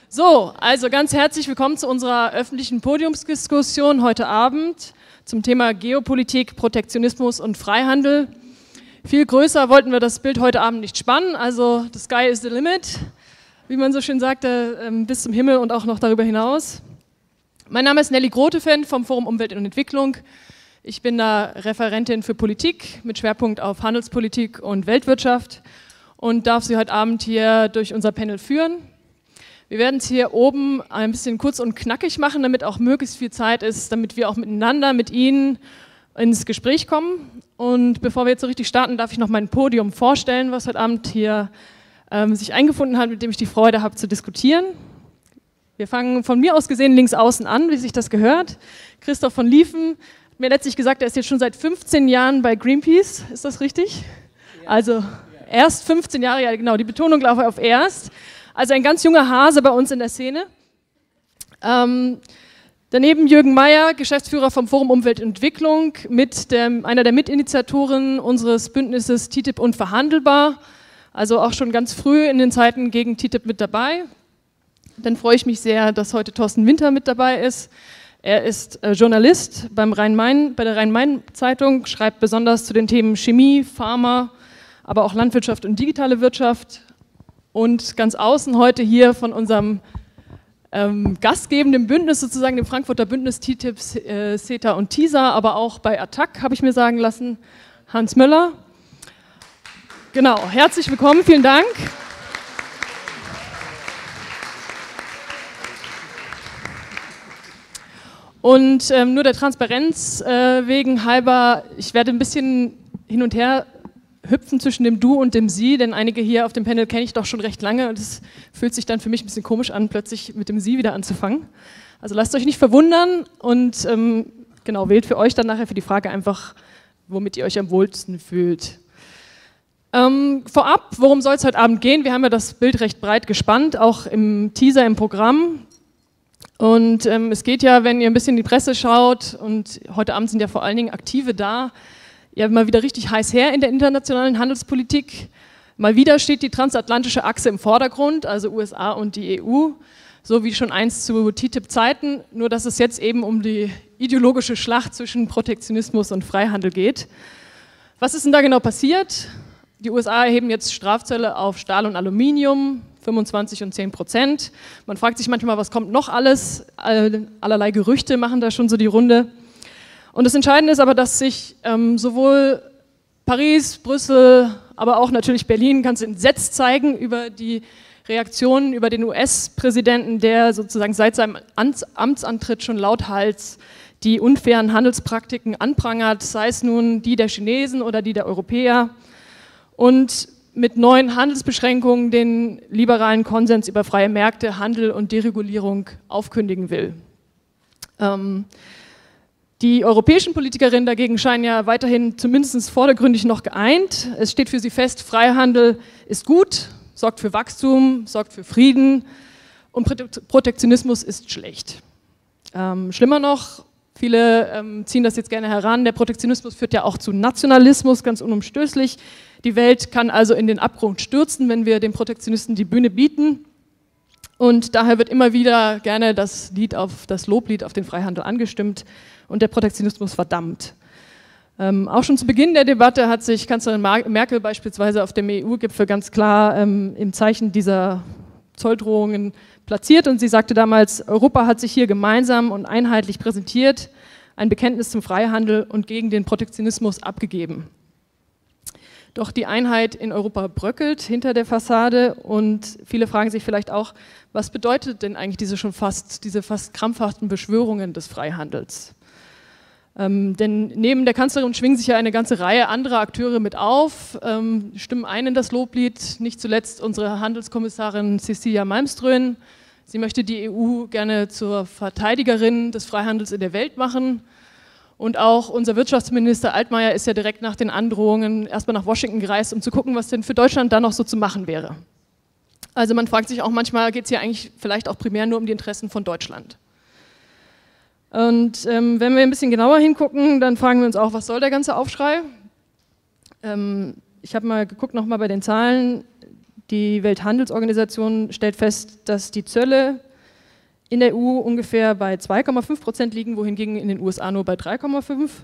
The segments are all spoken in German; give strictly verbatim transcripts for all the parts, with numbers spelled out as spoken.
So, also ganz herzlich willkommen zu unserer öffentlichen Podiumsdiskussion heute Abend zum Thema Geopolitik, Protektionismus und Freihandel. Viel größer wollten wir das Bild heute Abend nicht spannen, also the sky is the limit, wie man so schön sagte, bis zum Himmel und auch noch darüber hinaus. Mein Name ist Nelly Grotefend vom Forum Umwelt und Entwicklung. Ich bin da Referentin für Politik mit Schwerpunkt auf Handelspolitik und Weltwirtschaft und darf Sie heute Abend hier durch unser Panel führen. Wir werden es hier oben ein bisschen kurz und knackig machen, damit auch möglichst viel Zeit ist, damit wir auch miteinander, mit Ihnen ins Gespräch kommen. Und bevor wir jetzt so richtig starten, darf ich noch mein Podium vorstellen, was heute Abend hier ähm, sich eingefunden hat, mit dem ich die Freude habe zu diskutieren. Wir fangen von mir aus gesehen links außen an, wie sich das gehört. Christoph von Lieven hat mir letztlich gesagt, er ist jetzt schon seit fünfzehn Jahren bei Greenpeace. Ist das richtig? Ja. Also erst fünfzehn Jahre, ja genau, die Betonung lag auf erst. Also ein ganz junger Hase bei uns in der Szene. Ähm, daneben Jürgen Meyer, Geschäftsführer vom Forum Umwelt und Entwicklung, mit dem, einer der Mitinitiatoren unseres Bündnisses T T I P unverhandelbar, also auch schon ganz früh in den Zeiten gegen T T I P mit dabei. Dann freue ich mich sehr, dass heute Thorsten Winter mit dabei ist. Er ist äh, Journalist beim Rhein-Main, bei der Rhein-Main-Zeitung, schreibt besonders zu den Themen Chemie, Pharma, aber auch Landwirtschaft und digitale Wirtschaft. Und ganz außen heute hier von unserem ähm, gastgebenden Bündnis, sozusagen dem Frankfurter Bündnis T T I P, äh, CETA und TISA, aber auch bei Attac, habe ich mir sagen lassen, Hans Möller. Genau, herzlich willkommen, vielen Dank. Und ähm, nur der Transparenz äh, wegen halber, ich werde ein bisschen hin und her hüpfen zwischen dem Du und dem Sie, denn einige hier auf dem Panel kenne ich doch schon recht lange und es fühlt sich dann für mich ein bisschen komisch an, plötzlich mit dem Sie wieder anzufangen. Also lasst euch nicht verwundern und ähm, genau, wählt für euch dann nachher für die Frage einfach, womit ihr euch am wohlsten fühlt. Ähm, vorab, worum soll es heute Abend gehen? Wir haben ja das Bild recht breit gespannt, auch im Teaser, im Programm. Und ähm, es geht ja, wenn ihr ein bisschen in die Presse schaut und heute Abend sind ja vor allen Dingen Aktive da, ja, mal wieder richtig heiß her in der internationalen Handelspolitik. Mal wieder steht die transatlantische Achse im Vordergrund, also U S A und die E U, so wie schon einst zu T T I P-Zeiten, nur dass es jetzt eben um die ideologische Schlacht zwischen Protektionismus und Freihandel geht. Was ist denn da genau passiert? Die U S A erheben jetzt Strafzölle auf Stahl und Aluminium, fünfundzwanzig und zehn Prozent. Man fragt sich manchmal, was kommt noch alles? Allerlei Gerüchte machen da schon so die Runde. Und das Entscheidende ist aber, dass sich ähm, sowohl Paris, Brüssel, aber auch natürlich Berlin ganz entsetzt zeigen über die Reaktionen über den U S-Präsidenten, der sozusagen seit seinem Amtsantritt schon lauthals die unfairen Handelspraktiken anprangert, sei es nun die der Chinesen oder die der Europäer, und mit neuen Handelsbeschränkungen den liberalen Konsens über freie Märkte, Handel und Deregulierung aufkündigen will. Ähm, Die europäischen Politikerinnen dagegen scheinen ja weiterhin zumindest vordergründig noch geeint. Es steht für sie fest, Freihandel ist gut, sorgt für Wachstum, sorgt für Frieden und Protektionismus ist schlecht. Ähm, schlimmer noch, viele ähm, ziehen das jetzt gerne heran, der Protektionismus führt ja auch zu Nationalismus, ganz unumstößlich. Die Welt kann also in den Abgrund stürzen, wenn wir den Protektionisten die Bühne bieten. Und daher wird immer wieder gerne das, Lied auf, das Loblied auf den Freihandel angestimmt und der Protektionismus verdammt. Ähm, auch schon zu Beginn der Debatte hat sich Kanzlerin Merkel beispielsweise auf dem E U-Gipfel ganz klar ähm, im Zeichen dieser Zolldrohungen platziert und sie sagte damals, Europa hat sich hier gemeinsam und einheitlich präsentiert, ein Bekenntnis zum Freihandel und gegen den Protektionismus abgegeben. Doch die Einheit in Europa bröckelt hinter der Fassade und viele fragen sich vielleicht auch, was bedeutet denn eigentlich diese schon fast, diese fast krampfhaften Beschwörungen des Freihandels? Ähm, denn neben der Kanzlerin schwingen sich ja eine ganze Reihe anderer Akteure mit auf, ähm, stimmen ein in das Loblied, nicht zuletzt unsere Handelskommissarin Cecilia Malmström. Sie möchte die E U gerne zur Verteidigerin des Freihandels in der Welt machen. Und auch unser Wirtschaftsminister Altmaier ist ja direkt nach den Androhungen erstmal nach Washington gereist, um zu gucken, was denn für Deutschland da noch so zu machen wäre. Also man fragt sich auch manchmal, geht es hier eigentlich vielleicht auch primär nur um die Interessen von Deutschland. Und ähm, wenn wir ein bisschen genauer hingucken, dann fragen wir uns auch, was soll der ganze Aufschrei? Ähm, ich habe mal geguckt, nochmal bei den Zahlen, Die Welthandelsorganisation stellt fest, dass die Zölle in der E U ungefähr bei zwei Komma fünf Prozent liegen, wohingegen in den U S A nur bei drei Komma fünf.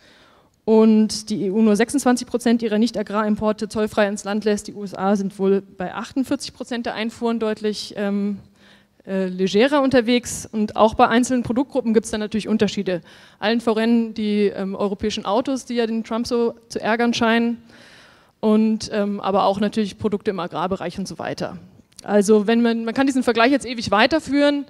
Und die E U nur sechsundzwanzig Prozent ihrer Nicht-Agrarimporte zollfrei ins Land lässt. Die U S A sind wohl bei achtundvierzig Prozent der Einfuhren deutlich ähm, äh, legerer unterwegs. Und auch bei einzelnen Produktgruppen gibt es dann natürlich Unterschiede. Allen voran die ähm, europäischen Autos, die ja den Trump so zu ärgern scheinen. Und ähm, aber auch natürlich Produkte im Agrarbereich und so weiter. Also wenn man, man kann diesen Vergleich jetzt ewig weiterführen.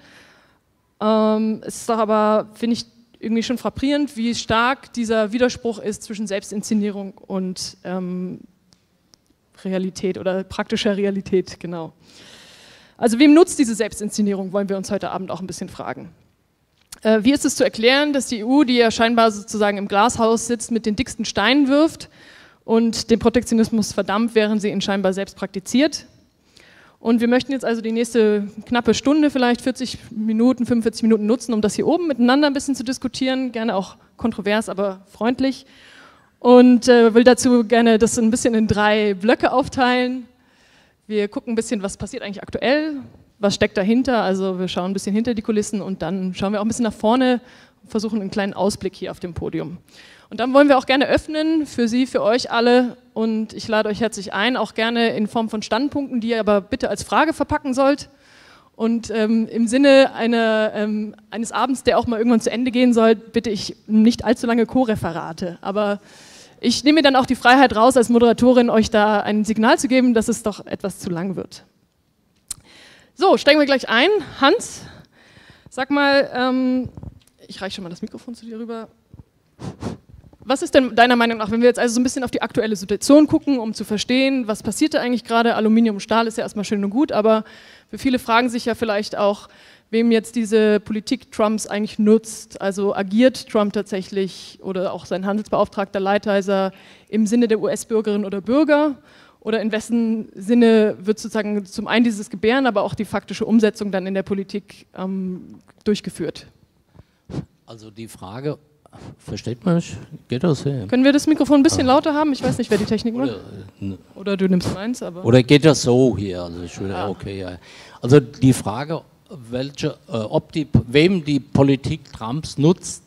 Ähm, es ist doch aber, finde ich, irgendwie schon frappierend, wie stark dieser Widerspruch ist zwischen Selbstinszenierung und ähm, Realität oder praktischer Realität, genau. Also wem nutzt diese Selbstinszenierung, wollen wir uns heute Abend auch ein bisschen fragen. Äh, wie ist es zu erklären, dass die E U, die ja scheinbar sozusagen im Glashaus sitzt, mit den dicksten Steinen wirft und den Protektionismus verdammt, während sie ihn scheinbar selbst praktiziert? Und wir möchten jetzt also die nächste knappe Stunde, vielleicht vierzig Minuten, fünfundvierzig Minuten nutzen, um das hier oben miteinander ein bisschen zu diskutieren, gerne auch kontrovers, aber freundlich. Und äh, will dazu gerne das ein bisschen in drei Blöcke aufteilen. Wir gucken ein bisschen, was passiert eigentlich aktuell, was steckt dahinter, also wir schauen ein bisschen hinter die Kulissen und dann schauen wir auch ein bisschen nach vorne und versuchen einen kleinen Ausblick hier auf dem Podium. Und dann wollen wir auch gerne öffnen für Sie, für euch alle und ich lade euch herzlich ein, auch gerne in Form von Standpunkten, die ihr aber bitte als Frage verpacken sollt. Und ähm, im Sinne einer, ähm, eines Abends, der auch mal irgendwann zu Ende gehen soll, bitte ich nicht allzu lange Co-Referate. Aber ich nehme mir dann auch die Freiheit raus, als Moderatorin euch da ein Signal zu geben, dass es doch etwas zu lang wird. So, steigen wir gleich ein. Hans, sag mal, ähm, ich reiche schon mal das Mikrofon zu dir rüber. Was ist denn deiner Meinung nach, wenn wir jetzt also so ein bisschen auf die aktuelle Situation gucken, um zu verstehen, was passiert da eigentlich gerade? Aluminium und Stahl ist ja erstmal schön und gut, aber für viele fragen sich ja vielleicht auch, wem jetzt diese Politik Trumps eigentlich nutzt. Also agiert Trump tatsächlich oder auch sein Handelsbeauftragter Lighthizer im Sinne der U S-Bürgerinnen oder Bürger? Oder in wessen Sinne wird sozusagen zum einen dieses Gebären, aber auch die faktische Umsetzung dann in der Politik ähm, durchgeführt? Also die Frage... Versteht man mich? Geht das hier? Können wir das Mikrofon ein bisschen ah. lauter haben? Ich weiß nicht, wer die Technik macht. Oder, Oder du nimmst meins, aber... Oder geht das so hier? Also, ich würde, ah. okay, ja. Also die Frage, welche, äh, ob die, wem die Politik Trumps nutzt,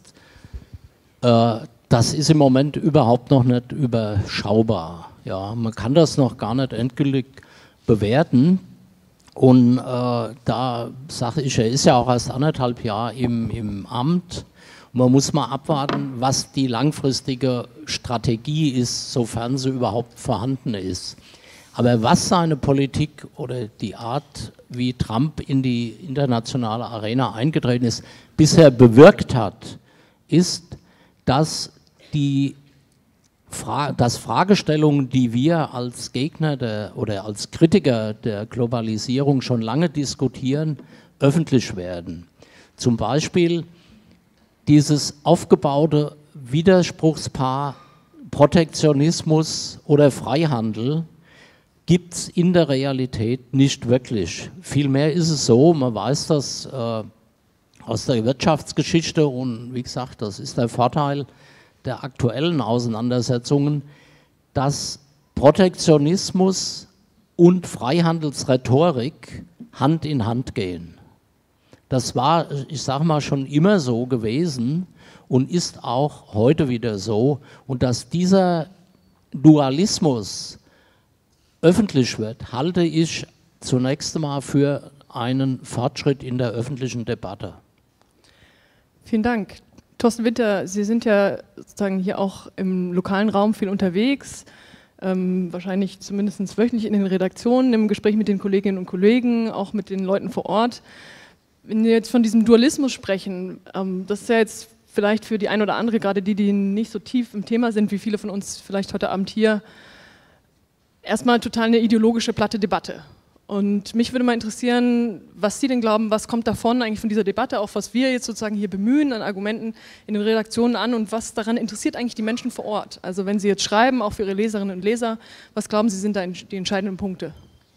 äh, das ist im Moment überhaupt noch nicht überschaubar. Ja, man kann das noch gar nicht endgültig bewerten. Und äh, da sage ich, er ist ja auch erst anderthalb Jahre im, im Amt. Man muss mal abwarten, was die langfristige Strategie ist, sofern sie überhaupt vorhanden ist. Aber was seine Politik oder die Art, wie Trump in die internationale Arena eingetreten ist, bisher bewirkt hat, ist, dass die Fra- dass Fragestellungen, die wir als Gegner der, oder als Kritiker der Globalisierung schon lange diskutieren, öffentlich werden. Zum Beispiel dieses aufgebaute Widerspruchspaar Protektionismus oder Freihandel gibt es in der Realität nicht wirklich. Vielmehr ist es so, man weiß das äh, aus der Wirtschaftsgeschichte und wie gesagt, das ist der Vorteil der aktuellen Auseinandersetzungen, dass Protektionismus und Freihandelsrhetorik Hand in Hand gehen. Das war, ich sage mal, schon immer so gewesen und ist auch heute wieder so. Und dass dieser Dualismus öffentlich wird, halte ich zunächst einmal für einen Fortschritt in der öffentlichen Debatte. Vielen Dank. Thorsten Winter, Sie sind ja sozusagen hier auch im lokalen Raum viel unterwegs, ähm, wahrscheinlich zumindest wöchentlich in den Redaktionen, im Gespräch mit den Kolleginnen und Kollegen, auch mit den Leuten vor Ort. Wenn wir jetzt von diesem Dualismus sprechen, ähm, das ist ja jetzt vielleicht für die ein oder andere, gerade die, die nicht so tief im Thema sind, wie viele von uns vielleicht heute Abend hier, erstmal total eine ideologische, platte Debatte. Und mich würde mal interessieren, was Sie denn glauben, was kommt davon eigentlich von dieser Debatte, auch was wir jetzt sozusagen hier bemühen an Argumenten in den Redaktionen an und was daran interessiert eigentlich die Menschen vor Ort? Also wenn Sie jetzt schreiben, auch für Ihre Leserinnen und Leser, was glauben Sie sind da die entscheidenden Punkte?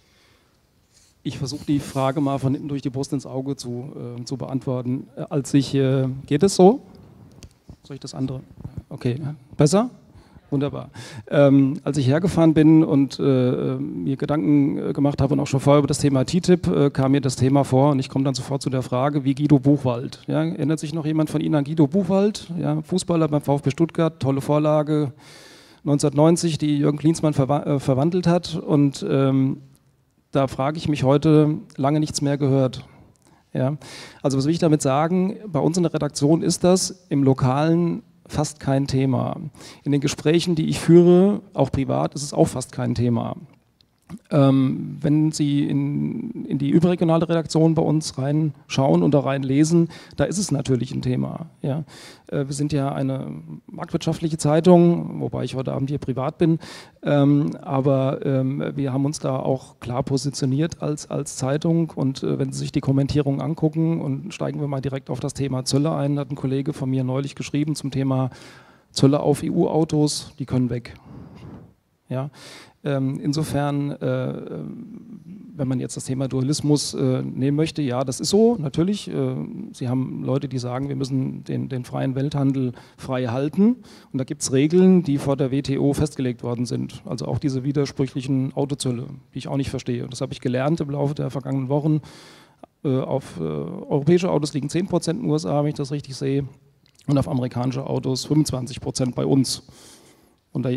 Ich versuche die Frage mal von hinten durch die Brust ins Auge zu, äh, zu beantworten. Äh, als ich, äh, geht es so? Soll ich das andere? Okay, besser? Wunderbar. Ähm, als ich hergefahren bin und äh, mir Gedanken gemacht habe und auch schon vorher über das Thema T T I P, äh, kam mir das Thema vor und ich komme dann sofort zu der Frage, wie Guido Buchwald. Ja, erinnert sich noch jemand von Ihnen an Guido Buchwald? Ja, Fußballer beim VfB Stuttgart, tolle Vorlage neunzehnhundertneunzig, die Jürgen Klinsmann verwa äh, verwandelt hat. Und ähm, da frage ich mich heute, lange nichts mehr gehört. Ja, also was will ich damit sagen? Bei uns in der Redaktion ist das im Lokalen fast kein Thema. In den Gesprächen, die ich führe, auch privat, ist es auch fast kein Thema. Ähm, wenn Sie in, in die überregionale Redaktion bei uns reinschauen und da reinlesen, da ist es natürlich ein Thema. Ja. Äh, wir sind ja eine marktwirtschaftliche Zeitung, wobei ich heute Abend hier privat bin, ähm, aber ähm, wir haben uns da auch klar positioniert als, als Zeitung und äh, wenn Sie sich die Kommentierungen angucken und steigen wir mal direkt auf das Thema Zölle ein, hat ein Kollege von mir neulich geschrieben zum Thema Zölle auf E U-Autos, die können weg. Ja. Insofern, äh, wenn man jetzt das Thema Dualismus äh, nehmen möchte, ja, das ist so, natürlich. Äh, Sie haben Leute, die sagen, wir müssen den, den freien Welthandel frei halten. Und da gibt es Regeln, die vor der W T O festgelegt worden sind. Also auch diese widersprüchlichen Autozölle, die ich auch nicht verstehe. Und das habe ich gelernt im Laufe der vergangenen Wochen. Äh, auf äh, europäische Autos liegen zehn Prozent in den U S A, wenn ich das richtig sehe. Und auf amerikanische Autos fünfundzwanzig Prozent bei uns. Und da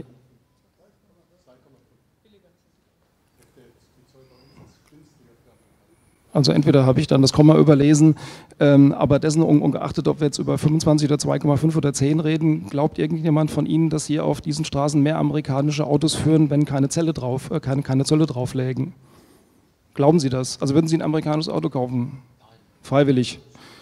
Also entweder habe ich dann das Komma überlesen, ähm, aber dessen ungeachtet, ob wir jetzt über fünfundzwanzig oder zwei Komma fünf oder zehn reden, glaubt irgendjemand von Ihnen, dass hier auf diesen Straßen mehr amerikanische Autos führen, wenn keine Zelle drauf, äh, keine, keine Zölle drauf lägen? Glauben Sie das? Also würden Sie ein amerikanisches Auto kaufen? Freiwillig?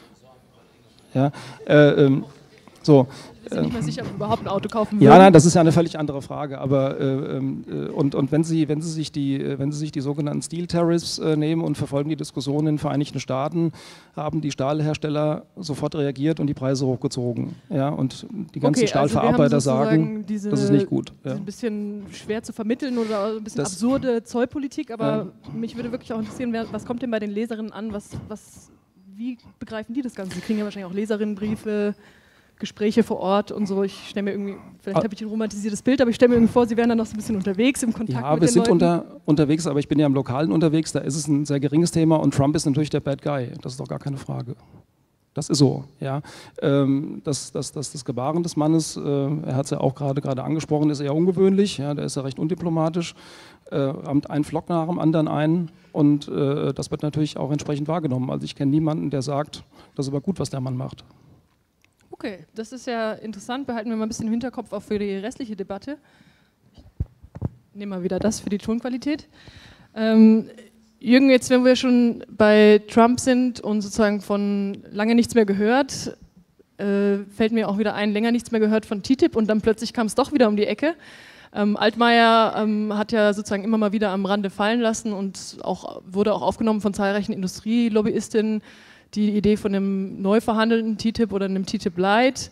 Ja, äh, ähm, so. Ich bin nicht mehr sicher, ob wir überhaupt ein Auto kaufen würden. Ja, nein, das ist ja eine völlig andere Frage. Aber äh, äh, und, und wenn Sie, wenn Sie sich die, wenn Sie sich die sogenannten Steel Tariffs äh, nehmen und verfolgen die Diskussionen in den Vereinigten Staaten, haben die Stahlhersteller sofort reagiert und die Preise hochgezogen. Ja, und die ganzen okay, Stahlverarbeiter also sagen, diese, das ist nicht gut. Ja. Ein bisschen schwer zu vermitteln oder ein bisschen das, absurde Zollpolitik, aber ja. mich würde wirklich auch interessieren, wer, was kommt denn bei den Leserinnen an? Was, was, wie begreifen die das Ganze? Sie kriegen ja wahrscheinlich auch Leserinnenbriefe, Gespräche vor Ort und so. Ich stelle mir irgendwie, vielleicht habe ich ein romantisiertes Bild, aber ich stelle mir irgendwie vor, Sie wären dann noch so ein bisschen unterwegs im Kontakt ja, mit wir den sind Leuten. Unter, unterwegs, aber ich bin ja im Lokalen unterwegs, da ist es ein sehr geringes Thema und Trump ist natürlich der Bad Guy, das ist doch gar keine Frage. Das ist so, ja. Ähm, das, das, das, das Gebaren des Mannes, äh, er hat es ja auch gerade gerade angesprochen, ist eher ungewöhnlich, ja, der ist ja recht undiplomatisch, äh, rammt einen Flock nach dem anderen ein und äh, das wird natürlich auch entsprechend wahrgenommen. Also ich kenne niemanden, der sagt, das ist aber gut, was der Mann macht. Okay, das ist ja interessant. Behalten wir mal ein bisschen im Hinterkopf auch für die restliche Debatte. Ich nehme mal wieder das für die Tonqualität. Ähm, Jürgen, jetzt wenn wir schon bei Trump sind und sozusagen von lange nichts mehr gehört, äh, fällt mir auch wieder ein, länger nichts mehr gehört von T T I P und dann plötzlich kam es doch wieder um die Ecke. Ähm, Altmaier ähm, hat ja sozusagen immer mal wieder am Rande fallen lassen und auch, wurde auch aufgenommen von zahlreichen Industrielobbyisten, die Idee von einem neu verhandelten T T I P oder einem T T I P Light.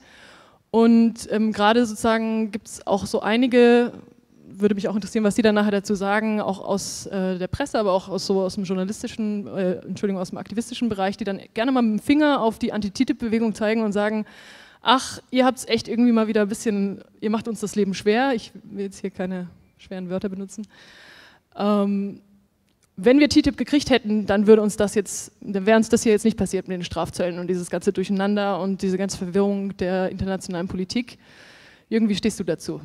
Und ähm, gerade sozusagen gibt es auch so einige, würde mich auch interessieren, was Sie dann nachher dazu sagen, auch aus äh, der Presse, aber auch aus, so aus dem journalistischen, äh, Entschuldigung, aus dem aktivistischen Bereich, die dann gerne mal mit dem Finger auf die Anti-T T I P-Bewegung zeigen und sagen, ach, ihr habt es echt irgendwie mal wieder ein bisschen, ihr macht uns das Leben schwer. Ich will jetzt hier keine schweren Wörter benutzen. Ähm, Wenn wir T T I P gekriegt hätten, dann würde uns das jetzt, dann wäre uns das hier jetzt nicht passiert mit den Strafzöllen und dieses ganze Durcheinander und diese ganze Verwirrung der internationalen Politik. Jürgen, wie stehst du dazu?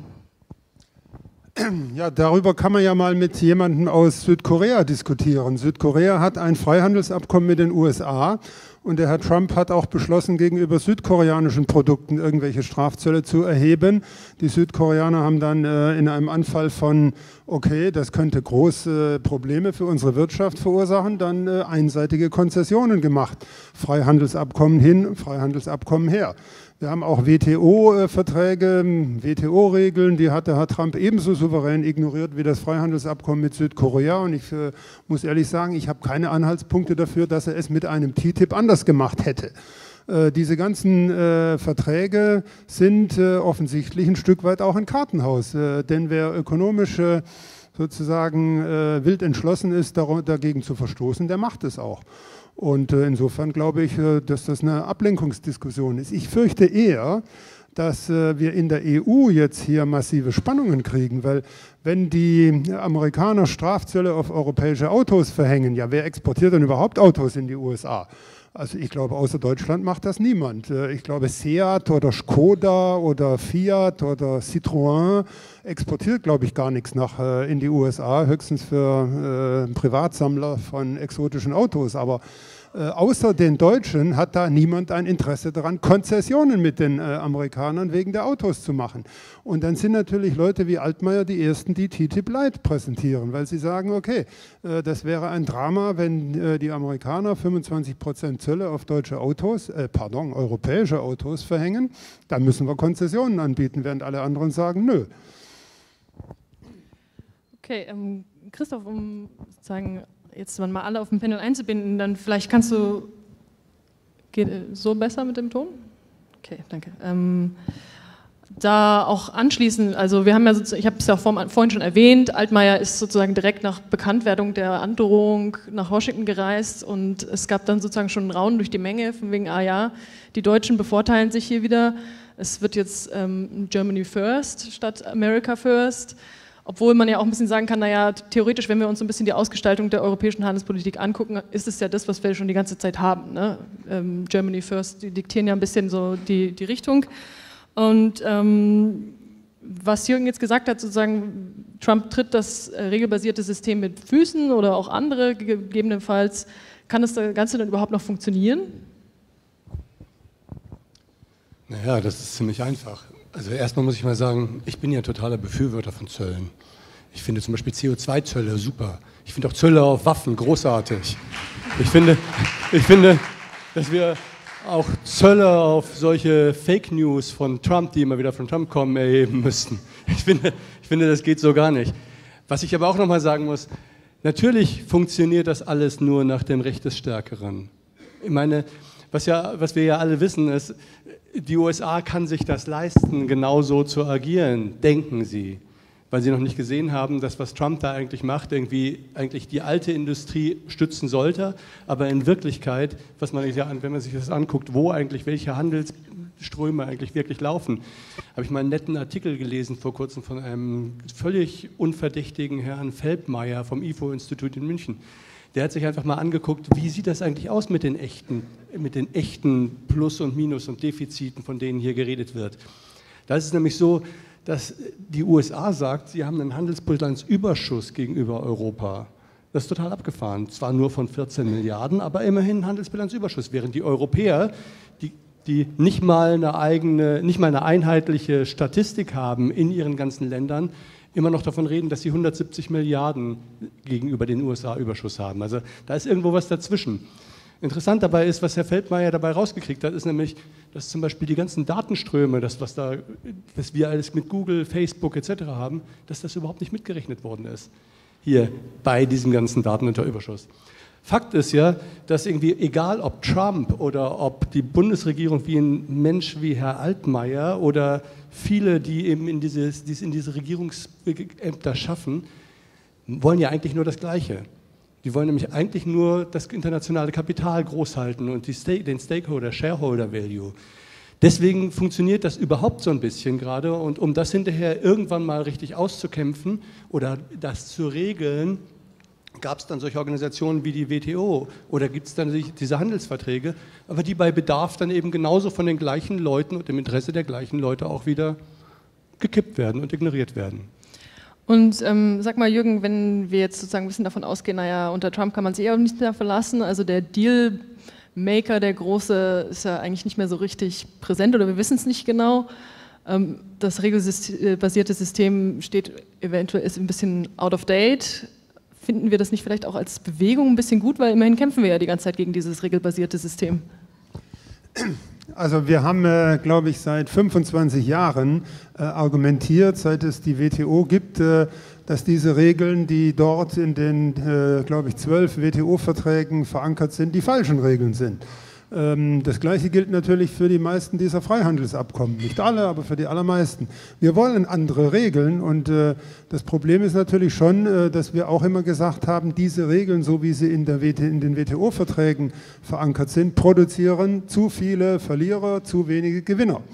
Ja, darüber kann man ja mal mit jemandem aus Südkorea diskutieren. Südkorea hat ein Freihandelsabkommen mit den U S A und der Herr Trump hat auch beschlossen, gegenüber südkoreanischen Produkten irgendwelche Strafzölle zu erheben. Die Südkoreaner haben dann äh, in einem Anfall von, okay, das könnte große Probleme für unsere Wirtschaft verursachen, dann äh, einseitige Konzessionen gemacht. Freihandelsabkommen hin, Freihandelsabkommen her. Wir haben auch W T O-Verträge, W T O-Regeln, die hat der Herr Trump ebenso souverän ignoriert wie das Freihandelsabkommen mit Südkorea. Und ich äh, muss ehrlich sagen, ich habe keine Anhaltspunkte dafür, dass er es mit einem T T I P anders gemacht hätte. Äh, diese ganzen äh, Verträge sind äh, offensichtlich ein Stück weit auch ein Kartenhaus. Äh, denn wer ökonomisch äh, sozusagen äh, wild entschlossen ist, dar- dagegen zu verstoßen, der macht es auch. Und äh, insofern glaube ich, äh, dass das eine Ablenkungsdiskussion ist. Ich fürchte eher, dass äh, wir in der E U jetzt hier massive Spannungen kriegen, weil wenn die Amerikaner Strafzölle auf europäische Autos verhängen, ja, wer exportiert denn überhaupt Autos in die U S A? Also ich glaube, außer Deutschland macht das niemand. Ich glaube, Seat oder Skoda oder Fiat oder Citroën exportiert, glaube ich, gar nichts nach in die U S A, höchstens für äh, Privatsammler von exotischen Autos. Aber äh, außer den Deutschen hat da niemand ein Interesse daran, Konzessionen mit den äh, Amerikanern wegen der Autos zu machen. Und dann sind natürlich Leute wie Altmaier die Ersten, die T T I P Light präsentieren, weil sie sagen, okay, äh, das wäre ein Drama, wenn äh, die Amerikaner fünfundzwanzig Prozent Zölle auf deutsche Autos, äh, pardon, europäische Autos verhängen, dann müssen wir Konzessionen anbieten, während alle anderen sagen, nö. Okay, ähm, Christoph, um sozusagen jetzt mal alle auf dem Panel einzubinden, dann vielleicht kannst du, geht so besser mit dem Ton? Okay, danke. Ähm, da auch anschließend, also wir haben ja, ich habe es ja vor, vorhin schon erwähnt, Altmaier ist sozusagen direkt nach Bekanntwerdung der Androhung nach Washington gereist und es gab dann sozusagen schon einen Raunen durch die Menge, von wegen, ah ja, die Deutschen bevorteilen sich hier wieder, es wird jetzt ähm, Germany First statt America First. Obwohl man ja auch ein bisschen sagen kann, naja, theoretisch, wenn wir uns so ein bisschen die Ausgestaltung der europäischen Handelspolitik angucken, ist es ja das, was wir schon die ganze Zeit haben. Ne? Ähm, Germany First, die diktieren ja ein bisschen so die, die Richtung. Und ähm, was Jürgen jetzt gesagt hat, sozusagen, Trump tritt das äh, regelbasierte System mit Füßen oder auch andere gegebenenfalls, kann das Ganze dann überhaupt noch funktionieren? Naja, das ist ziemlich einfach. Also erstmal muss ich mal sagen, ich bin ja totaler Befürworter von Zöllen. Ich finde zum Beispiel C O zwei Zölle super. Ich finde auch Zölle auf Waffen großartig. Ich finde, ich finde, dass wir auch Zölle auf solche Fake News von Trump, die immer wieder von Trump kommen, erheben müssten. Ich finde, ich finde, das geht so gar nicht. Was ich aber auch nochmal sagen muss, natürlich funktioniert das alles nur nach dem Recht des Stärkeren. Ich meine, was, ja, was wir ja alle wissen ist, die U S A kann sich das leisten, genauso zu agieren, denken sie, weil sie noch nicht gesehen haben, dass was Trump da eigentlich macht, irgendwie eigentlich die alte Industrie stützen sollte, aber in Wirklichkeit, was man ja, wenn man sich das anguckt, wo eigentlich welche Handelsströme eigentlich wirklich laufen, habe ich mal einen netten Artikel gelesen vor kurzem von einem völlig unverdächtigen Herrn Feldmeier vom I F O-Institut in München. Der hat sich einfach mal angeguckt, wie sieht das eigentlich aus mit den echten, mit den echten Plus und Minus und Defiziten, von denen hier geredet wird. Da ist es nämlich so, dass die U S A sagt, sie haben einen Handelsbilanzüberschuss gegenüber Europa. Das ist total abgefahren. Zwar nur von vierzehn Milliarden, aber immerhin einen Handelsbilanzüberschuss, während die Europäer, die, die nicht mal eine eigene, nicht mal eine einheitliche Statistik haben in ihren ganzen Ländern, immer noch davon reden, dass sie hundertsiebzig Milliarden gegenüber den U S A Überschuss haben. Also da ist irgendwo was dazwischen. Interessant dabei ist, was Herr Feldmeier dabei rausgekriegt hat, ist nämlich, dass zum Beispiel die ganzen Datenströme, das, was, da, was wir alles mit Google, Facebook et cetera haben, dass das überhaupt nicht mitgerechnet worden ist, hier bei diesem ganzen Datenüberschuss. Fakt ist ja, dass irgendwie, egal ob Trump oder ob die Bundesregierung wie ein Mensch wie Herr Altmaier oder viele, die eben in, dieses, die es in diese Regierungsämter schaffen, wollen ja eigentlich nur das Gleiche. Die wollen nämlich eigentlich nur das internationale Kapital groß halten und die Stake, den Stakeholder, Shareholder Value. Deswegen funktioniert das überhaupt so ein bisschen gerade und um das hinterher irgendwann mal richtig auszukämpfen oder das zu regeln, gab es dann solche Organisationen wie die W T O oder gibt es dann diese Handelsverträge, aber die bei Bedarf dann eben genauso von den gleichen Leuten und im Interesse der gleichen Leute auch wieder gekippt werden und ignoriert werden. Und ähm, sag mal, Jürgen, wenn wir jetzt sozusagen ein bisschen davon ausgehen, naja, unter Trump kann man sich eher nicht mehr verlassen, also der Dealmaker, der Große, ist ja eigentlich nicht mehr so richtig präsent oder wir wissen es nicht genau. Ähm, das regelbasierte System steht eventuell, ist ein bisschen out of date. Finden wir das nicht vielleicht auch als Bewegung ein bisschen gut, weil immerhin kämpfen wir ja die ganze Zeit gegen dieses regelbasierte System. Also wir haben, äh, glaube ich, seit fünfundzwanzig Jahren äh, argumentiert, seit es die W T O gibt, äh, dass diese Regeln, die dort in den, äh, glaube ich, zwölf W T O-Verträgen verankert sind, die falschen Regeln sind. Ähm, das Gleiche gilt natürlich für die meisten dieser Freihandelsabkommen. Nicht alle, aber für die allermeisten. Wir wollen andere Regeln und äh, das Problem ist natürlich schon, äh, dass wir auch immer gesagt haben, diese Regeln, so wie sie in, der W T, in den W T O-Verträgen verankert sind, produzieren zu viele Verlierer, zu wenige Gewinner.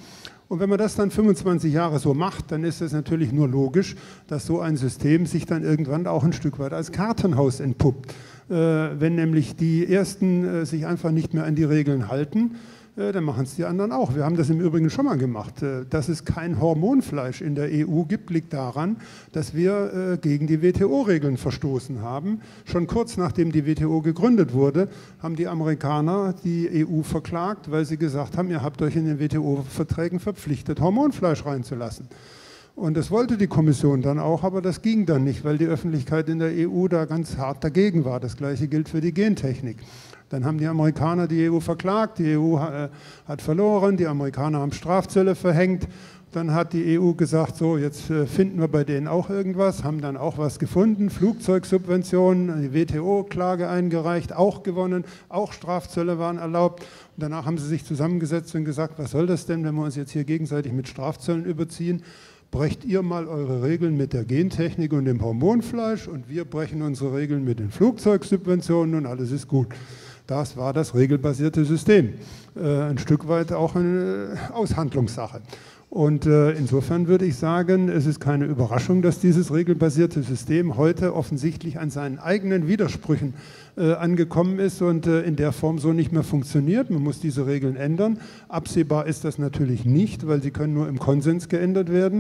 Und wenn man das dann fünfundzwanzig Jahre so macht, dann ist es natürlich nur logisch, dass so ein System sich dann irgendwann auch ein Stück weit als Kartenhaus entpuppt. Äh, wenn nämlich die Ersten äh, sich einfach nicht mehr an die Regeln halten, äh, dann machen es die anderen auch. Wir haben das im Übrigen schon mal gemacht. Äh, dass es kein Hormonfleisch in der E U gibt, liegt daran, dass wir äh, gegen die W T O-Regeln verstoßen haben. Schon kurz nachdem die W T O gegründet wurde, haben die Amerikaner die E U verklagt, weil sie gesagt haben, ihr habt euch in den W T O-Verträgen verpflichtet, Hormonfleisch reinzulassen. Und das wollte die Kommission dann auch, aber das ging dann nicht, weil die Öffentlichkeit in der E U da ganz hart dagegen war. Das Gleiche gilt für die Gentechnik. Dann haben die Amerikaner die E U verklagt, die E U hat verloren, die Amerikaner haben Strafzölle verhängt. Dann hat die E U gesagt, so jetzt finden wir bei denen auch irgendwas, haben dann auch was gefunden, Flugzeugsubventionen, die W T O-Klage eingereicht, auch gewonnen, auch Strafzölle waren erlaubt. Und danach haben sie sich zusammengesetzt und gesagt, was soll das denn, wenn wir uns jetzt hier gegenseitig mit Strafzöllen überziehen? Brecht ihr mal eure Regeln mit der Gentechnik und dem Hormonfleisch und wir brechen unsere Regeln mit den Flugzeugsubventionen und alles ist gut. Das war das regelbasierte System. Äh, ein Stück weit auch eine Aushandlungssache. Und äh, insofern würde ich sagen, es ist keine Überraschung, dass dieses regelbasierte System heute offensichtlich an seinen eigenen Widersprüchen äh, angekommen ist und äh, in der Form so nicht mehr funktioniert. Man muss diese Regeln ändern. Absehbar ist das natürlich nicht, weil sie können nur im Konsens geändert werden.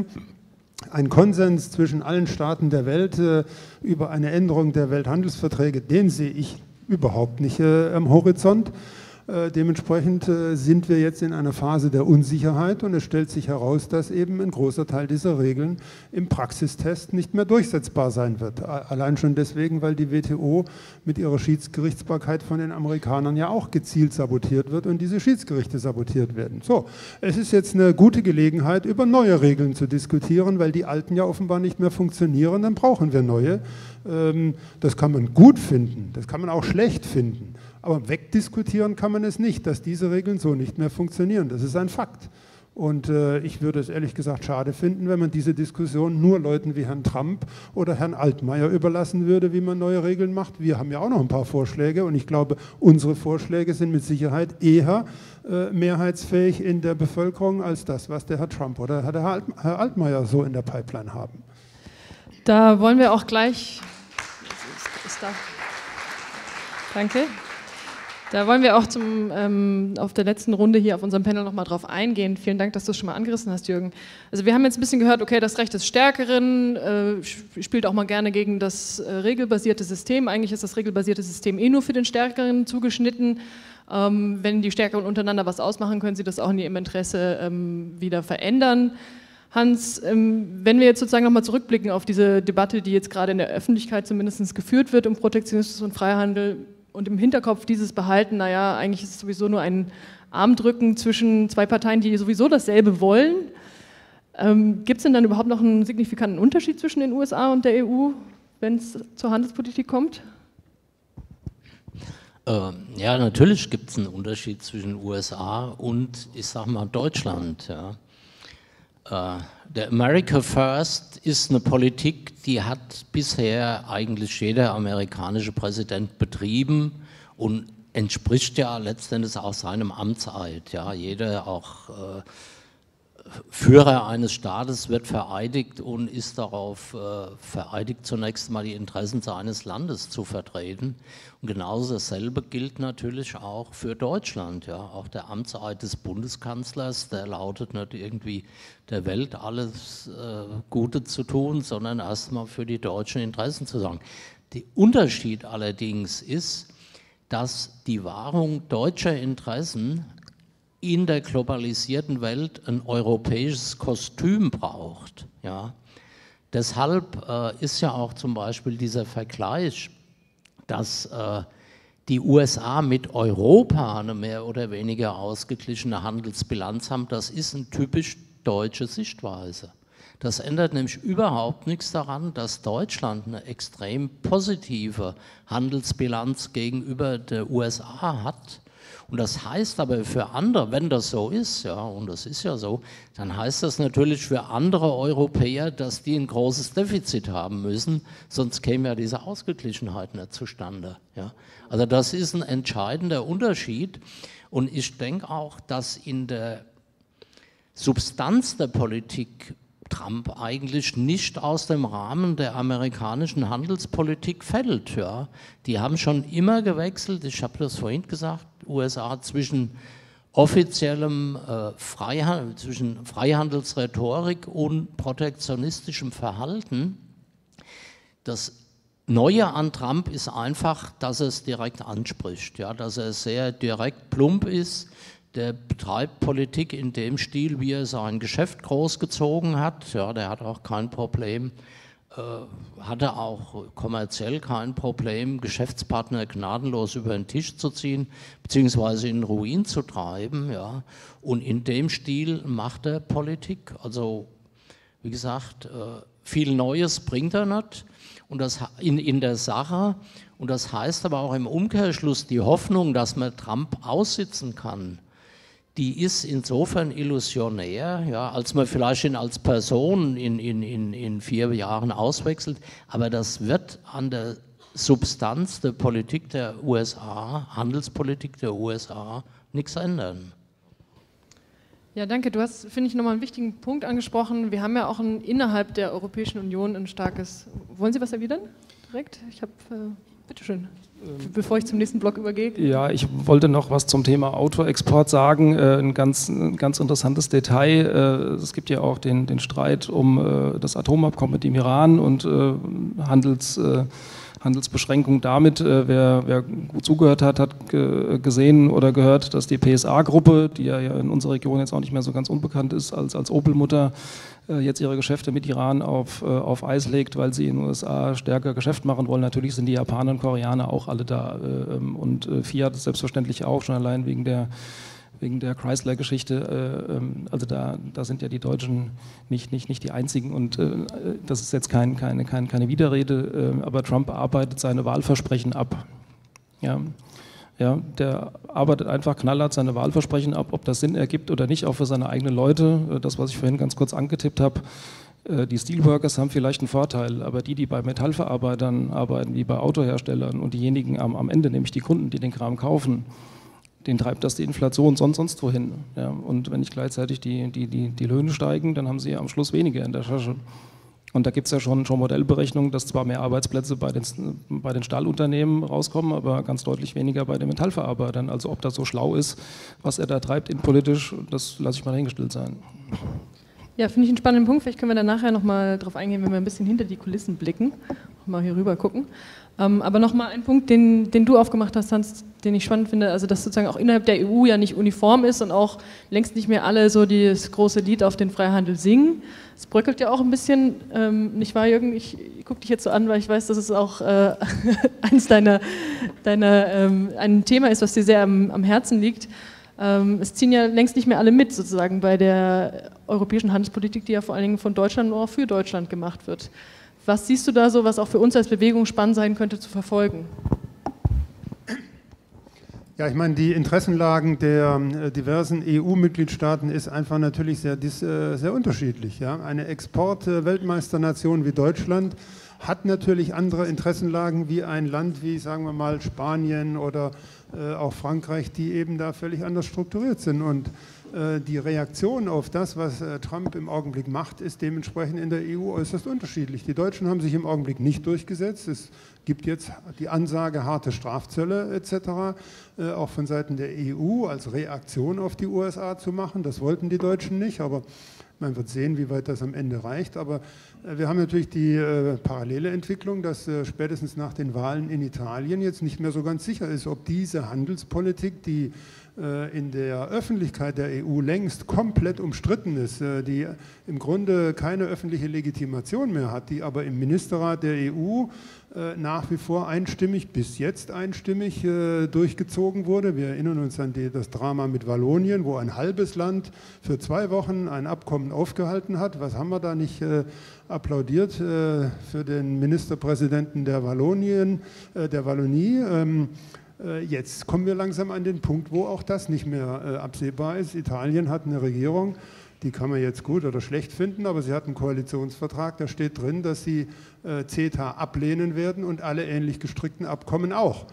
Ein Konsens zwischen allen Staaten der Welt äh, über eine Änderung der Welthandelsverträge, den sehe ich überhaupt nicht äh, am Horizont. Äh, dementsprechend äh, sind wir jetzt in einer Phase der Unsicherheit und es stellt sich heraus, dass eben ein großer Teil dieser Regeln im Praxistest nicht mehr durchsetzbar sein wird. Allein schon deswegen, weil die W T O mit ihrer Schiedsgerichtsbarkeit von den Amerikanern ja auch gezielt sabotiert wird und diese Schiedsgerichte sabotiert werden. So, es ist jetzt eine gute Gelegenheit, über neue Regeln zu diskutieren, weil die alten ja offenbar nicht mehr funktionieren, dann brauchen wir neue. Ähm, das kann man gut finden, das kann man auch schlecht finden. Aber wegdiskutieren kann man es nicht, dass diese Regeln so nicht mehr funktionieren. Das ist ein Fakt. Und äh, ich würde es ehrlich gesagt schade finden, wenn man diese Diskussion nur Leuten wie Herrn Trump oder Herrn Altmaier überlassen würde, wie man neue Regeln macht. Wir haben ja auch noch ein paar Vorschläge und ich glaube, unsere Vorschläge sind mit Sicherheit eher äh, mehrheitsfähig in der Bevölkerung als das, was der Herr Trump oder Herr, Alt Herr Altmaier so in der Pipeline haben. Da wollen wir auch gleich... Ist da. Danke. Da wollen wir auch zum, ähm, auf der letzten Runde hier auf unserem Panel nochmal drauf eingehen. Vielen Dank, dass du es schon mal angerissen hast, Jürgen. Also wir haben jetzt ein bisschen gehört, okay, das Recht des Stärkeren äh, spielt auch mal gerne gegen das äh, regelbasierte System. Eigentlich ist das regelbasierte System eh nur für den Stärkeren zugeschnitten. Ähm, wenn die Stärkeren untereinander was ausmachen, können sie das auch in ihrem Interesse ähm, wieder verändern. Hans, ähm, wenn wir jetzt sozusagen nochmal zurückblicken auf diese Debatte, die jetzt gerade in der Öffentlichkeit zumindest geführt wird um Protektionismus und Freihandel, und im Hinterkopf dieses Behalten, naja, eigentlich ist es sowieso nur ein Armdrücken zwischen zwei Parteien, die sowieso dasselbe wollen. Ähm, gibt es denn dann überhaupt noch einen signifikanten Unterschied zwischen den U S A und der E U, wenn es zur Handelspolitik kommt? Ähm, ja, natürlich gibt es einen Unterschied zwischen den U S A und, ich sag mal, Deutschland. Ja. Äh, der America First ist eine Politik, die hat bisher eigentlich jeder amerikanische Präsident betrieben und entspricht ja letztendlich auch seinem Amtseid. Ja. Jeder, auch äh, Führer eines Staates, wird vereidigt und ist darauf äh, vereidigt, zunächst mal die Interessen seines Landes zu vertreten. Und genauso dasselbe gilt natürlich auch für Deutschland. Ja. Auch der Amtseid des Bundeskanzlers, der lautet nicht irgendwie der Welt alles äh, Gute zu tun, sondern erstmal für die deutschen Interessen zu sagen. Der Unterschied allerdings ist, dass die Wahrung deutscher Interessen in der globalisierten Welt ein europäisches Kostüm braucht. Ja. Deshalb äh, ist ja auch zum Beispiel dieser Vergleich, dass äh, die U S A mit Europa eine mehr oder weniger ausgeglichene Handelsbilanz haben, das ist eine typisch deutsche Sichtweise. Das ändert nämlich überhaupt nichts daran, dass Deutschland eine extrem positive Handelsbilanz gegenüber der U S A hat. Und das heißt aber für andere, wenn das so ist, ja, und das ist ja so, dann heißt das natürlich für andere Europäer, dass die ein großes Defizit haben müssen, sonst käme ja diese Ausgeglichenheit nicht zustande. Ja. Also das ist ein entscheidender Unterschied und ich denke auch, dass in der Substanz der Politik Trump eigentlich nicht aus dem Rahmen der amerikanischen Handelspolitik fällt. Ja. Die haben schon immer gewechselt, ich habe das vorhin gesagt, U S A zwischen offiziellem äh, Freihandel, zwischen Freihandelsrhetorik und protektionistischem Verhalten. Das Neue an Trump ist einfach, dass er es direkt anspricht, ja, dass er sehr direkt plump ist. Der betreibt Politik in dem Stil, wie er sein Geschäft großgezogen hat. Ja, der hat auch kein Problem, äh, hatte auch kommerziell kein Problem, Geschäftspartner gnadenlos über den Tisch zu ziehen, beziehungsweise in den Ruin zu treiben. Ja. Und in dem Stil macht er Politik. Also, wie gesagt, äh, viel Neues bringt er nicht und das in, in der Sache. Und das heißt aber auch im Umkehrschluss, die Hoffnung, dass man Trump aussitzen kann, die ist insofern illusionär, ja, als man vielleicht ihn als Person in, in, in, in vier Jahren auswechselt, aber das wird an der Substanz der Politik der U S A, Handelspolitik der U S A, nichts ändern. Ja, danke. Du hast, finde ich, nochmal einen wichtigen Punkt angesprochen. Wir haben ja auch ein, innerhalb der Europäischen Union ein starkes... Wollen Sie was erwidern? Direkt? Ich habe... Äh, bitteschön. Bevor ich zum nächsten Block übergehe. Ja, ich wollte noch was zum Thema Autoexport sagen. Äh, ein, ganz, ein ganz interessantes Detail. Äh, es gibt ja auch den, den Streit um äh, das Atomabkommen mit dem Iran und äh, Handels, äh, Handelsbeschränkungen damit. Äh, wer, wer gut zugehört hat, hat ge gesehen oder gehört, dass die P S A-Gruppe, die ja, ja in unserer Region jetzt auch nicht mehr so ganz unbekannt ist, als, als Opel-Mutter, jetzt ihre Geschäfte mit Iran auf, auf Eis legt, weil sie in den U S A stärker Geschäft machen wollen. Natürlich sind die Japaner und Koreaner auch alle da und Fiat ist selbstverständlich auch, schon allein wegen der, wegen der Chrysler-Geschichte. Also da, da sind ja die Deutschen nicht, nicht, nicht die einzigen und das ist jetzt kein, keine, keine, keine Widerrede, aber Trump arbeitet seine Wahlversprechen ab. Ja. Ja, der arbeitet einfach knallhart seine Wahlversprechen ab, ob das Sinn ergibt oder nicht, auch für seine eigenen Leute. Das, was ich vorhin ganz kurz angetippt habe, die Steelworkers haben vielleicht einen Vorteil, aber die, die bei Metallverarbeitern arbeiten, wie bei Autoherstellern und diejenigen am, am Ende, nämlich die Kunden, die den Kram kaufen, den treibt das die Inflation sonst, sonst wohin. Ja, und wenn nicht gleichzeitig die, die, die, die Löhne steigen, dann haben sie am Schluss weniger in der Tasche. Und da gibt es ja schon, schon Modellberechnungen, dass zwar mehr Arbeitsplätze bei den, bei den Stahlunternehmen rauskommen, aber ganz deutlich weniger bei den Metallverarbeitern. Also ob das so schlau ist, was er da treibt innenpolitisch, das lasse ich mal hingestellt sein. Ja, finde ich einen spannenden Punkt. Vielleicht können wir da nachher nochmal drauf eingehen, wenn wir ein bisschen hinter die Kulissen blicken. Mal hier rüber gucken. Ähm, aber nochmal ein Punkt, den, den du aufgemacht hast, Hans, den ich spannend finde, also dass sozusagen auch innerhalb der E U ja nicht uniform ist und auch längst nicht mehr alle so das große Lied auf den Freihandel singen. Es bröckelt ja auch ein bisschen, ähm, nicht wahr, Jürgen? Ich, ich gucke dich jetzt so an, weil ich weiß, dass es auch äh, eins deiner, deiner ähm, ein Thema ist, was dir sehr am, am Herzen liegt. Ähm, es ziehen ja längst nicht mehr alle mit, sozusagen, bei der europäischen Handelspolitik, die ja vor allen Dingen von Deutschland und auch für Deutschland gemacht wird. Was siehst du da so, was auch für uns als Bewegung spannend sein könnte zu verfolgen? Ja, ich meine, die Interessenlagen der äh, diversen E U-Mitgliedstaaten ist einfach natürlich sehr, dies, äh, sehr unterschiedlich. Ja? Eine Export-Weltmeisternation wie Deutschland hat natürlich andere Interessenlagen wie ein Land wie, sagen wir mal, Spanien oder äh, auch Frankreich, die eben da völlig anders strukturiert sind. Und äh, die Reaktion auf das, was äh, Trump im Augenblick macht, ist dementsprechend in der E U äußerst unterschiedlich. Die Deutschen haben sich im Augenblick nicht durchgesetzt. Es gibt jetzt die Ansage, harte Strafzölle et cetera, äh, auch von Seiten der E U als Reaktion auf die U S A zu machen. Das wollten die Deutschen nicht, aber man wird sehen, wie weit das am Ende reicht. Aber äh, wir haben natürlich die äh, parallele Entwicklung, dass äh, spätestens nach den Wahlen in Italien jetzt nicht mehr so ganz sicher ist, ob diese Handelspolitik, die äh, in der Öffentlichkeit der E U längst komplett umstritten ist, äh, die im Grunde keine öffentliche Legitimation mehr hat, die aber im Ministerrat der E U äh, nach wie vor einstimmig, bis jetzt einstimmig äh, durchgezogen wurde. Wir erinnern uns an die, das Drama mit Wallonien, wo ein halbes Land für zwei Wochen ein Abkommen aufgehalten hat. Was haben wir da nicht äh, applaudiert äh, für den Ministerpräsidenten der Wallonien, äh, der Wallonie? Ähm, äh, jetzt kommen wir langsam an den Punkt, wo auch das nicht mehr äh, absehbar ist. Italien hat eine Regierung, die kann man jetzt gut oder schlecht finden, aber sie hat einen Koalitionsvertrag, da steht drin, dass sie äh, CETA ablehnen werden und alle ähnlich gestrickten Abkommen auch.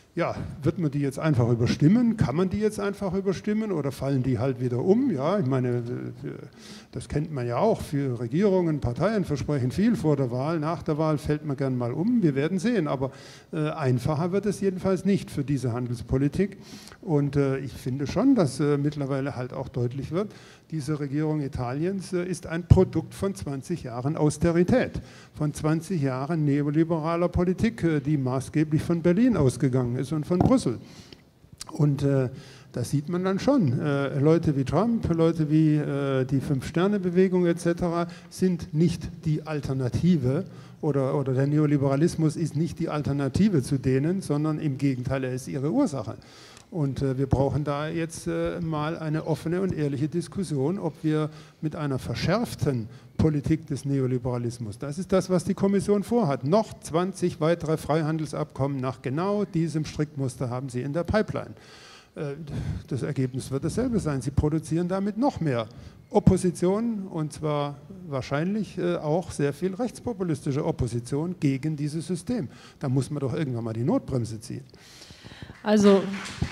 Ja, wird man die jetzt einfach überstimmen? Kann man die jetzt einfach überstimmen oder fallen die halt wieder um? Ja, ich meine, das kennt man ja auch. Für Regierungen, Parteien versprechen viel vor der Wahl. Nach der Wahl fällt man gern mal um. Wir werden sehen. Aber äh, einfacher wird es jedenfalls nicht für diese Handelspolitik. Und äh, ich finde schon, dass äh, mittlerweile halt auch deutlich wird, diese Regierung Italiens äh, ist ein Produkt von zwanzig Jahren Austerität, von zwanzig Jahren neoliberaler Politik, äh, die maßgeblich von Berlin ausgegangen ist und von Brüssel. Und äh, das sieht man dann schon. Äh, Leute wie Trump, Leute wie äh, die Fünf-Sterne-Bewegung et cetera sind nicht die Alternative oder, oder der Neoliberalismus ist nicht die Alternative zu denen, sondern im Gegenteil, er ist ihre Ursache. Und äh, wir brauchen da jetzt äh, mal eine offene und ehrliche Diskussion, ob wir mit einer verschärften Politik des Neoliberalismus, das ist das, was die Kommission vorhat, noch zwanzig weitere Freihandelsabkommen nach genau diesem Strickmuster haben sie in der Pipeline. Äh, das Ergebnis wird dasselbe sein. Sie produzieren damit noch mehr Opposition und zwar wahrscheinlich äh, auch sehr viel rechtspopulistische Opposition gegen dieses System. Da muss man doch irgendwann mal die Notbremse ziehen. Also,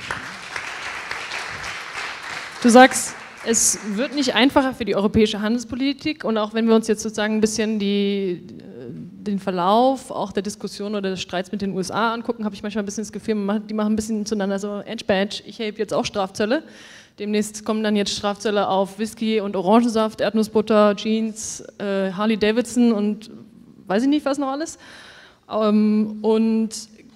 du sagst, es wird nicht einfacher für die europäische Handelspolitik und auch wenn wir uns jetzt sozusagen ein bisschen die, den Verlauf auch der Diskussion oder des Streits mit den U S A angucken, habe ich manchmal ein bisschen das Gefühl, die machen ein bisschen zueinander so, Edge Badge, ich hebe jetzt auch Strafzölle. Demnächst kommen dann jetzt Strafzölle auf Whisky und Orangensaft, Erdnussbutter, Jeans, äh, Harley Davidson und weiß ich nicht was noch alles. Ähm, und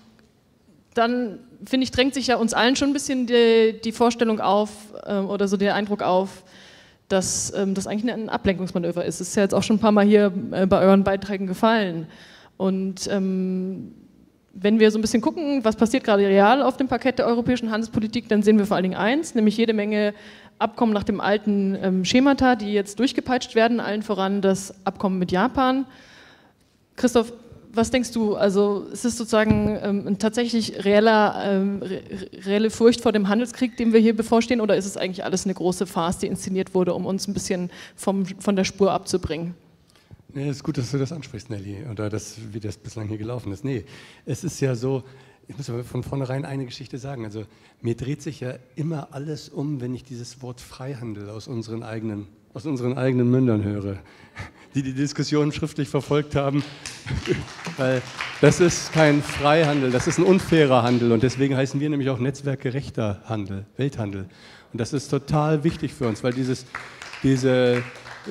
dann, finde ich, drängt sich ja uns allen schon ein bisschen die, die Vorstellung auf ähm, oder so der Eindruck auf, dass ähm, das eigentlich ein Ablenkungsmanöver ist. Das ist ja jetzt auch schon ein paar Mal hier äh, bei euren Beiträgen gefallen. Und ähm, wenn wir so ein bisschen gucken, was passiert gerade real auf dem Parkett der europäischen Handelspolitik, dann sehen wir vor allen Dingen eins, nämlich jede Menge Abkommen nach dem alten ähm, Schemata, die jetzt durchgepeitscht werden, allen voran das Abkommen mit Japan. Christoph, was denkst du, also ist es sozusagen ähm, ein tatsächlich reeller, ähm, re reelle Furcht vor dem Handelskrieg, dem wir hier bevorstehen, oder ist es eigentlich alles eine große Farce, die inszeniert wurde, um uns ein bisschen vom, von der Spur abzubringen? Nee, es ist gut, dass du das ansprichst, Nelly, oder das, wie das bislang hier gelaufen ist. Nee, es ist ja so, ich muss aber von vornherein eine Geschichte sagen, also mir dreht sich ja immer alles um, wenn ich dieses Wort Freihandel aus unseren eigenen, aus unseren eigenen Mündern höre, die die Diskussion schriftlich verfolgt haben, weil das ist kein Freihandel, das ist ein unfairer Handel und deswegen heißen wir nämlich auch netzwerkgerechter Handel, Welthandel. Und das ist total wichtig für uns, weil dieses, diese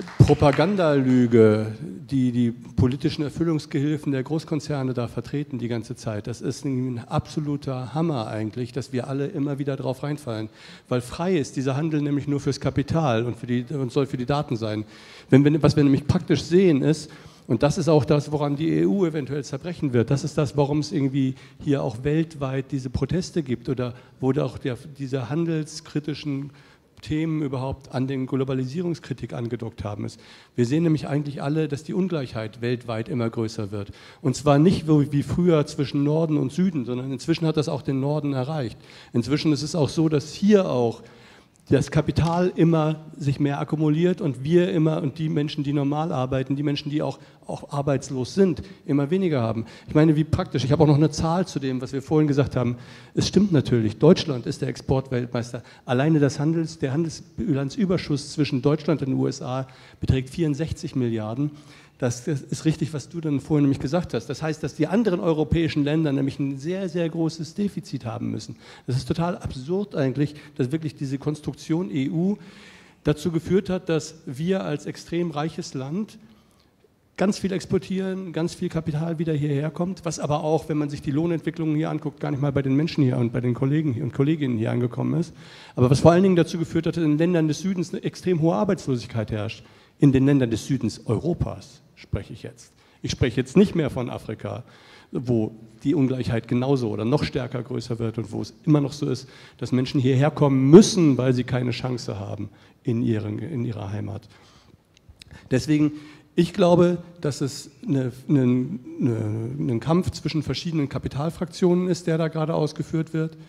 Propagandalüge, die die politischen Erfüllungsgehilfen der Großkonzerne da vertreten die ganze Zeit, das ist ein absoluter Hammer eigentlich, dass wir alle immer wieder drauf reinfallen. Weil frei ist dieser Handel nämlich nur fürs Kapital und, für die, und soll für die Daten sein. Wenn wir, was wir nämlich praktisch sehen ist, und das ist auch das, woran die E U eventuell zerbrechen wird, das ist das, warum es irgendwie hier auch weltweit diese Proteste gibt oder wo auch der, diese handelskritischen Themen überhaupt an den Globalisierungskritik angedockt haben. Ist. Wir sehen nämlich eigentlich alle, dass die Ungleichheit weltweit immer größer wird. Und zwar nicht wie früher zwischen Norden und Süden, sondern inzwischen hat das auch den Norden erreicht. Inzwischen ist es auch so, dass hier auch das Kapital immer sich mehr akkumuliert und wir immer und die Menschen, die normal arbeiten, die Menschen, die auch, auch arbeitslos sind, immer weniger haben. Ich meine, wie praktisch. Ich habe auch noch eine Zahl zu dem, was wir vorhin gesagt haben. Es stimmt natürlich, Deutschland ist der Exportweltmeister. Alleine das Handels, der Handelsbilanzüberschuss zwischen Deutschland und den U S A beträgt vierundsechzig Milliarden. Das ist richtig, was du dann vorhin nämlich gesagt hast. Das heißt, dass die anderen europäischen Länder nämlich ein sehr, sehr großes Defizit haben müssen. Das ist total absurd eigentlich, dass wirklich diese Konstruktion E U dazu geführt hat, dass wir als extrem reiches Land ganz viel exportieren, ganz viel Kapital wieder hierher kommt, was aber auch, wenn man sich die Lohnentwicklungen hier anguckt, gar nicht mal bei den Menschen hier und bei den Kollegen und Kolleginnen hier angekommen ist. Aber was vor allen Dingen dazu geführt hat, dass in den Ländern des Südens eine extrem hohe Arbeitslosigkeit herrscht. In den Ländern des Südens Europas spreche ich jetzt. Ich spreche jetzt nicht mehr von Afrika, wo die Ungleichheit genauso oder noch stärker größer wird und wo es immer noch so ist, dass Menschen hierher kommen müssen, weil sie keine Chance haben in, ihren, in ihrer Heimat. Deswegen, ich glaube, dass es eine, eine, eine, ein Kampf zwischen verschiedenen Kapitalfraktionen ist, der da gerade ausgeführt wird.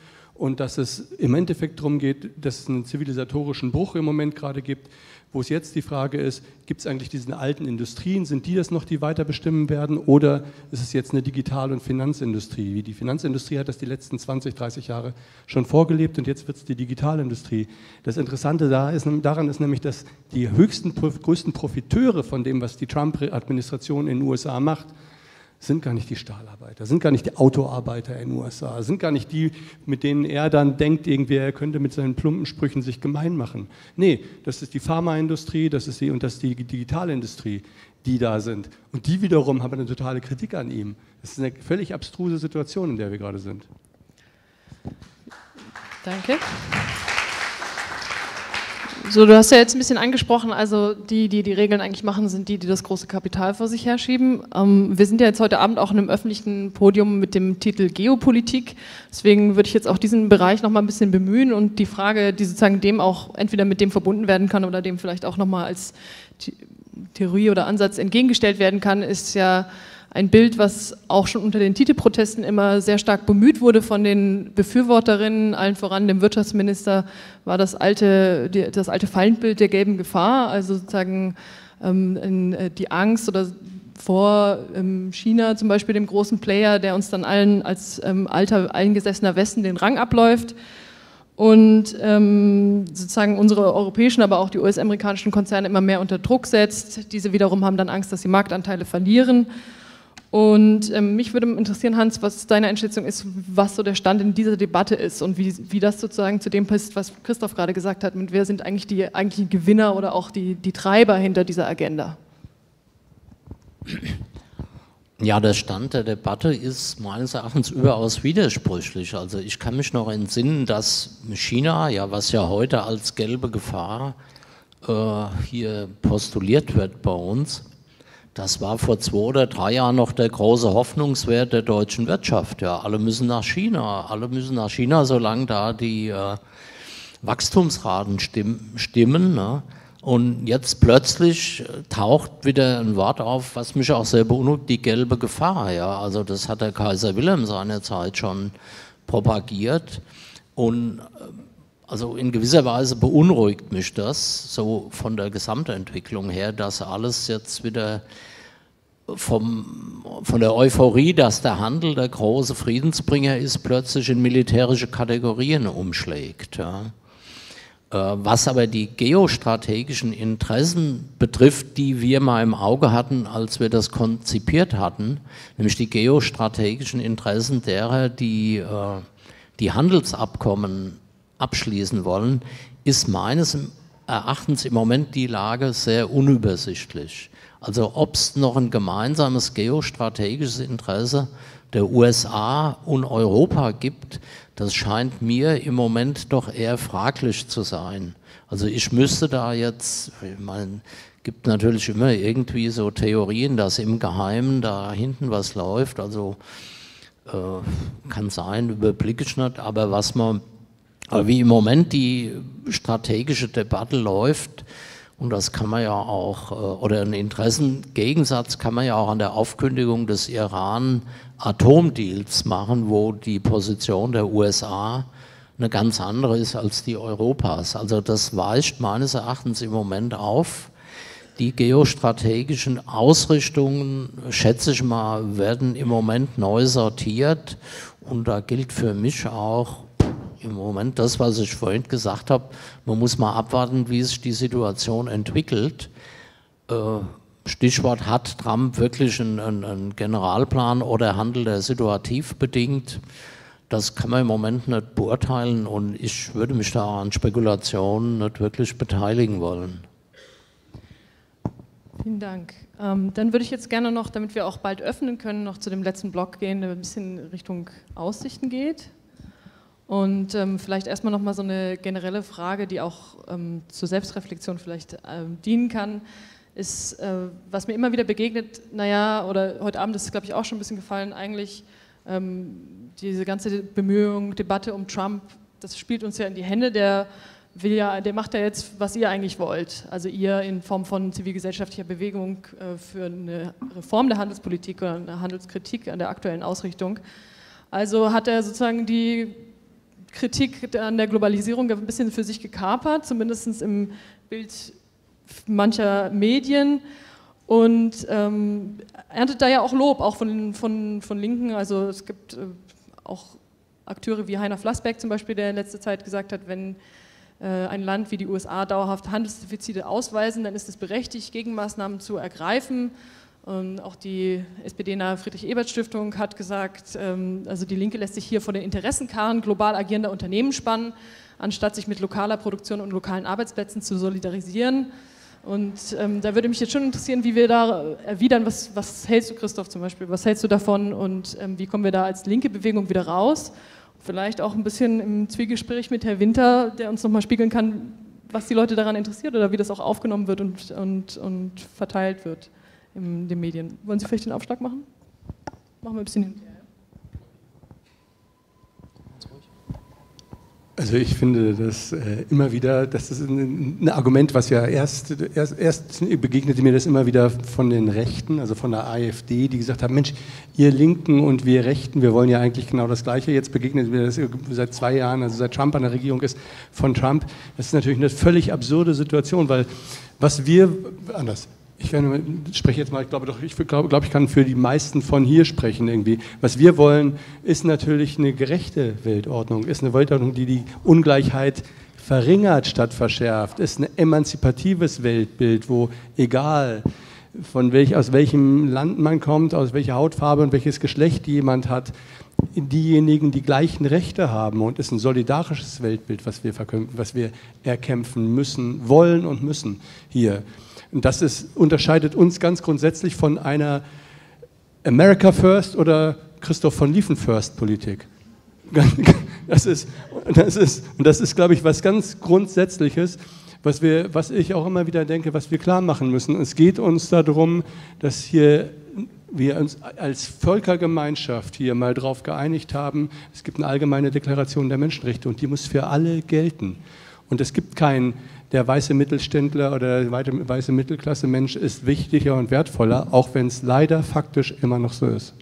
und dass es im Endeffekt darum geht, dass es einen zivilisatorischen Bruch im Moment gerade gibt, wo es jetzt die Frage ist, gibt es eigentlich diese alten Industrien, sind die das noch, die weiter bestimmen werden, oder ist es jetzt eine Digital- und Finanzindustrie? Die Finanzindustrie hat das die letzten zwanzig, dreißig Jahre schon vorgelebt und jetzt wird es die Digitalindustrie. Das Interessante da ist, daran ist nämlich, dass die höchsten, größten Profiteure von dem, was die Trump-Administration in den U S A macht, sind gar nicht die Stahlarbeiter, sind gar nicht die Autoarbeiter in den U S A, sind gar nicht die, mit denen er dann denkt, irgendwie er könnte mit seinen plumpen Sprüchen sich gemein machen. Nee, das ist die Pharmaindustrie, das ist die, und das ist die Digitalindustrie, die da sind. Und die wiederum haben eine totale Kritik an ihm. Das ist eine völlig abstruse Situation, in der wir gerade sind. Danke. So, du hast ja jetzt ein bisschen angesprochen, also die, die die Regeln eigentlich machen, sind die, die das große Kapital vor sich herschieben. Ähm, wir sind ja jetzt heute Abend auch in einem öffentlichen Podium mit dem Titel Geopolitik. Deswegen würde ich jetzt auch diesen Bereich noch mal ein bisschen bemühen und die Frage, die sozusagen dem auch entweder mit dem verbunden werden kann oder dem vielleicht auch noch mal als Theorie oder Ansatz entgegengestellt werden kann, ist ja ein Bild, was auch schon unter den T T I P-Protesten immer sehr stark bemüht wurde von den Befürworterinnen, allen voran dem Wirtschaftsminister, war das alte, die, das alte Feindbild der gelben Gefahr, also sozusagen ähm, die Angst oder vor ähm, China zum Beispiel, dem großen Player, der uns dann allen als ähm, alter, eingesessener Westen den Rang abläuft. Und ähm, sozusagen unsere europäischen, aber auch die U S-amerikanischen Konzerne immer mehr unter Druck setzt. Diese wiederum haben dann Angst, dass sie Marktanteile verlieren. Und ähm, mich würde interessieren, Hans, was deine Einschätzung ist, was so der Stand in dieser Debatte ist und wie, wie das sozusagen zu dem passt, was Christoph gerade gesagt hat, mit wer sind eigentlich die eigentlichen Gewinner oder auch die, die Treiber hinter dieser Agenda? Ja, der Stand der Debatte ist meines Erachtens überaus widersprüchlich. Also ich kann mich noch entsinnen, dass China, ja, was ja heute als gelbe Gefahr äh, hier postuliert wird bei uns, das war vor zwei oder drei Jahren noch der große Hoffnungswert der deutschen Wirtschaft. Ja, alle müssen nach China, alle müssen nach China, solange da die äh, Wachstumsraten stimmen. stimmen ne? Und jetzt plötzlich taucht wieder ein Wort auf, was mich auch sehr beunruhigt, die gelbe Gefahr. Ja? Also das hat der Kaiser Wilhelm seinerzeit schon propagiert. Und also in gewisser Weise beunruhigt mich das, so von der Gesamtentwicklung her, dass alles jetzt wieder vom, von der Euphorie, dass der Handel der große Friedensbringer ist, plötzlich in militärische Kategorien umschlägt. Ja. Was aber die geostrategischen Interessen betrifft, die wir mal im Auge hatten, als wir das konzipiert hatten, nämlich die geostrategischen Interessen derer, die die Handelsabkommen abschließen wollen, ist meines Erachtens im Moment die Lage sehr unübersichtlich. Also ob es noch ein gemeinsames geostrategisches Interesse der U S A und Europa gibt, das scheint mir im Moment doch eher fraglich zu sein. Also ich müsste da jetzt, ich meine, es gibt natürlich immer irgendwie so Theorien, dass im Geheimen da hinten was läuft, also äh, kann sein, überblicke ich nicht, aber was man Aber wie im Moment die strategische Debatte läuft, und das kann man ja auch, oder einen Interessengegensatz kann man ja auch an der Aufkündigung des Iran-Atomdeals machen, wo die Position der U S A eine ganz andere ist als die Europas. Also das weicht meines Erachtens im Moment auf. Die geostrategischen Ausrichtungen, schätze ich mal, werden im Moment neu sortiert, und da gilt für mich auch im Moment das, was ich vorhin gesagt habe, man muss mal abwarten, wie sich die Situation entwickelt. Stichwort, hat Trump wirklich einen, einen Generalplan oder handelt er situativ bedingt? Das kann man im Moment nicht beurteilen, und ich würde mich da an Spekulationen nicht wirklich beteiligen wollen. Vielen Dank. Ähm, dann würde ich jetzt gerne noch, damit wir auch bald öffnen können, noch zu dem letzten Block gehen, der ein bisschen Richtung Aussichten geht. Und ähm, vielleicht erstmal nochmal so eine generelle Frage, die auch ähm, zur Selbstreflexion vielleicht ähm, dienen kann, ist, äh, was mir immer wieder begegnet, naja, oder heute Abend ist es, glaube ich, auch schon ein bisschen gefallen, eigentlich ähm, diese ganze Bemühung, Debatte um Trump, das spielt uns ja in die Hände, der will ja, der macht ja jetzt, was ihr eigentlich wollt, also ihr in Form von zivilgesellschaftlicher Bewegung äh, für eine Reform der Handelspolitik oder eine Handelskritik an der aktuellen Ausrichtung. Also hat er sozusagen die Kritik an der Globalisierung ein bisschen für sich gekapert, zumindest im Bild mancher Medien. Und ähm, erntet da ja auch Lob, auch von, von, von Linken. Also es gibt äh, auch Akteure wie Heiner Flassbeck zum Beispiel, der in letzter Zeit gesagt hat, wenn äh, ein Land wie die U S A dauerhaft Handelsdefizite ausweisen, dann ist es berechtigt, Gegenmaßnahmen zu ergreifen. Und auch die S P D-nahe Friedrich-Ebert-Stiftung hat gesagt, ähm, also die Linke lässt sich hier vor den Interessenkarren global agierender Unternehmen spannen, anstatt sich mit lokaler Produktion und lokalen Arbeitsplätzen zu solidarisieren. Und ähm, da würde mich jetzt schon interessieren, wie wir da erwidern, was, was hältst du, Christoph, zum Beispiel, was hältst du davon und ähm, wie kommen wir da als linke Bewegung wieder raus? Vielleicht auch ein bisschen im Zwiegespräch mit Herrn Winter, der uns nochmal spiegeln kann, was die Leute daran interessiert oder wie das auch aufgenommen wird und, und, und verteilt wird in den Medien. Wollen Sie vielleicht den Aufschlag machen? Machen wir ein bisschen hin. Also ich finde das äh, immer wieder, das ist ein, ein Argument, was ja erst, erst, erst begegnete mir das immer wieder von den Rechten, also von der AfD, die gesagt haben, Mensch, ihr Linken und wir Rechten, wir wollen ja eigentlich genau das Gleiche. Jetzt begegnet mir das seit zwei Jahren, also seit Trump an der Regierung ist, von Trump. Das ist natürlich eine völlig absurde Situation, weil was wir, anders, ich kann, spreche jetzt mal, ich glaube doch, ich glaube, glaube, ich kann für die meisten von hier sprechen irgendwie. Was wir wollen, ist natürlich eine gerechte Weltordnung, ist eine Weltordnung, die die Ungleichheit verringert statt verschärft, ist ein emanzipatives Weltbild, wo egal von welch, aus welchem Land man kommt, aus welcher Hautfarbe und welches Geschlecht jemand hat, diejenigen die gleichen Rechte haben und ist ein solidarisches Weltbild, was wir, was wir erkämpfen müssen, wollen und müssen hier. Und das ist, unterscheidet uns ganz grundsätzlich von einer America First oder Christoph von Lieven First Politik. Das ist, das ist, und das ist, glaube ich, was ganz Grundsätzliches, was, wir, was ich auch immer wieder denke, was wir klar machen müssen. Es geht uns darum, dass hier wir uns als Völkergemeinschaft hier mal darauf geeinigt haben, es gibt eine allgemeine Deklaration der Menschenrechte und die muss für alle gelten. Und es gibt keinen, der weiße Mittelständler oder der weiße Mittelklasse-Mensch ist wichtiger und wertvoller, auch wenn es leider faktisch immer noch so ist.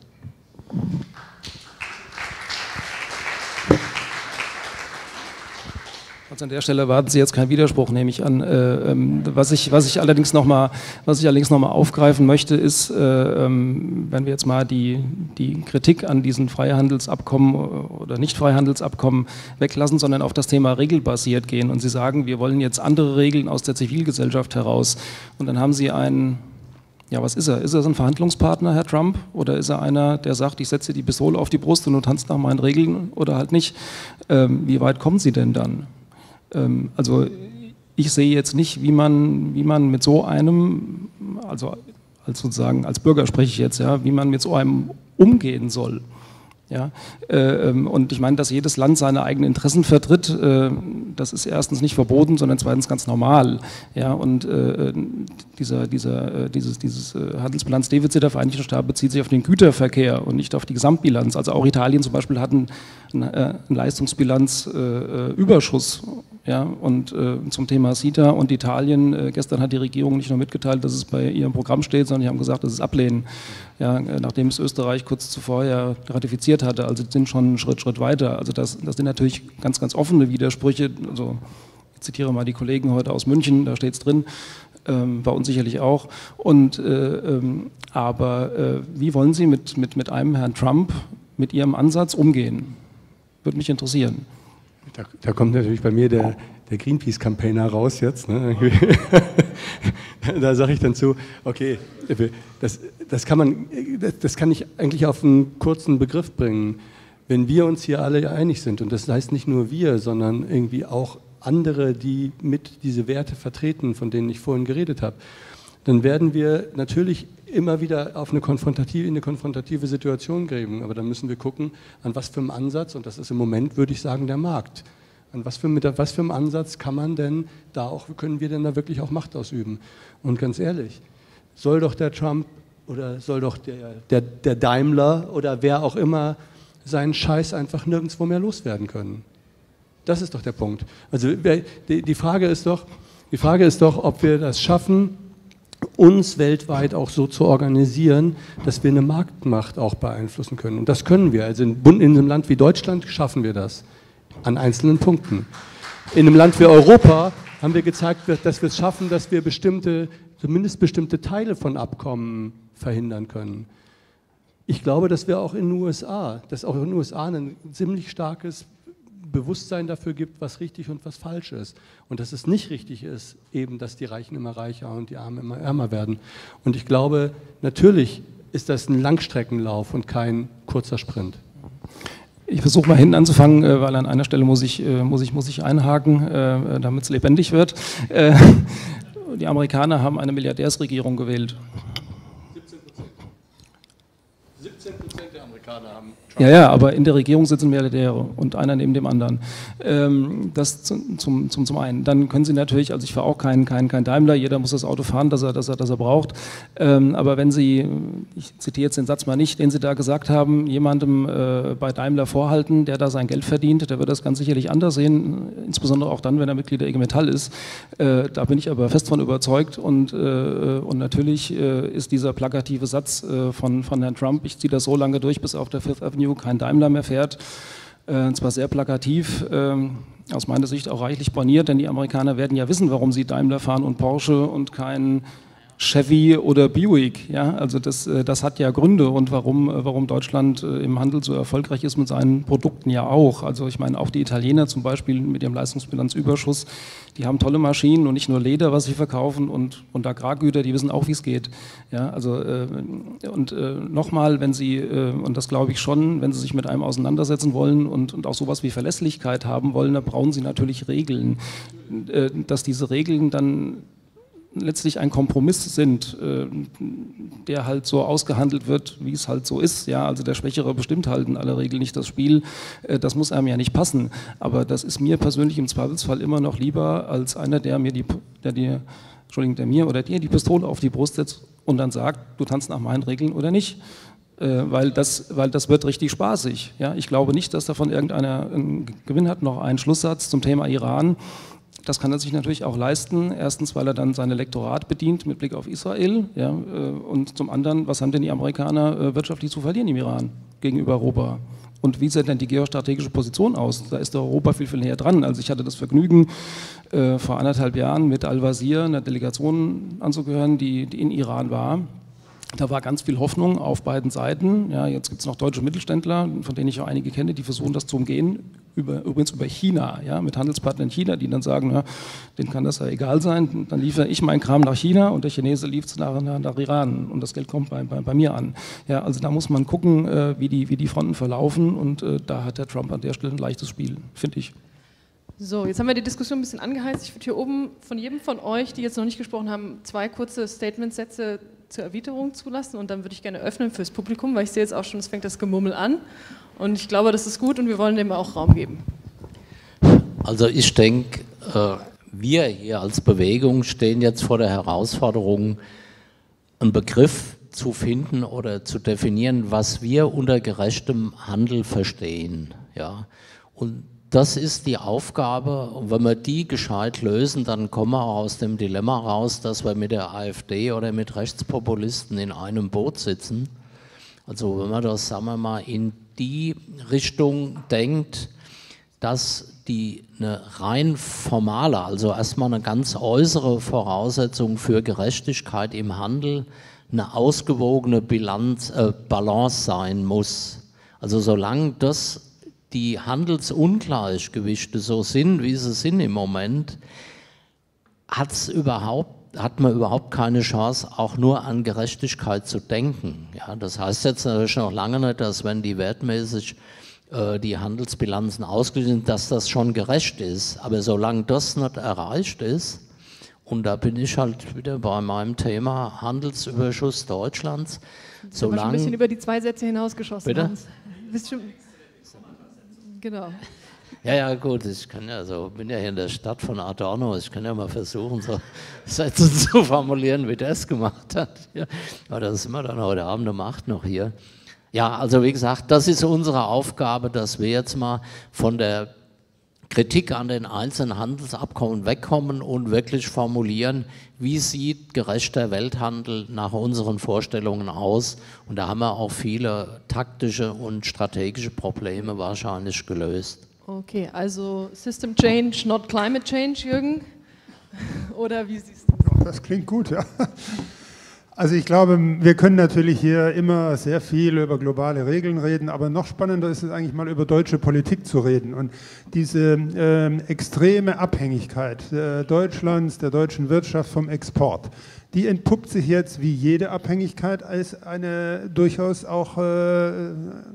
Also an der Stelle erwarten Sie jetzt keinen Widerspruch, nehme ich an. Äh, ähm, was ich, was ich allerdings nochmal noch aufgreifen möchte, ist, äh, ähm, wenn wir jetzt mal die, die Kritik an diesen Freihandelsabkommen oder Nicht-Freihandelsabkommen weglassen, sondern auf das Thema regelbasiert gehen. Und Sie sagen, wir wollen jetzt andere Regeln aus der Zivilgesellschaft heraus. Und dann haben Sie einen, ja, was ist er? Ist er so ein Verhandlungspartner, Herr Trump? Oder ist er einer, der sagt, ich setze die Pistole auf die Brust und du tanzt nach meinen Regeln oder halt nicht? Ähm, wie weit kommen Sie denn dann? Also ich sehe jetzt nicht, wie man, wie man mit so einem, also als sozusagen als Bürger spreche ich jetzt, ja, wie man mit so einem umgehen soll. Ja, äh, und ich meine, dass jedes Land seine eigenen Interessen vertritt, äh, das ist erstens nicht verboten, sondern zweitens ganz normal. Ja, und äh, dieser, dieser, äh, dieses, dieses äh, Handelsbilanzdefizit der Vereinigten Staaten bezieht sich auf den Güterverkehr und nicht auf die Gesamtbilanz. Also auch Italien zum Beispiel hat einen, einen, äh, einen Leistungsbilanzüberschuss. Äh, ja, und äh, zum Thema CETA und Italien, äh, gestern hat die Regierung nicht nur mitgeteilt, dass es bei ihrem Programm steht, sondern die haben gesagt, dass sie es ablehnen. Ja, äh, nachdem es Österreich kurz zuvor ja ratifiziert hatte, also sind schon einen Schritt, Schritt weiter. Also das, das sind natürlich ganz, ganz offene Widersprüche. Also ich zitiere mal die Kollegen heute aus München, da steht es drin, ähm, bei uns sicherlich auch. Und, äh, ähm, aber äh, wie wollen Sie mit, mit, mit einem Herrn Trump, mit Ihrem Ansatz umgehen? Würde mich interessieren. Da, da kommt natürlich bei mir der, der Greenpeace-Campaigner raus jetzt. Ne? Da sage ich dann zu, okay, das, das, kann man, das, das kann ich eigentlich auf einen kurzen Begriff bringen. Wenn wir uns hier alle einig sind, und das heißt nicht nur wir, sondern irgendwie auch andere, die mit diese Werte vertreten, von denen ich vorhin geredet habe, dann werden wir natürlich immer wieder auf eine konfrontative, in eine konfrontative Situation geben. Aber dann müssen wir gucken, an was für einem Ansatz, und das ist im Moment, würde ich sagen, der Markt. An was für, mit was für einem Ansatz kann man denn da auch, können wir denn da wirklich auch Macht ausüben? Und ganz ehrlich, soll doch der Trump oder soll doch der, der, der Daimler oder wer auch immer seinen Scheiß einfach nirgendwo mehr loswerden können? Das ist doch der Punkt. Also die, die Frage ist doch, die Frage ist doch, ob wir das schaffen, uns weltweit auch so zu organisieren, dass wir eine Marktmacht auch beeinflussen können. Und das können wir. Also in, in einem Land wie Deutschland schaffen wir das. an einzelnen Punkten. In einem Land wie Europa haben wir gezeigt, dass wir es schaffen, dass wir bestimmte, zumindest bestimmte Teile von Abkommen verhindern können. Ich glaube, dass wir auch in den U S A, dass auch in den U S A ein ziemlich starkes Bewusstsein dafür gibt, was richtig und was falsch ist. Und dass es nicht richtig ist, eben, dass die Reichen immer reicher und die Armen immer ärmer werden. Und ich glaube, natürlich ist das ein Langstreckenlauf und kein kurzer Sprint. Ich versuche mal hinten anzufangen, weil an einer Stelle muss ich, muss ich, muss ich einhaken, damit es lebendig wird. Die Amerikaner haben eine Milliardärsregierung gewählt. siebzehn Prozent der Amerikaner haben Trump. Ja, ja, aber in der Regierung sitzen Milliardäre und einer neben dem anderen. Ähm, das zum, zum, zum, zum einen. Dann können Sie natürlich, also ich fahre auch kein, kein, kein Daimler, jeder muss das Auto fahren, das er, das er, das er braucht. Ähm, aber wenn Sie, ich zitiere jetzt den Satz mal nicht, den Sie da gesagt haben, jemandem äh, bei Daimler vorhalten, der da sein Geld verdient, der wird das ganz sicherlich anders sehen, insbesondere auch dann, wenn er Mitglied der I G Metall ist. Äh, da bin ich aber fest von überzeugt und, äh, und natürlich äh, ist dieser plakative Satz äh, von, von Herrn Trump, ich ziehe das so lange durch, bis auf der Fifth Avenue kein Daimler mehr fährt, äh, zwar sehr plakativ, äh, aus meiner Sicht auch reichlich borniert, denn die Amerikaner werden ja wissen, warum sie Daimler fahren und Porsche und kein Chevy oder Buick, ja, also das, das hat ja Gründe und warum, warum Deutschland im Handel so erfolgreich ist mit seinen Produkten ja auch. Also ich meine auch die Italiener zum Beispiel mit ihrem Leistungsbilanzüberschuss, die haben tolle Maschinen und nicht nur Leder, was sie verkaufen und, und Agrargüter, die wissen auch, wie es geht. Ja, also äh, und äh, nochmal, wenn Sie, äh, und das glaube ich schon, wenn Sie sich mit einem auseinandersetzen wollen und, und auch sowas wie Verlässlichkeit haben wollen, dann brauchen Sie natürlich Regeln, äh, dass diese Regeln dann letztlich ein Kompromiss sind, äh, der halt so ausgehandelt wird, wie es halt so ist. Ja, also der Schwächere bestimmt halt in aller Regel nicht das Spiel. Äh, das muss einem ja nicht passen. Aber das ist mir persönlich im Zweifelsfall immer noch lieber als einer, der mir die, der dir, Entschuldigung, der mir oder dir die Pistole auf die Brust setzt und dann sagt, du tanzt nach meinen Regeln oder nicht. Äh, weil das, weil das wird richtig spaßig. Ja, ich glaube nicht, dass davon irgendeiner einen Gewinn hat. Noch ein Schlusssatz zum Thema Iran. Das kann er sich natürlich auch leisten. Erstens, weil er dann sein Elektorat bedient mit Blick auf Israel. Ja, und zum anderen, was haben denn die Amerikaner wirtschaftlich zu verlieren im Iran gegenüber Europa? Und wie sieht denn die geostrategische Position aus? Da ist Europa viel, viel näher dran. Also ich hatte das Vergnügen, äh, vor anderthalb Jahren mit Al-Wazir einer Delegation anzugehören, die, die in Iran war. Da war ganz viel Hoffnung auf beiden Seiten. Ja, jetzt gibt es noch deutsche Mittelständler, von denen ich auch einige kenne, die versuchen das zu umgehen, über, übrigens über China, ja, mit Handelspartnern in China, die dann sagen, na, denen kann das ja egal sein, dann liefere ich meinen Kram nach China und der Chinese liefert es nach, nach, nach Iran und das Geld kommt bei, bei, bei mir an. Ja, also da muss man gucken, äh, wie, die, wie die Fronten verlaufen und äh, da hat der Trump an der Stelle ein leichtes Spiel, finde ich. So, jetzt haben wir die Diskussion ein bisschen angeheizt. Ich würde hier oben von jedem von euch, die jetzt noch nicht gesprochen haben, zwei kurze Statementsätze zur Erwiderung zulassen und dann würde ich gerne öffnen fürs Publikum, weil ich sehe jetzt auch schon, es fängt das Gemummel an und ich glaube, das ist gut und wir wollen dem auch Raum geben. Also ich denke, wir hier als Bewegung stehen jetzt vor der Herausforderung, einen Begriff zu finden oder zu definieren, was wir unter gerechtem Handel verstehen. Ja? Und das ist die Aufgabe, und wenn wir die gescheit lösen, dann kommen wir auch aus dem Dilemma raus, dass wir mit der AfD oder mit Rechtspopulisten in einem Boot sitzen. Also wenn man das, sagen wir mal, in die Richtung denkt, dass die eine rein formale, also erstmal eine ganz äußere Voraussetzung für Gerechtigkeit im Handel, eine ausgewogene Bilanz, äh, Balance sein muss. Also solange das die Handelsungleichgewichte so sind, wie sie sind im Moment, hat's überhaupt, hat man überhaupt keine Chance, auch nur an Gerechtigkeit zu denken. Ja, das heißt jetzt natürlich noch lange nicht, dass wenn die wertmäßig äh, die Handelsbilanzen ausgeglichen sind, dass das schon gerecht ist. Aber solange das nicht erreicht ist, und da bin ich halt wieder bei meinem Thema Handelsüberschuss Deutschlands, solange... Wir haben schon ein bisschen über die zwei Sätze hinausgeschossen. Bitte? Hans. Bist schon Genau. Ja, ja, gut, ich kann ja so, bin ja hier in der Stadt von Adorno, ich kann ja mal versuchen, so Sätze zu formulieren, wie der es gemacht hat. Ja, aber das sind wir dann heute Abend um acht noch hier. Ja, also wie gesagt, das ist unsere Aufgabe, dass wir jetzt mal von der Kritik an den einzelnen Handelsabkommen wegkommen und wirklich formulieren, wie sieht gerechter Welthandel nach unseren Vorstellungen aus. Und da haben wir auch viele taktische und strategische Probleme wahrscheinlich gelöst. Okay, also System Change, not Climate Change, Jürgen? Oder wie siehst du das? Das klingt gut, ja. Also ich glaube, wir können natürlich hier immer sehr viel über globale Regeln reden, aber noch spannender ist es eigentlich mal über deutsche Politik zu reden. Und diese äh, extreme Abhängigkeit äh, Deutschlands, der deutschen Wirtschaft vom Export, die entpuppt sich jetzt wie jede Abhängigkeit als eine durchaus auch äh,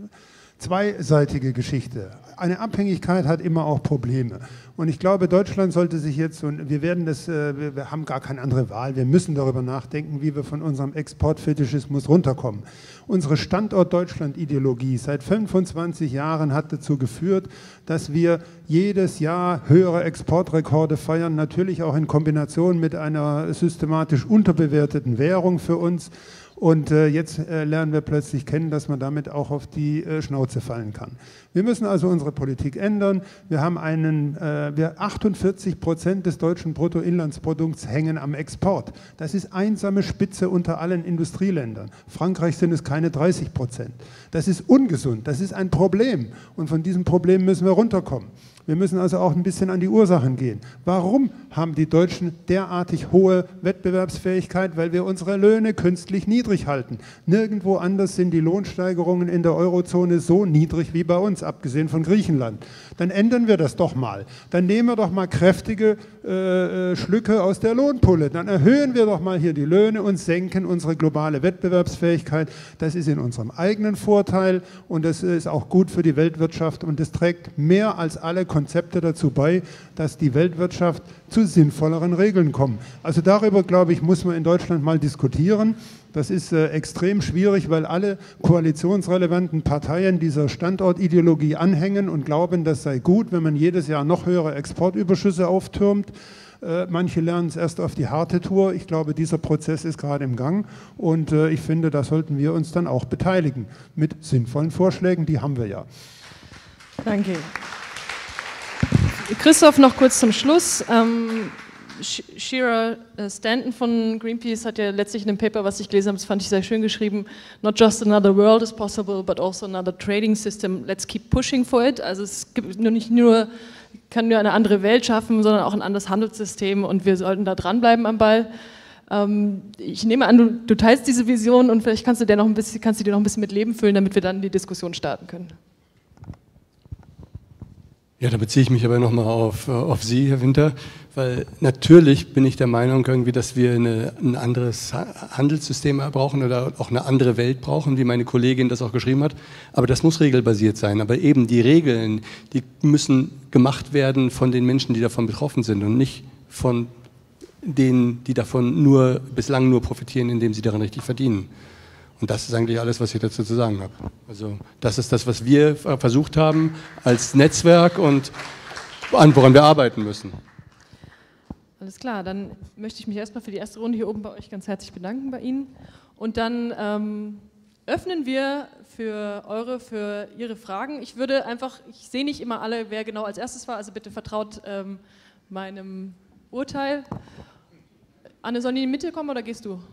zweiseitige Geschichte. Eine Abhängigkeit hat immer auch Probleme. Und ich glaube, Deutschland sollte sich jetzt, und wir werden das, wir haben gar keine andere Wahl, wir müssen darüber nachdenken, wie wir von unserem Exportfetischismus runterkommen. Unsere Standort-Deutschland-Ideologie seit fünfundzwanzig Jahren hat dazu geführt, dass wir jedes Jahr höhere Exportrekorde feiern, natürlich auch in Kombination mit einer systematisch unterbewerteten Währung für uns. Und äh, jetzt äh, lernen wir plötzlich kennen, dass man damit auch auf die äh, Schnauze fallen kann. Wir müssen also unsere Politik ändern. Wir haben einen, äh, wir achtundvierzig Prozent des deutschen Bruttoinlandsprodukts hängen am Export. Das ist einsame Spitze unter allen Industrieländern. Frankreich sind es keine dreißig Prozent. Das ist ungesund, das ist ein Problem. Und von diesem Problem müssen wir runterkommen. Wir müssen also auch ein bisschen an die Ursachen gehen. Warum haben die Deutschen derartig hohe Wettbewerbsfähigkeit? Weil wir unsere Löhne künstlich niedrig halten. Nirgendwo anders sind die Lohnsteigerungen in der Eurozone so niedrig wie bei uns, abgesehen von Griechenland. Dann ändern wir das doch mal. Dann nehmen wir doch mal kräftige äh, Schlücke aus der Lohnpulle. Dann erhöhen wir doch mal hier die Löhne und senken unsere globale Wettbewerbsfähigkeit. Das ist in unserem eigenen Vorteil und das ist auch gut für die Weltwirtschaft und das trägt mehr als alle Konzepte dazu bei, dass die Weltwirtschaft zu sinnvolleren Regeln kommt. Also darüber, glaube ich, muss man in Deutschland mal diskutieren. Das ist äh, extrem schwierig, weil alle koalitionsrelevanten Parteien dieser Standortideologie anhängen und glauben, das sei gut, wenn man jedes Jahr noch höhere Exportüberschüsse auftürmt. Äh, manche lernen es erst auf die harte Tour. Ich glaube, dieser Prozess ist gerade im Gang und äh, ich finde, da sollten wir uns dann auch beteiligen mit sinnvollen Vorschlägen, die haben wir ja. Danke. Christoph, noch kurz zum Schluss. Ähm, Shira Stanton von Greenpeace hat ja letztlich in dem Paper, was ich gelesen habe, das fand ich sehr schön geschrieben, not just another world is possible, but also another trading system. Let's keep pushing for it. Also es gibt nur nicht nur, kann nur eine andere Welt schaffen, sondern auch ein anderes Handelssystem und wir sollten da dranbleiben am Ball. Ähm, ich nehme an, du, du teilst diese Vision und vielleicht kannst du dir noch ein bisschen, kannst du dir noch ein bisschen mit Leben füllen, damit wir dann die Diskussion starten können. Ja, da beziehe ich mich aber nochmal auf, auf Sie, Herr Winter, weil natürlich bin ich der Meinung, irgendwie, dass wir eine, ein anderes Handelssystem brauchen oder auch eine andere Welt brauchen, wie meine Kollegin das auch geschrieben hat. Aber das muss regelbasiert sein. Aber eben die Regeln, die müssen gemacht werden von den Menschen, die davon betroffen sind und nicht von denen, die davon nur bislang nur profitieren, indem sie daran richtig verdienen. Und das ist eigentlich alles, was ich dazu zu sagen habe. Also das ist das, was wir versucht haben als Netzwerk und woran wir arbeiten müssen. Alles klar, dann möchte ich mich erstmal für die erste Runde hier oben bei euch ganz herzlich bedanken bei Ihnen. Und dann ähm, öffnen wir für eure, für Ihre Fragen. Ich würde einfach, ich sehe nicht immer alle, wer genau als erstes war, also bitte vertraut ähm, meinem Urteil. Anne, sollen die in die Mitte kommen oder gehst du?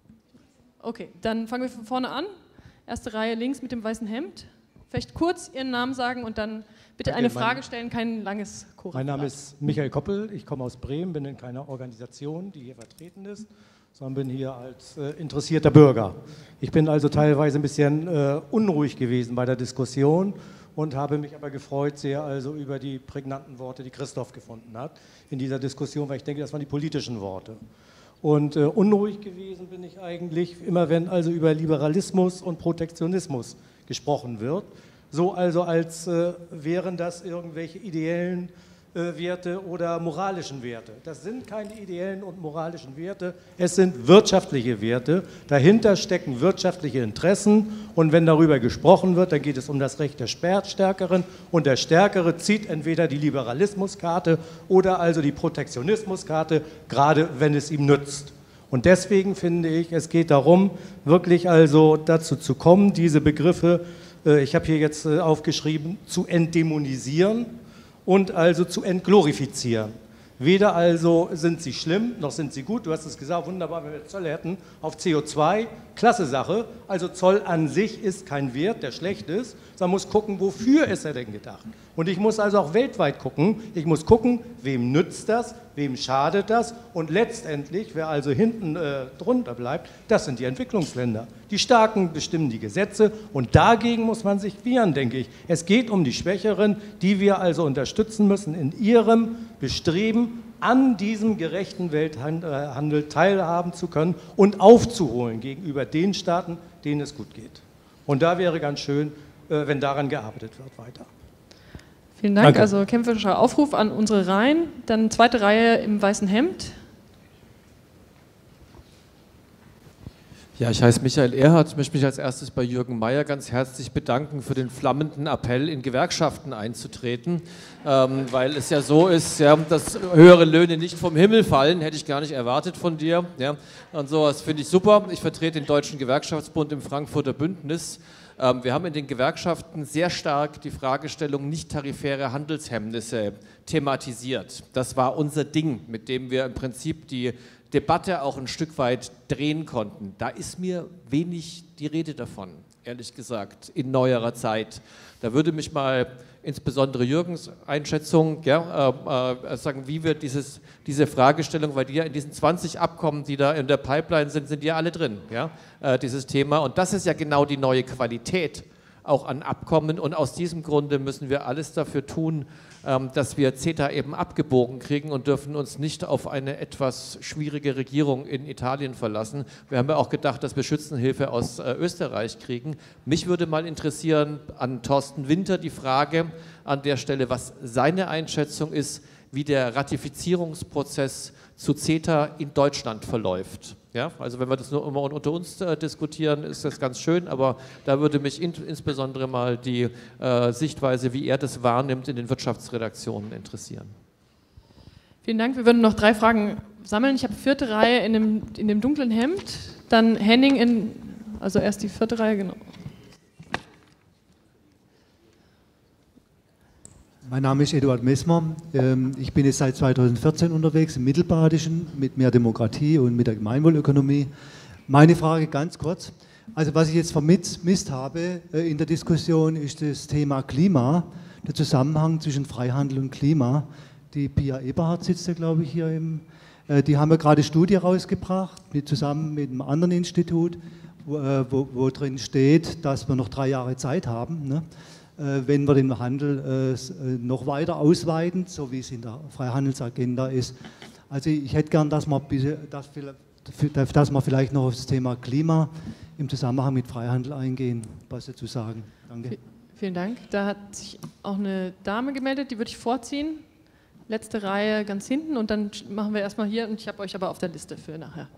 Okay, dann fangen wir von vorne an. Erste Reihe links mit dem weißen Hemd. Vielleicht kurz Ihren Namen sagen und dann bitte eine Frage stellen, kein langes Chorat. Mein Name ist Michael Koppel, ich komme aus Bremen, bin in keiner Organisation, die hier vertreten ist, sondern bin hier als äh, interessierter Bürger. Ich bin also teilweise ein bisschen äh, unruhig gewesen bei der Diskussion und habe mich aber gefreut sehr also über die prägnanten Worte, die Christoph gefunden hat in dieser Diskussion, weil ich denke, das waren die politischen Worte. Und äh, unruhig gewesen bin ich eigentlich, immer wenn also über Liberalismus und Protektionismus gesprochen wird. So also als äh, wären das irgendwelche ideellen äh, Werte oder moralischen Werte. Das sind keine ideellen und moralischen Werte, es sind wirtschaftliche Werte. Dahinter stecken wirtschaftliche Interessen und wenn darüber gesprochen wird, dann geht es um das Recht des Stärkeren und der Stärkere zieht entweder die Liberalismuskarte oder also die Protektionismuskarte, gerade wenn es ihm nützt. Und deswegen finde ich, es geht darum, wirklich also dazu zu kommen, diese Begriffe, äh, ich habe hier jetzt äh, aufgeschrieben, zu entdämonisieren und also zu entglorifizieren. Weder also sind sie schlimm, noch sind sie gut. Du hast es gesagt, wunderbar, wenn wir Zölle hätten auf C O zwei, klasse Sache. Also Zoll an sich ist kein Wert, der schlecht ist, sondern muss gucken, wofür ist er denn gedacht. Und ich muss also auch weltweit gucken. Ich muss gucken, wem nützt das, wem schadet das. Und letztendlich, wer also hinten äh, drunter bleibt, das sind die Entwicklungsländer. Die Starken bestimmen die Gesetze und dagegen muss man sich wehren, denke ich. Es geht um die Schwächeren, die wir also unterstützen müssen in ihrem Bestreben, an diesem gerechten Welthandel teilhaben zu können und aufzuholen gegenüber den Staaten, denen es gut geht. Und da wäre ganz schön, wenn daran gearbeitet wird weiter. Vielen Dank. Danke. Also kämpferischer Aufruf an unsere Reihen. Dann zweite Reihe im weißen Hemd. Ja, ich heiße Michael Erhardt. Ich möchte mich als erstes bei Jürgen Meyer ganz herzlich bedanken für den flammenden Appell, in Gewerkschaften einzutreten, ähm, weil es ja so ist, ja, dass höhere Löhne nicht vom Himmel fallen, hätte ich gar nicht erwartet von dir. Ja. Und sowas finde ich super. Ich vertrete den Deutschen Gewerkschaftsbund im Frankfurter Bündnis. Ähm, wir haben in den Gewerkschaften sehr stark die Fragestellung nicht-tarifäre Handelshemmnisse thematisiert. Das war unser Ding, mit dem wir im Prinzip die Debatte auch ein Stück weit drehen konnten. Da ist mir wenig die Rede davon, ehrlich gesagt, in neuerer Zeit. Da würde mich mal insbesondere Jürgens Einschätzung, ja, äh, äh, sagen, wie wird dieses, diese Fragestellung, weil die ja in diesen zwanzig Abkommen, die da in der Pipeline sind, sind ja alle drin, ja, äh, dieses Thema. Und das ist ja genau die neue Qualität auch an Abkommen. Und aus diesem Grunde müssen wir alles dafür tun, dass wir CETA eben abgebogen kriegen und dürfen uns nicht auf eine etwas schwierige Regierung in Italien verlassen. Wir haben ja auch gedacht, dass wir Schützenhilfe aus äh, Österreich kriegen. Mich würde mal interessieren an Thorsten Winter die Frage an der Stelle, was seine Einschätzung ist, wie der Ratifizierungsprozess zu CETA in Deutschland verläuft. Ja, also wenn wir das nur immer unter uns äh, diskutieren, ist das ganz schön, aber da würde mich in, insbesondere mal die äh, Sichtweise, wie er das wahrnimmt, in den Wirtschaftsredaktionen interessieren. Vielen Dank. Wir würden noch drei Fragen sammeln. Ich habe vierte Reihe in dem, in dem dunklen Hemd, dann Henning in, also erst die vierte Reihe, genau. Mein Name ist Eduard Messmer. Ich bin jetzt seit zweitausendvierzehn unterwegs im Mittelbadischen mit mehr Demokratie und mit der Gemeinwohlökonomie. Meine Frage ganz kurz. Also was ich jetzt vermisst habe in der Diskussion ist das Thema Klima, der Zusammenhang zwischen Freihandel und Klima. Die Pia Eberhardt sitzt ja, glaube ich, hier im, die haben ja gerade eine Studie rausgebracht, mit, zusammen mit einem anderen Institut, wo, wo, wo drin steht, dass wir noch drei Jahre Zeit haben, ne? Wenn wir den Handel äh, noch weiter ausweiten, so wie es in der Freihandelsagenda ist. Also ich hätte gern, dass man, dass, dass man vielleicht noch auf das Thema Klima im Zusammenhang mit Freihandel eingehen, was dazu sagen. Danke. Vielen Dank. Da hat sich auch eine Dame gemeldet, die würde ich vorziehen. Letzte Reihe ganz hinten und dann machen wir erstmal hier und ich habe euch aber auf der Liste für nachher.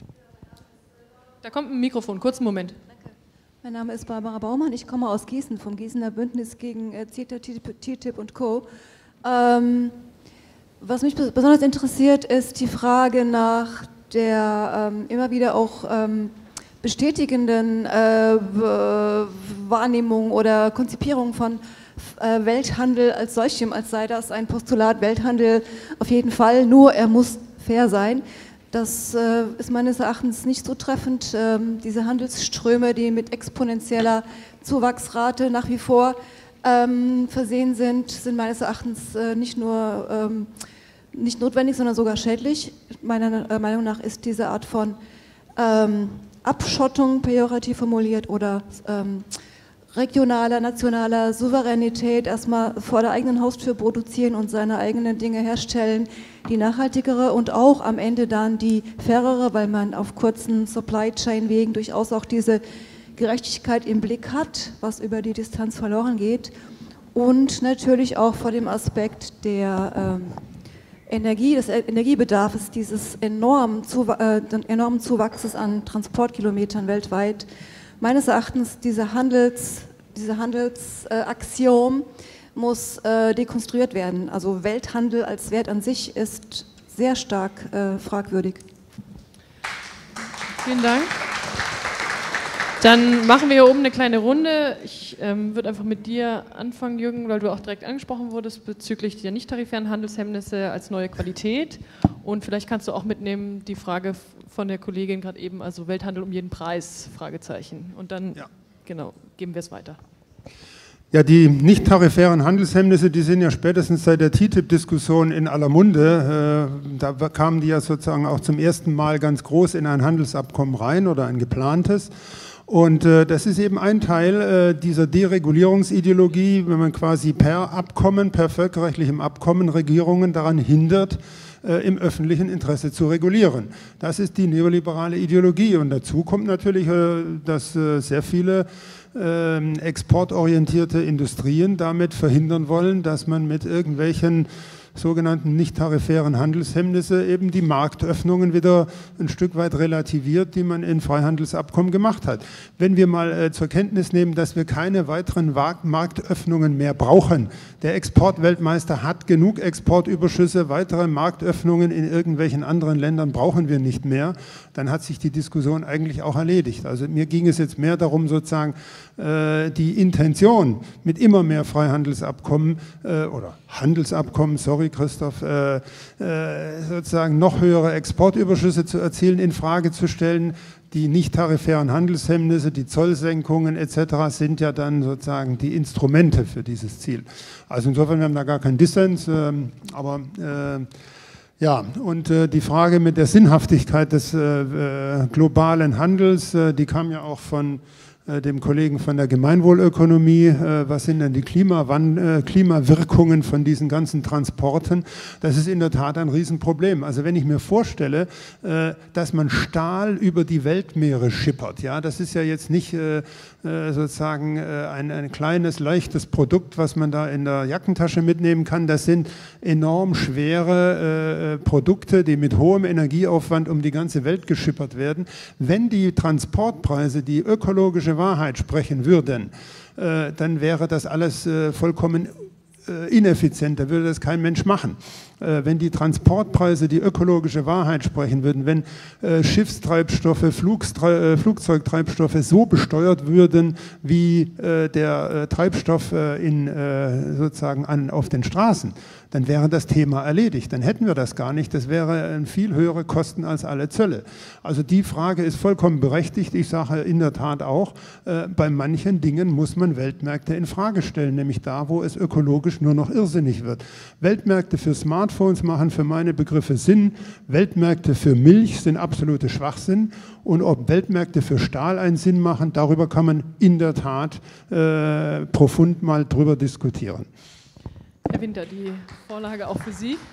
Da kommt ein Mikrofon, kurzen Moment. Mein Name ist Barbara Baumann, ich komme aus Gießen, vom Gießener Bündnis gegen äh, CETA, T T I P und Co. Ähm, was mich besonders interessiert, ist die Frage nach der ähm, immer wieder auch ähm, bestätigenden äh, Wahrnehmung oder Konzipierung von äh, Welthandel als solchem, als sei das ein Postulat, Welthandel auf jeden Fall, nur er muss fair sein. Das äh, ist meines Erachtens nicht so treffend. Ähm, diese Handelsströme, die mit exponentieller Zuwachsrate nach wie vor ähm, versehen sind, sind meines Erachtens äh, nicht nur ähm, nicht notwendig, sondern sogar schädlich. Meiner äh, Meinung nach ist diese Art von ähm, Abschottung, pejorativ formuliert, oder ähm, regionaler, nationaler Souveränität erstmal vor der eigenen Haustür produzieren und seine eigenen Dinge herstellen, die nachhaltigere und auch am Ende dann die fairere, weil man auf kurzen Supply-Chain-Wegen durchaus auch diese Gerechtigkeit im Blick hat, was über die Distanz verloren geht, und natürlich auch vor dem Aspekt der ähm, Energie, des Energiebedarfs, dieses enormen, Zuw äh, enormen Zuwachses an Transportkilometern weltweit. Meines Erachtens, diese Handels, diese Handelsaxiom muss äh, dekonstruiert werden. Also Welthandel als Wert an sich ist sehr stark äh, fragwürdig. Vielen Dank. Dann machen wir hier oben eine kleine Runde. Ich ähm, würde einfach mit dir anfangen, Jürgen, weil du auch direkt angesprochen wurdest bezüglich der nicht-tarifären Handelshemmnisse als neue Qualität. Und vielleicht kannst du auch mitnehmen die Frage von der Kollegin gerade eben, also Welthandel um jeden Preis, Fragezeichen. Und dann, ja. genau, geben wir es weiter. Ja, die nicht-tarifären Handelshemmnisse, die sind ja spätestens seit der T T I P-Diskussion in aller Munde. Äh, da kamen die ja sozusagen auch zum ersten Mal ganz groß in ein Handelsabkommen rein oder ein geplantes. Und äh, das ist eben ein Teil äh, dieser Deregulierungsideologie, wenn man quasi per Abkommen, per völkerrechtlichem Abkommen Regierungen daran hindert, äh, im öffentlichen Interesse zu regulieren. Das ist die neoliberale Ideologie. Und dazu kommt natürlich, äh, dass äh, sehr viele äh, exportorientierte Industrien damit verhindern wollen, dass man mit irgendwelchen sogenannten nicht-tarifären Handelshemmnisse eben die Marktöffnungen wieder ein Stück weit relativiert, die man in Freihandelsabkommen gemacht hat. Wenn wir mal äh, zur Kenntnis nehmen, dass wir keine weiteren Marktöffnungen mehr brauchen, der Exportweltmeister hat genug Exportüberschüsse, weitere Marktöffnungen in irgendwelchen anderen Ländern brauchen wir nicht mehr, dann hat sich die Diskussion eigentlich auch erledigt. Also mir ging es jetzt mehr darum, sozusagen äh, die Intention mit immer mehr Freihandelsabkommen äh, oder Handelsabkommen, sorry Christoph, äh, äh, sozusagen noch höhere Exportüberschüsse zu erzielen, in Frage zu stellen. Die nicht-tarifären Handelshemmnisse, die Zollsenkungen et cetera sind ja dann sozusagen die Instrumente für dieses Ziel. Also insofern, wir haben da gar keinen Dissens, äh, aber äh, ja, und äh, die Frage mit der Sinnhaftigkeit des äh, globalen Handels, äh, die kam ja auch von dem Kollegen von der Gemeinwohlökonomie, was sind denn die Klimawand- Klimawirkungen von diesen ganzen Transporten? Das ist in der Tat ein Riesenproblem. Also wenn ich mir vorstelle, dass man Stahl über die Weltmeere schippert, ja, das ist ja jetzt nicht sozusagen ein, ein kleines, leichtes Produkt, was man da in der Jackentasche mitnehmen kann. Das sind enorm schwere Produkte, die mit hohem Energieaufwand um die ganze Welt geschippert werden. Wenn die Transportpreise, die ökologische Wahrheit sprechen würden, äh, dann wäre das alles äh, vollkommen äh, ineffizient, da würde das kein Mensch machen. Äh, wenn die Transportpreise die ökologische Wahrheit sprechen würden, wenn äh, Schiffstreibstoffe, Flugstre äh, Flugzeugtreibstoffe so besteuert würden, wie äh, der äh, Treibstoff äh, in, äh, sozusagen an, auf den Straßen, dann wäre das Thema erledigt. Dann hätten wir das gar nicht. Das wäre viel höhere Kosten als alle Zölle. Also die Frage ist vollkommen berechtigt. Ich sage in der Tat auch, äh, bei manchen Dingen muss man Weltmärkte in Frage stellen, nämlich da, wo es ökologisch nur noch irrsinnig wird. Weltmärkte für Smartphones machen für meine Begriffe Sinn. Weltmärkte für Milch sind absolute Schwachsinn. Und ob Weltmärkte für Stahl einen Sinn machen, darüber kann man in der Tat äh, profund mal drüber diskutieren. Herr Winter, die Vorlage auch für Sie.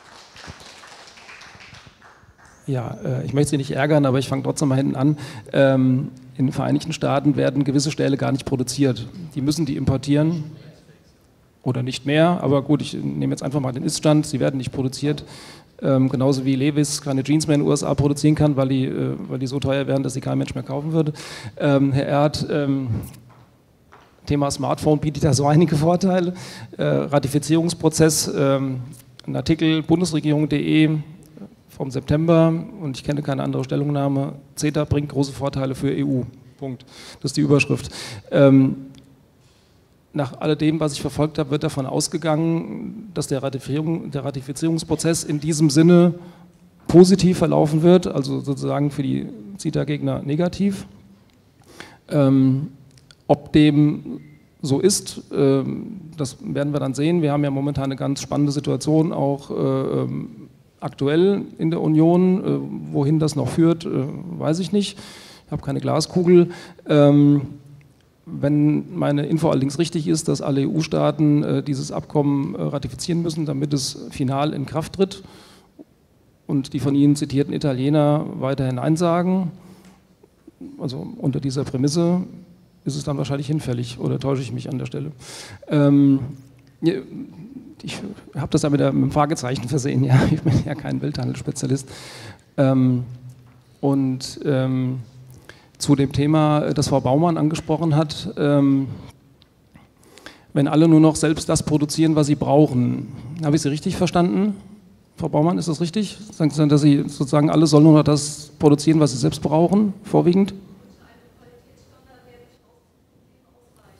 Ja, äh, ich möchte Sie nicht ärgern, aber ich fange trotzdem mal hinten an. Ähm, in den Vereinigten Staaten werden gewisse Stähle gar nicht produziert. Die müssen die importieren oder nicht mehr, aber gut, ich nehme jetzt einfach mal den Ist-Stand, sie werden nicht produziert. Ähm, genauso wie Levi's keine Jeans mehr in den U S A produzieren kann, weil die, äh, weil die so teuer wären, dass sie kein Mensch mehr kaufen würde. Ähm, Herr Erhardt, ähm, Thema Smartphone bietet da so einige Vorteile. Äh, Ratifizierungsprozess, ähm, ein Artikel bundesregierung punkt de vom September und ich kenne keine andere Stellungnahme. CETA bringt große Vorteile für E U. Punkt. Das ist die Überschrift. Ähm, nach alledem, was ich verfolgt habe, wird davon ausgegangen, dass der, Ratifizierung, der Ratifizierungsprozess in diesem Sinne positiv verlaufen wird, also sozusagen für die CETA-Gegner negativ. Ähm, Ob dem so ist, äh, das werden wir dann sehen. Wir haben ja momentan eine ganz spannende Situation, auch äh, aktuell in der Union. Äh, wohin das noch führt, äh, weiß ich nicht. Ich habe keine Glaskugel. Ähm, wenn meine Info allerdings richtig ist, dass alle E U-Staaten äh, dieses Abkommen äh, ratifizieren müssen, damit es final in Kraft tritt und die von Ihnen zitierten Italiener weiterhin Nein sagen, also unter dieser Prämisse, ist es dann wahrscheinlich hinfällig oder täusche ich mich an der Stelle. Ähm, ich habe das da mit, der, mit dem Fragezeichen versehen, ja, ich bin ja kein Welthandelsspezialist. Ähm, und ähm, zu dem Thema, das Frau Baumann angesprochen hat, ähm, wenn alle nur noch selbst das produzieren, was sie brauchen. Habe ich Sie richtig verstanden? Frau Baumann, ist das richtig? Sagen Sie dann, dass Sie sozusagen alle sollen nur noch das produzieren, was sie selbst brauchen, vorwiegend?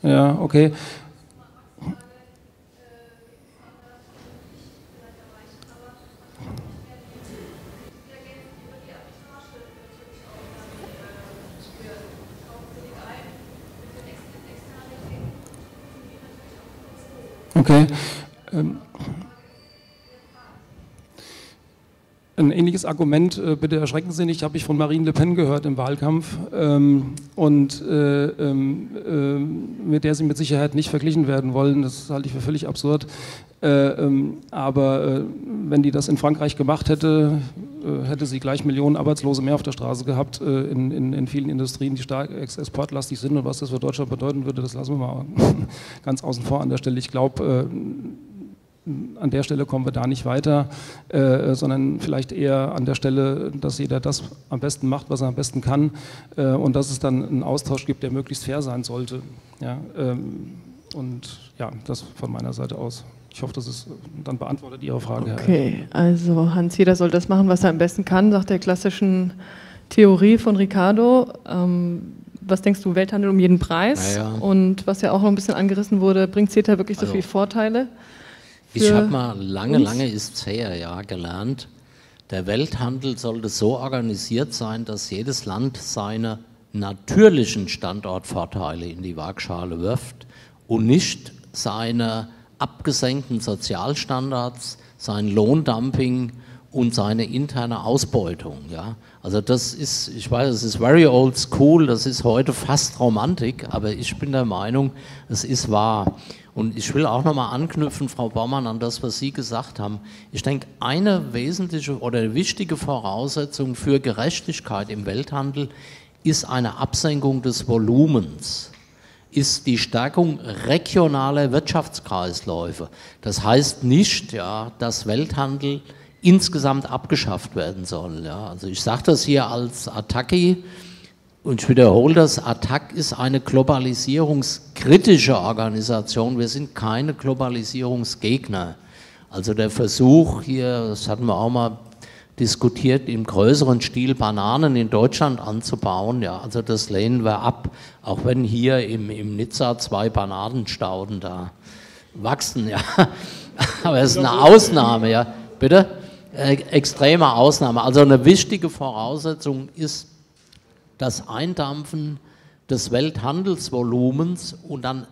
Ja, okay. Okay. Ähm. Ein ähnliches Argument, äh, bitte erschrecken Sie nicht, habe ich von Marine Le Pen gehört im Wahlkampf ähm, und äh, äh, äh, mit der Sie mit Sicherheit nicht verglichen werden wollen. Das halte ich für völlig absurd. Äh, ähm, aber äh, wenn die das in Frankreich gemacht hätte, äh, hätte sie gleich Millionen Arbeitslose mehr auf der Straße gehabt äh, in, in, in vielen Industrien, die stark exportlastig sind. Und was das für Deutschland bedeuten würde, das lassen wir mal ganz außen vor an der Stelle. Ich glaube, äh, an der Stelle kommen wir da nicht weiter, äh, sondern vielleicht eher an der Stelle, dass jeder das am besten macht, was er am besten kann äh, und dass es dann einen Austausch gibt, der möglichst fair sein sollte. Ja, ähm, und ja, das von meiner Seite aus. Ich hoffe, das ist, dann beantwortet Ihre Frage. Okay, also Hans, jeder soll das machen, was er am besten kann, nach der klassischen Theorie von Ricardo. Ähm, was denkst du, Welthandel um jeden Preis? Ja, ja. Und was ja auch noch ein bisschen angerissen wurde, bringt CETA wirklich so Also, viele Vorteile? Ich habe mal lange, uns? lange ist es her, ja, gelernt, der Welthandel sollte so organisiert sein, dass jedes Land seine natürlichen Standortvorteile in die Waagschale wirft und nicht seine abgesenkten Sozialstandards, sein Lohndumping und seine interne Ausbeutung. Ja. Also das ist, ich weiß, es ist very old school, das ist heute fast Romantik, aber ich bin der Meinung, es ist wahr. Und ich will auch nochmal anknüpfen, Frau Baumann, an das, was Sie gesagt haben. Ich denke, eine wesentliche oder wichtige Voraussetzung für Gerechtigkeit im Welthandel ist eine Absenkung des Volumens, ist die Stärkung regionaler Wirtschaftskreisläufe. Das heißt nicht, ja, dass Welthandel insgesamt abgeschafft werden soll. Ja. Also ich sage das hier als Attacki, und ich wiederhole das, A T T A C ist eine globalisierungskritische Organisation, wir sind keine Globalisierungsgegner. Also der Versuch hier, das hatten wir auch mal diskutiert, im größeren Stil Bananen in Deutschland anzubauen, ja, also das lehnen wir ab, auch wenn hier im, im Nizza zwei Bananenstauden da wachsen, ja. Aber es ist eine Ausnahme, ja, bitte? Äh, extreme Ausnahme. Also eine wichtige Voraussetzung ist das Eindampfen des Welthandelsvolumens und dann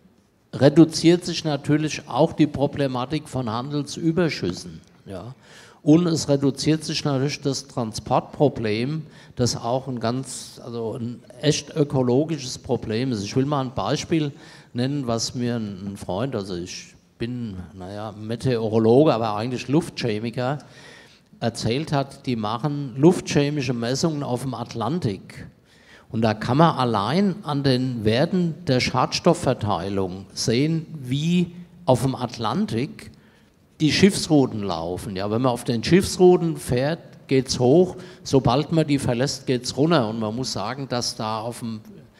reduziert sich natürlich auch die Problematik von Handelsüberschüssen. Ja. Und es reduziert sich natürlich das Transportproblem, das auch ein ganz, also ein echt ökologisches Problem ist. Ich will mal ein Beispiel nennen, was mir ein Freund, also ich bin, naja, Meteorologe, aber eigentlich Luftchemiker, erzählt hat, die machen luftchemische Messungen auf dem Atlantik. Und da kann man allein an den Werten der Schadstoffverteilung sehen, wie auf dem Atlantik die Schiffsrouten laufen. Ja, wenn man auf den Schiffsrouten fährt, geht es hoch, sobald man die verlässt, geht es runter. Und man muss sagen, dass da auf dem,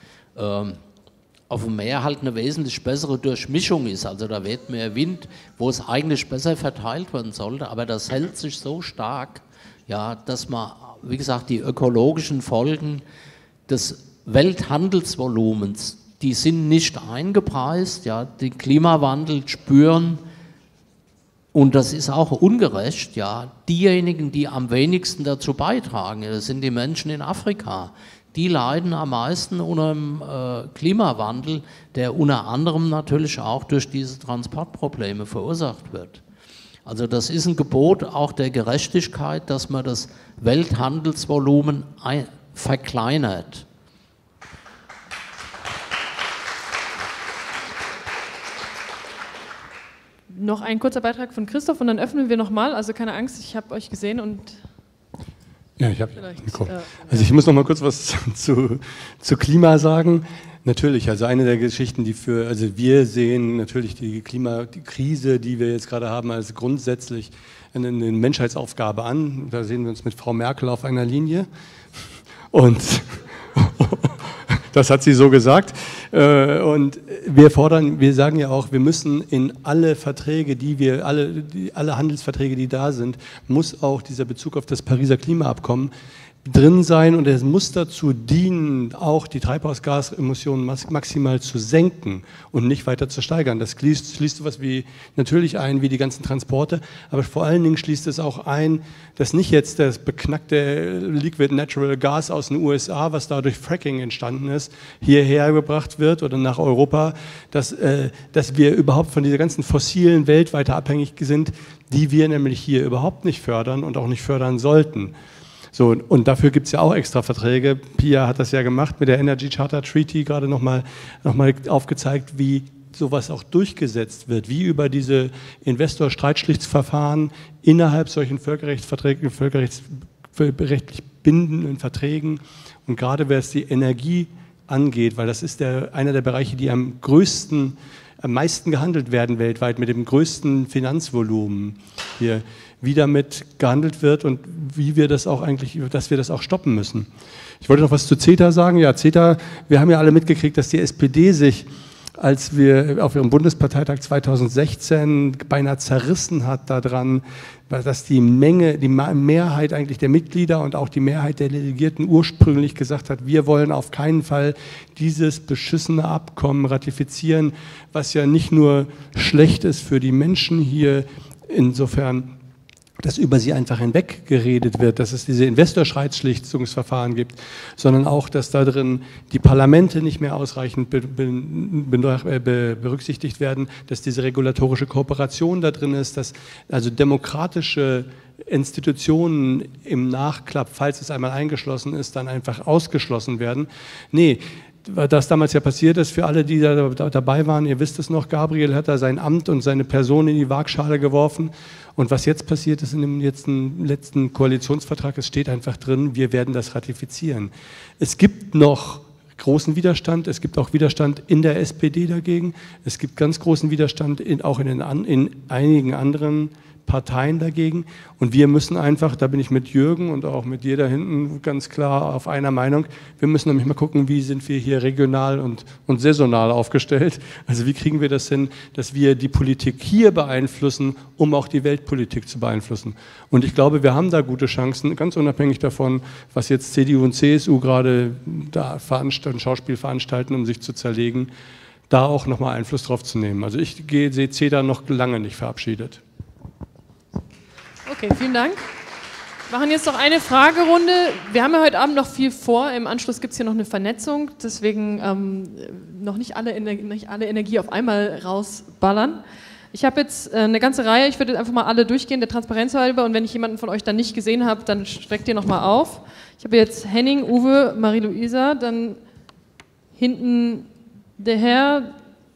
ähm, auf dem Meer halt eine wesentlich bessere Durchmischung ist. Also da weht mehr Wind, wo es eigentlich besser verteilt werden sollte. Aber das hält sich so stark, ja, dass man, wie gesagt, die ökologischen Folgen des Welthandelsvolumens, die sind nicht eingepreist. Ja, den Klimawandel spüren. Und das ist auch ungerecht, ja. Diejenigen, die am wenigsten dazu beitragen, das sind die Menschen in Afrika. Die leiden am meisten unter dem äh, Klimawandel, der unter anderem natürlich auch durch diese Transportprobleme verursacht wird. Also das ist ein Gebot auch der Gerechtigkeit, dass man das Welthandelsvolumen ein- verkleinert. Noch ein kurzer Beitrag von Christoph und dann öffnen wir nochmal. Also keine Angst, ich habe euch gesehen und... Ja, ich habe Mikro. Also ich muss noch mal kurz was zu, zu Klima sagen. Natürlich, also eine der Geschichten, die für, also wir sehen natürlich die Klima, die Krise, die wir jetzt gerade haben, als grundsätzlich eine, eine Menschheitsaufgabe an. Da sehen wir uns mit Frau Merkel auf einer Linie. Und das hat sie so gesagt. Und wir fordern, wir sagen ja auch, wir müssen in alle Verträge, die wir, alle, die, alle Handelsverträge, die da sind, muss auch dieser Bezug auf das Pariser Klimaabkommen drin sein und es muss dazu dienen, auch die Treibhausgasemissionen maximal zu senken und nicht weiter zu steigern. Das schließt, schließt sowas wie natürlich ein, wie die ganzen Transporte, aber vor allen Dingen schließt es auch ein, dass nicht jetzt das beknackte Liquid Natural Gas aus den U S A, was da durch Fracking entstanden ist, hierher gebracht wird oder nach Europa, dass, äh, dass wir überhaupt von dieser ganzen fossilen Welt weiter abhängig sind, die wir nämlich hier überhaupt nicht fördern und auch nicht fördern sollten. So, und dafür gibt es ja auch extra Verträge. Pia hat das ja gemacht mit der Energy Charter Treaty, gerade nochmal noch mal aufgezeigt, wie sowas auch durchgesetzt wird, wie über diese Investor-Streitschlichtsverfahren innerhalb solchen Völkerrechtsverträgen, völkerrechtsrechtlich bindenden Verträgen und gerade wer es die Energie angeht, weil das ist der, einer der Bereiche, die am größten, am meisten gehandelt werden weltweit, mit dem größten Finanzvolumen hier, wie damit gehandelt wird und wie wir das auch eigentlich, dass wir das auch stoppen müssen. Ich wollte noch was zu CETA sagen. Ja, CETA, wir haben ja alle mitgekriegt, dass die S P D sich, als wir auf ihrem Bundesparteitag zweitausendsechzehn beinahe zerrissen hat daran, dass die Menge, die Mehrheit eigentlich der Mitglieder und auch die Mehrheit der Delegierten ursprünglich gesagt hat, wir wollen auf keinen Fall dieses beschissene Abkommen ratifizieren, was ja nicht nur schlecht ist für die Menschen hier, insofern dass über sie einfach hinweggeredet wird, dass es diese Investorstreitschlichtungsverfahren gibt, sondern auch, dass da drin die Parlamente nicht mehr ausreichend be be be berücksichtigt werden, dass diese regulatorische Kooperation da drin ist, dass also demokratische Institutionen im Nachklapp, falls es einmal eingeschlossen ist, dann einfach ausgeschlossen werden. Nee, das damals ja passiert ist, für alle, die da dabei waren, ihr wisst es noch, Gabriel hat da sein Amt und seine Person in die Waagschale geworfen. Und was jetzt passiert ist in dem letzten, letzten Koalitionsvertrag, es steht einfach drin, wir werden das ratifizieren. Es gibt noch großen Widerstand, es gibt auch Widerstand in der S P D dagegen, es gibt ganz großen Widerstand in, auch in, den, in einigen anderen Parteien dagegen und wir müssen einfach, da bin ich mit Jürgen und auch mit dir da hinten ganz klar auf einer Meinung, wir müssen nämlich mal gucken, wie sind wir hier regional und, und saisonal aufgestellt, also wie kriegen wir das hin, dass wir die Politik hier beeinflussen, um auch die Weltpolitik zu beeinflussen und ich glaube, wir haben da gute Chancen, ganz unabhängig davon, was jetzt C D U und C S U gerade da veranstalten, Schauspiel veranstalten, um sich zu zerlegen, da auch nochmal Einfluss drauf zu nehmen. Also ich sehe CETA noch lange nicht verabschiedet. Okay, vielen Dank. Wir machen jetzt noch eine Fragerunde. Wir haben ja heute Abend noch viel vor. Im Anschluss gibt es hier noch eine Vernetzung. Deswegen ähm, noch nicht alle, nicht alle Energie auf einmal rausballern. Ich habe jetzt äh, eine ganze Reihe. Ich würde einfach mal alle durchgehen, der Transparenz halber. Und wenn ich jemanden von euch dann nicht gesehen habe, dann streckt ihr nochmal auf. Ich habe jetzt Henning, Uwe, Marie-Louisa, dann hinten der Herr,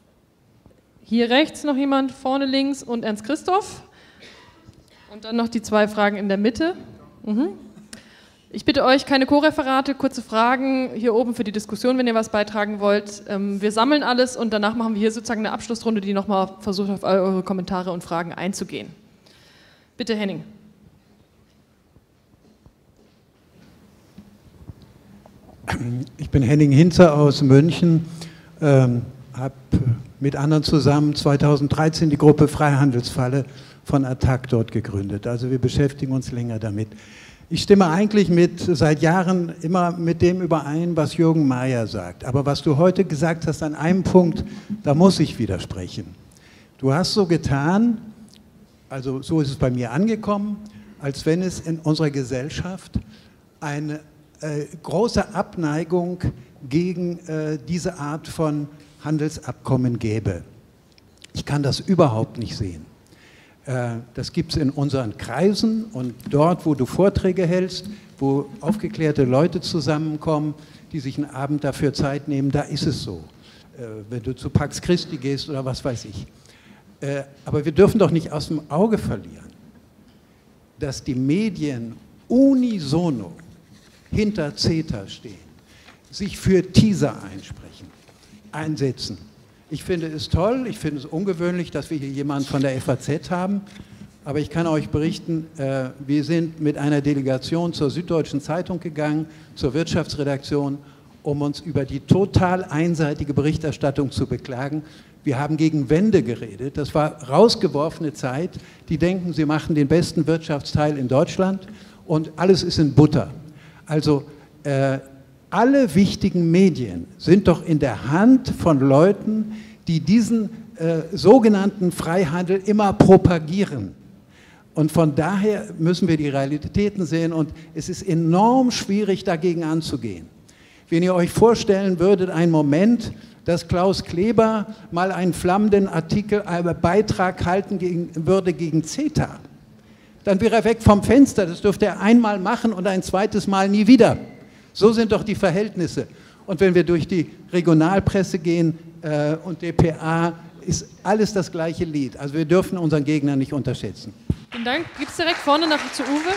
hier rechts noch jemand, vorne links und Ernst Christoph. Und dann noch die zwei Fragen in der Mitte. Mhm. Ich bitte euch, keine Co-Referate, kurze Fragen hier oben für die Diskussion, wenn ihr was beitragen wollt. Wir sammeln alles und danach machen wir hier sozusagen eine Abschlussrunde, die nochmal versucht, auf eure Kommentare und Fragen einzugehen. Bitte, Henning. Ich bin Henning Hinzer aus München, ähm, habe mit anderen zusammen zweitausenddreizehn die Gruppe Freihandelsfalle von Attac dort gegründet. Also wir beschäftigen uns länger damit. Ich stimme eigentlich mit, seit Jahren immer mit dem überein, was Jürgen Mayer sagt. Aber was du heute gesagt hast an einem Punkt, da muss ich widersprechen. Du hast so getan, also so ist es bei mir angekommen, als wenn es in unserer Gesellschaft eine äh, große Abneigung gegen äh, diese Art von Handelsabkommen gäbe. Ich kann das überhaupt nicht sehen. Das gibt es in unseren Kreisen und dort, wo du Vorträge hältst, wo aufgeklärte Leute zusammenkommen, die sich einen Abend dafür Zeit nehmen, da ist es so. Wenn du zu Pax Christi gehst oder was weiß ich. Aber wir dürfen doch nicht aus dem Auge verlieren, dass die Medien unisono hinter CETA stehen, sich für TISA einsprechen, einsetzen. Ich finde es toll, ich finde es ungewöhnlich, dass wir hier jemanden von der F A Z haben, aber ich kann euch berichten, äh, wir sind mit einer Delegation zur Süddeutschen Zeitung gegangen, zur Wirtschaftsredaktion, um uns über die total einseitige Berichterstattung zu beklagen. Wir haben gegen Wende geredet, das war rausgeworfene Zeit, die denken, sie machen den besten Wirtschaftsteil in Deutschland und alles ist in Butter. Also äh, alle wichtigen Medien sind doch in der Hand von Leuten, die diesen äh, sogenannten Freihandel immer propagieren. Und von daher müssen wir die Realitäten sehen und es ist enorm schwierig, dagegen anzugehen. Wenn ihr euch vorstellen würdet, einen Moment, dass Klaus Kleber mal einen flammenden Artikel, einen Beitrag halten gegen, würde gegen CETA, dann wäre er weg vom Fenster. Das dürfte er einmal machen und ein zweites Mal nie wieder. So sind doch die Verhältnisse. Und wenn wir durch die Regionalpresse gehen äh, und D P A, ist alles das gleiche Lied. Also wir dürfen unseren Gegner nicht unterschätzen. Vielen Dank. Gibt es direkt vorne nach zu Uwe?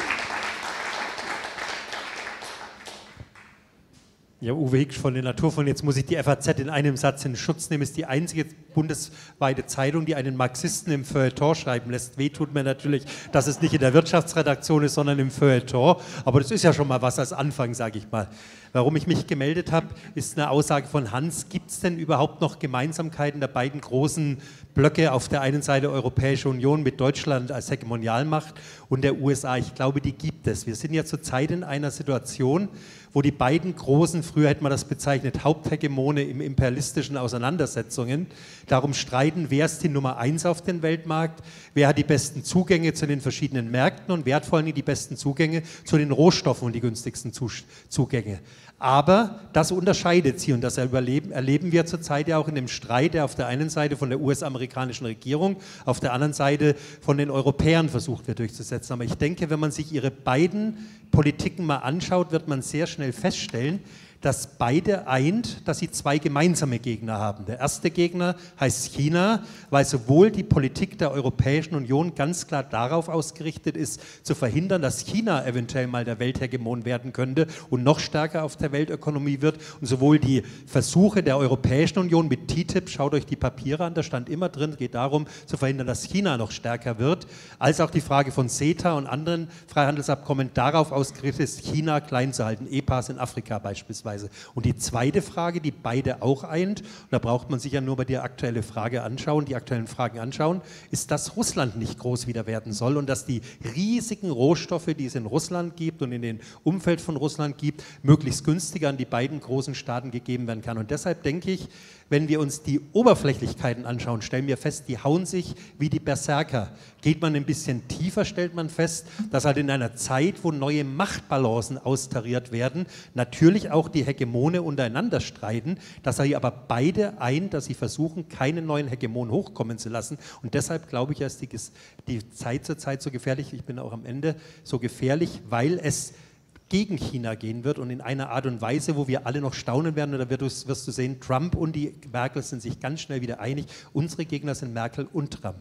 Ja, Uwe Hicks von den Naturfonds. Jetzt muss ich die F A Z in einem Satz in Schutz nehmen. Ist die einzige bundesweite Zeitung, die einen Marxisten im Feuilleton schreiben lässt. Weh tut mir natürlich, dass es nicht in der Wirtschaftsredaktion ist, sondern im Feuilleton. Aber das ist ja schon mal was als Anfang, sage ich mal. Warum ich mich gemeldet habe, ist eine Aussage von Hans. Gibt es denn überhaupt noch Gemeinsamkeiten der beiden großen Blöcke? Auf der einen Seite Europäische Union mit Deutschland als Hegemonialmacht und der U S A. Ich glaube, die gibt es. Wir sind ja zurzeit in einer Situation, wo die beiden großen, früher hätte man das bezeichnet, Haupthegemone im imperialistischen Auseinandersetzungen darum streiten, wer ist die Nummer eins auf dem Weltmarkt, wer hat die besten Zugänge zu den verschiedenen Märkten und wer hat vor allem die besten Zugänge zu den Rohstoffen und die günstigsten Zugänge. Aber das unterscheidet sie und das erleben, erleben wir zurzeit ja auch in dem Streit, der auf der einen Seite von der U S-amerikanischen Regierung, auf der anderen Seite von den Europäern versucht wird durchzusetzen. Aber ich denke, wenn man sich ihre beiden Politiken mal anschaut, wird man sehr schnell feststellen, dass beide eint, dass sie zwei gemeinsame Gegner haben. Der erste Gegner heißt China, weil sowohl die Politik der Europäischen Union ganz klar darauf ausgerichtet ist, zu verhindern, dass China eventuell mal der Welthegemon werden könnte und noch stärker auf der Weltökonomie wird. Und sowohl die Versuche der Europäischen Union mit T T I P, schaut euch die Papiere an, da stand immer drin, es geht darum, zu verhindern, dass China noch stärker wird, als auch die Frage von CETA und anderen Freihandelsabkommen darauf ausgerichtet ist, China klein zu halten, E P As in Afrika beispielsweise. Und die zweite Frage, die beide auch eint, und da braucht man sich ja nur bei der aktuellen Frage anschauen, die aktuellen Fragen anschauen, ist, dass Russland nicht groß wieder werden soll und dass die riesigen Rohstoffe, die es in Russland gibt und in dem Umfeld von Russland gibt, möglichst günstiger an die beiden großen Staaten gegeben werden kann. Und deshalb denke ich, wenn wir uns die Oberflächlichkeiten anschauen, stellen wir fest, die hauen sich wie die Berserker. Geht man ein bisschen tiefer, stellt man fest, dass halt in einer Zeit, wo neue Machtbalancen austariert werden, natürlich auch die Hegemone untereinander streiten, dass sie aber beide eint, dass sie versuchen, keinen neuen Hegemon hochkommen zu lassen. Und deshalb glaube ich, ist die, die Zeit zur Zeit so gefährlich, ich bin auch am Ende so gefährlich, weil es gegen China gehen wird und in einer Art und Weise, wo wir alle noch staunen werden, und da wirst, wirst du sehen, Trump und die Merkel sind sich ganz schnell wieder einig. Unsere Gegner sind Merkel und Trump.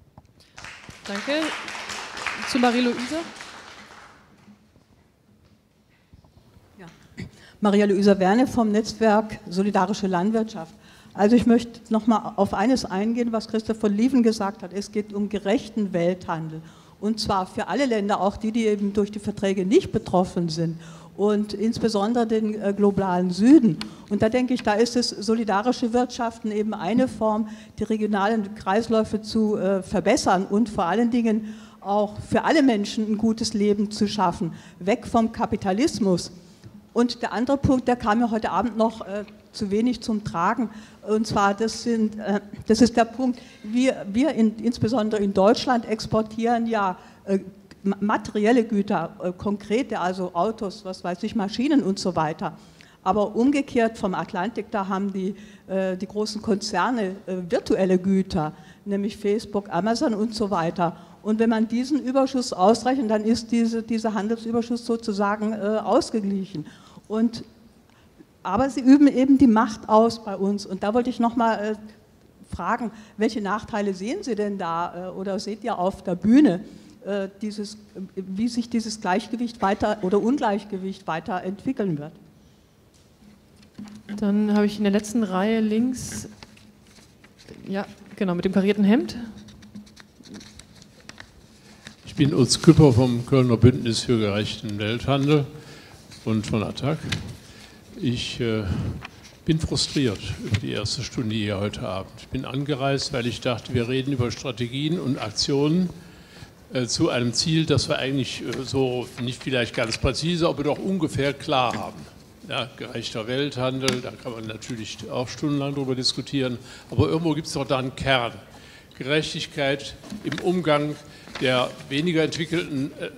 Danke. Zu Marie-Louise. Ja. Maria-Luisa Werne vom Netzwerk Solidarische Landwirtschaft. Also ich möchte noch mal auf eines eingehen, was Christoph von Lieven gesagt hat. Es geht um gerechten Welthandel. Und zwar für alle Länder, auch die, die eben durch die Verträge nicht betroffen sind und insbesondere den äh, globalen Süden. Und da denke ich, da ist es solidarische Wirtschaften eben eine Form, die regionalen Kreisläufe zu äh, verbessern und vor allen Dingen auch für alle Menschen ein gutes Leben zu schaffen, weg vom Kapitalismus. Und der andere Punkt, der kam ja heute Abend noch äh, zu wenig zum Tragen, und zwar, das, sind, äh, das ist der Punkt, wir, wir in, insbesondere in Deutschland exportieren ja äh, materielle Güter, äh, konkrete, also Autos, was weiß ich, Maschinen und so weiter. Aber umgekehrt vom Atlantik, da haben die, äh, die großen Konzerne äh, virtuelle Güter, nämlich Facebook, Amazon und so weiter. Und wenn man diesen Überschuss ausrechnet, dann ist diese, dieser Handelsüberschuss sozusagen äh, ausgeglichen. Und, aber sie üben eben die Macht aus bei uns. Und da wollte ich noch mal äh, fragen, welche Nachteile sehen Sie denn da äh, oder seht ihr auf der Bühne, äh, dieses, wie sich dieses Gleichgewicht weiter oder Ungleichgewicht weiterentwickeln wird? Dann habe ich in der letzten Reihe links, ja, genau, mit dem karierten Hemd. Ich bin Utz Küpper vom Kölner Bündnis für gerechten Welthandel und von A T T A C. Ich äh, bin frustriert über die erste Stunde hier heute Abend. Ich bin angereist, weil ich dachte, wir reden über Strategien und Aktionen, äh, zu einem Ziel, das wir eigentlich äh, so nicht vielleicht ganz präzise, aber doch ungefähr klar haben. Ja, gerechter Welthandel, da kann man natürlich auch stundenlang drüber diskutieren, aber irgendwo gibt es doch da einen Kern. Gerechtigkeit im Umgang der weniger entwickelten äh,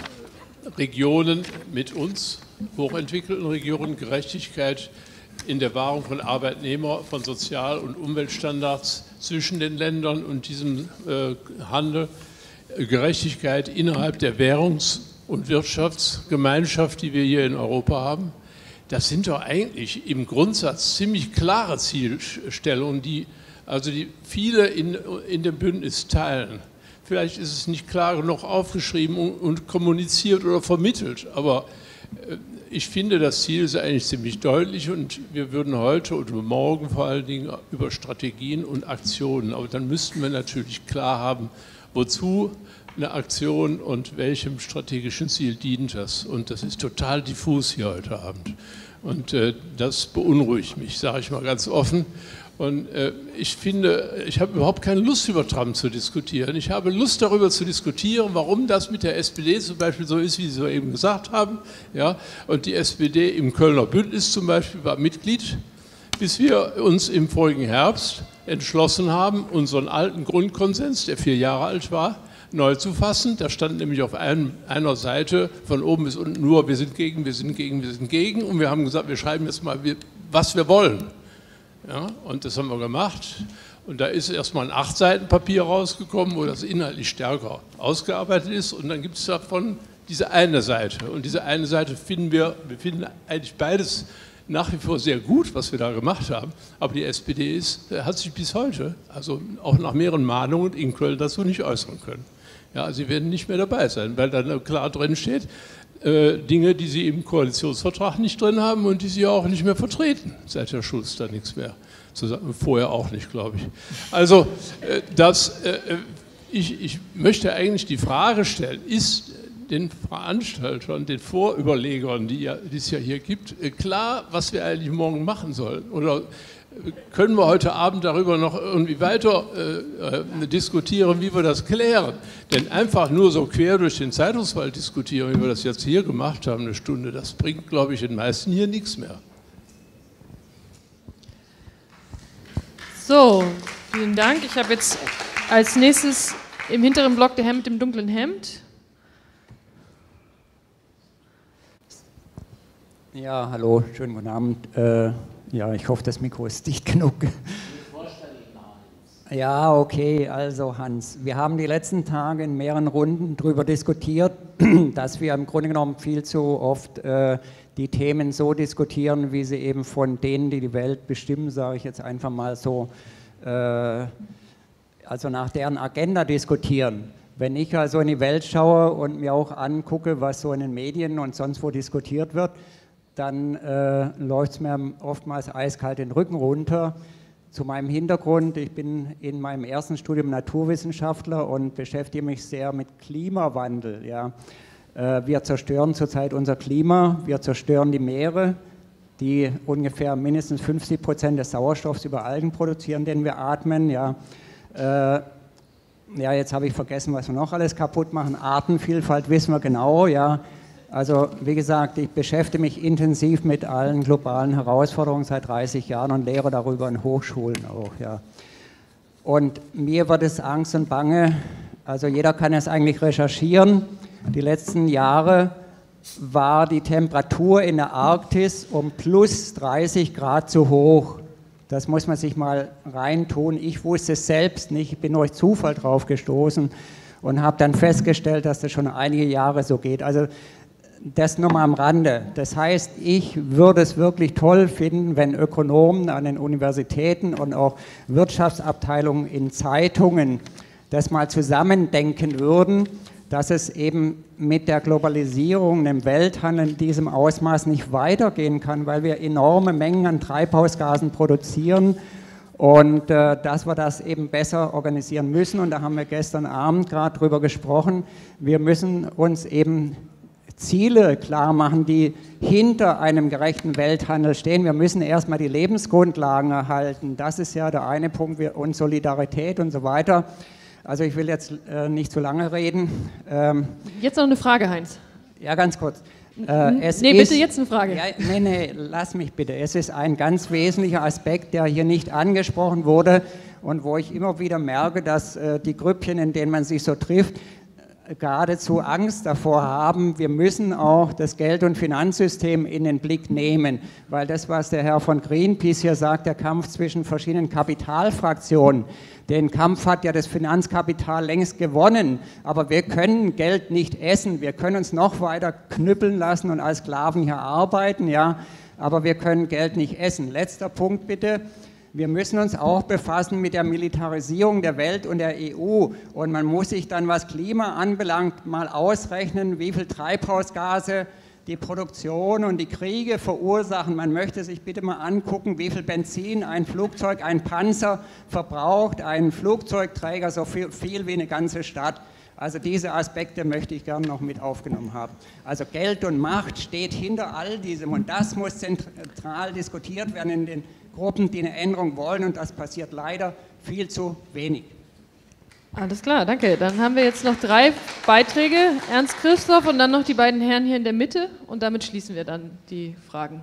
Regionen mit uns, hochentwickelten Regionen, Gerechtigkeit in der Wahrung von Arbeitnehmer-, von Sozial- und Umweltstandards zwischen den Ländern und diesem äh, Handel, Gerechtigkeit innerhalb der Währungs- und Wirtschaftsgemeinschaft, die wir hier in Europa haben. Das sind doch eigentlich im Grundsatz ziemlich klare Zielstellungen, die also die viele in, in dem Bündnis teilen. Vielleicht ist es nicht klar genug aufgeschrieben und, und kommuniziert oder vermittelt, aber äh, ich finde, das Ziel ist eigentlich ziemlich deutlich und wir würden heute und morgen vor allen Dingen über Strategien und Aktionen, aber dann müssten wir natürlich klar haben, wozu eine Aktion und welchem strategischen Ziel dient das. Und das ist total diffus hier heute Abend. Und äh, das beunruhigt mich, sage ich mal ganz offen. Und äh, ich finde, ich habe überhaupt keine Lust, über Trump zu diskutieren. Ich habe Lust, darüber zu diskutieren, warum das mit der S P D zum Beispiel so ist, wie Sie eben gesagt haben. Ja? Und die S P D im Kölner Bündnis zum Beispiel war Mitglied, bis wir uns im vorigen Herbst entschlossen haben, unseren alten Grundkonsens, der vier Jahre alt war, neu zu fassen. Da stand nämlich auf einem, einer Seite von oben bis unten nur, wir sind gegen, wir sind gegen, wir sind gegen. Und wir haben gesagt, wir schreiben jetzt mal, was wir wollen. Ja, und das haben wir gemacht. Und da ist erstmal ein acht Seiten Papier rausgekommen, wo das inhaltlich stärker ausgearbeitet ist. Und dann gibt es davon diese eine Seite. Und diese eine Seite finden wir, wir finden eigentlich beides nach wie vor sehr gut, was wir da gemacht haben. Aber die S P D ist, hat sich bis heute, also auch nach mehreren Mahnungen in Köln dazu nicht äußern können. Ja, sie werden nicht mehr dabei sein, weil da klar drin steht, äh, Dinge, die sie im Koalitionsvertrag nicht drin haben und die sie auch nicht mehr vertreten, seit Herr Schulz da nichts mehr zu sagen, vorher auch nicht, glaube ich. Also äh, das, äh, ich, ich möchte eigentlich die Frage stellen, ist den Veranstaltern, den Vorüberlegern, die, ja, die es ja hier gibt, klar, was wir eigentlich morgen machen sollen? Oder können wir heute Abend darüber noch irgendwie weiter äh, diskutieren, wie wir das klären? Denn einfach nur so quer durch den Zeitungswald diskutieren, wie wir das jetzt hier gemacht haben, eine Stunde, das bringt, glaube ich, den meisten hier nichts mehr. So, vielen Dank. Ich habe jetzt als nächstes im hinteren Block der Herr mit dem dunklen Hemd. Ja, hallo, schönen guten Abend. Äh, ja, ich hoffe, das Mikro ist dicht genug. Ja, okay, also Hans, wir haben die letzten Tage in mehreren Runden darüber diskutiert, dass wir im Grunde genommen viel zu oft äh, die Themen so diskutieren, wie sie eben von denen, die die Welt bestimmen, sage ich jetzt einfach mal so, äh, also nach deren Agenda diskutieren. Wenn ich also in die Welt schaue und mir auch angucke, was so in den Medien und sonst wo diskutiert wird, dann äh, läuft es mir oftmals eiskalt den Rücken runter. Zu meinem Hintergrund, ich bin in meinem ersten Studium Naturwissenschaftler und beschäftige mich sehr mit Klimawandel. Ja. Äh, wir zerstören zurzeit unser Klima, wir zerstören die Meere, die ungefähr mindestens fünfzig Prozent des Sauerstoffs über Algen produzieren, den wir atmen. Ja, äh, ja jetzt habe ich vergessen, was wir noch alles kaputt machen. Artenvielfalt wissen wir genau, ja. Also wie gesagt, ich beschäftige mich intensiv mit allen globalen Herausforderungen seit dreißig Jahren und lehre darüber in Hochschulen auch. Ja. Und mir wird es Angst und Bange, also jeder kann es eigentlich recherchieren. Die letzten Jahre war die Temperatur in der Arktis um plus dreißig Grad zu hoch. Das muss man sich mal reintun. Ich wusste es selbst nicht, ich bin durch Zufall drauf gestoßen und habe dann festgestellt, dass das schon einige Jahre so geht. Also das nur mal am Rande. Das heißt, ich würde es wirklich toll finden, wenn Ökonomen an den Universitäten und auch Wirtschaftsabteilungen in Zeitungen das mal zusammendenken würden, dass es eben mit der Globalisierung, dem Welthandel in diesem Ausmaß nicht weitergehen kann, weil wir enorme Mengen an Treibhausgasen produzieren und äh, dass wir das eben besser organisieren müssen. Und da haben wir gestern Abend gerade drüber gesprochen. Wir müssen uns eben Ziele klar machen, die hinter einem gerechten Welthandel stehen. Wir müssen erstmal die Lebensgrundlagen erhalten. Das ist ja der eine Punkt, und Solidarität und so weiter. Also ich will jetzt äh, nicht zu lange reden. Ähm, jetzt noch eine Frage, Heinz. Ja, ganz kurz. Äh, es nee, ist, bitte jetzt eine Frage. Ja, nee, nee, lass mich bitte. Es ist ein ganz wesentlicher Aspekt, der hier nicht angesprochen wurde und wo ich immer wieder merke, dass äh, die Grüppchen, in denen man sich so trifft, geradezu Angst davor haben, wir müssen auch das Geld- und Finanzsystem in den Blick nehmen, weil das, was der Herr von Greenpeace hier sagt, der Kampf zwischen verschiedenen Kapitalfraktionen, den Kampf hat ja das Finanzkapital längst gewonnen, aber wir können Geld nicht essen, wir können uns noch weiter knüppeln lassen und als Sklaven hier arbeiten, ja, aber wir können Geld nicht essen. Letzter Punkt bitte. Wir müssen uns auch befassen mit der Militarisierung der Welt und der E U. Und man muss sich dann, was Klima anbelangt, mal ausrechnen, wie viel Treibhausgase die Produktion und die Kriege verursachen. Man möchte sich bitte mal angucken, wie viel Benzin ein Flugzeug, ein Panzer verbraucht, ein Flugzeugträger, so viel, viel wie eine ganze Stadt. Also diese Aspekte möchte ich gerne noch mit aufgenommen haben. Also Geld und Macht steht hinter all diesem und das muss zentral diskutiert werden in den Gruppen, die eine Änderung wollen und das passiert leider viel zu wenig. Alles klar, danke. Dann haben wir jetzt noch drei Beiträge, Ernst Christoph und dann noch die beiden Herren hier in der Mitte und damit schließen wir dann die Fragen.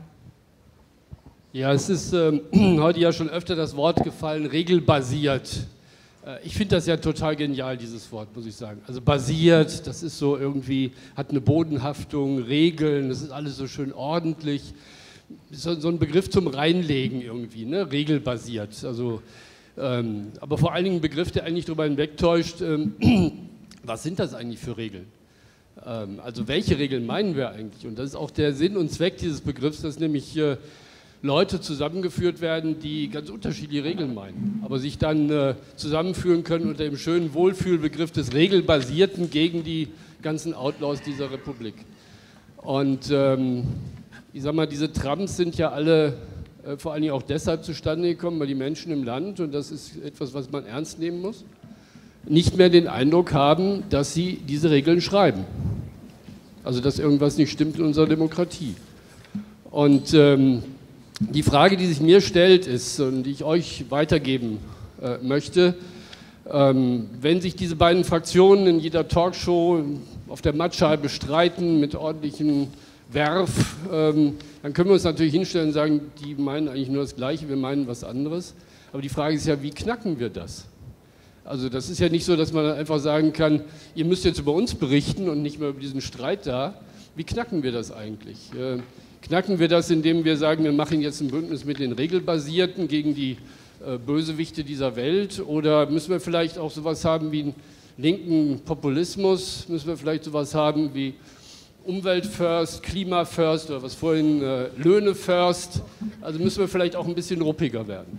Ja, es ist ähm, heute ja schon öfter das Wort gefallen, regelbasiert. Äh, ich finde das ja total genial, dieses Wort, muss ich sagen. Also basiert, das ist so irgendwie, hat eine Bodenhaftung, Regeln, das ist alles so schön ordentlich. So, so ein Begriff zum Reinlegen irgendwie, ne? Regelbasiert. Also, ähm, aber vor allen Dingen ein Begriff, der eigentlich darüber hinwegtäuscht, ähm, was sind das eigentlich für Regeln? Ähm, also welche Regeln meinen wir eigentlich? Und das ist auch der Sinn und Zweck dieses Begriffs, dass nämlich äh, Leute zusammengeführt werden, die ganz unterschiedliche Regeln meinen, aber sich dann äh, zusammenführen können unter dem schönen Wohlfühlbegriff des Regelbasierten gegen die ganzen Outlaws dieser Republik. Und ähm, ich sag mal, diese Trumps sind ja alle äh, vor allen Dingen auch deshalb zustande gekommen, weil die Menschen im Land, und das ist etwas, was man ernst nehmen muss, nicht mehr den Eindruck haben, dass sie diese Regeln schreiben. Also dass irgendwas nicht stimmt in unserer Demokratie. Und ähm, die Frage, die sich mir stellt, ist, und die ich euch weitergeben äh, möchte, ähm, wenn sich diese beiden Fraktionen in jeder Talkshow auf der Mattscheibe streiten mit ordentlichen Werf, ähm, dann können wir uns natürlich hinstellen und sagen, die meinen eigentlich nur das Gleiche, wir meinen was anderes. Aber die Frage ist ja, wie knacken wir das? Also das ist ja nicht so, dass man dann einfach sagen kann, ihr müsst jetzt über uns berichten und nicht mehr über diesen Streit da. Wie knacken wir das eigentlich? Äh, knacken wir das, indem wir sagen, wir machen jetzt ein Bündnis mit den Regelbasierten gegen die äh, Bösewichte dieser Welt? Oder müssen wir vielleicht auch sowas haben wie einen linken Populismus? Müssen wir vielleicht sowas haben wie Umwelt first, Klima first oder was vorhin, äh, Löhne first. Also müssen wir vielleicht auch ein bisschen ruppiger werden.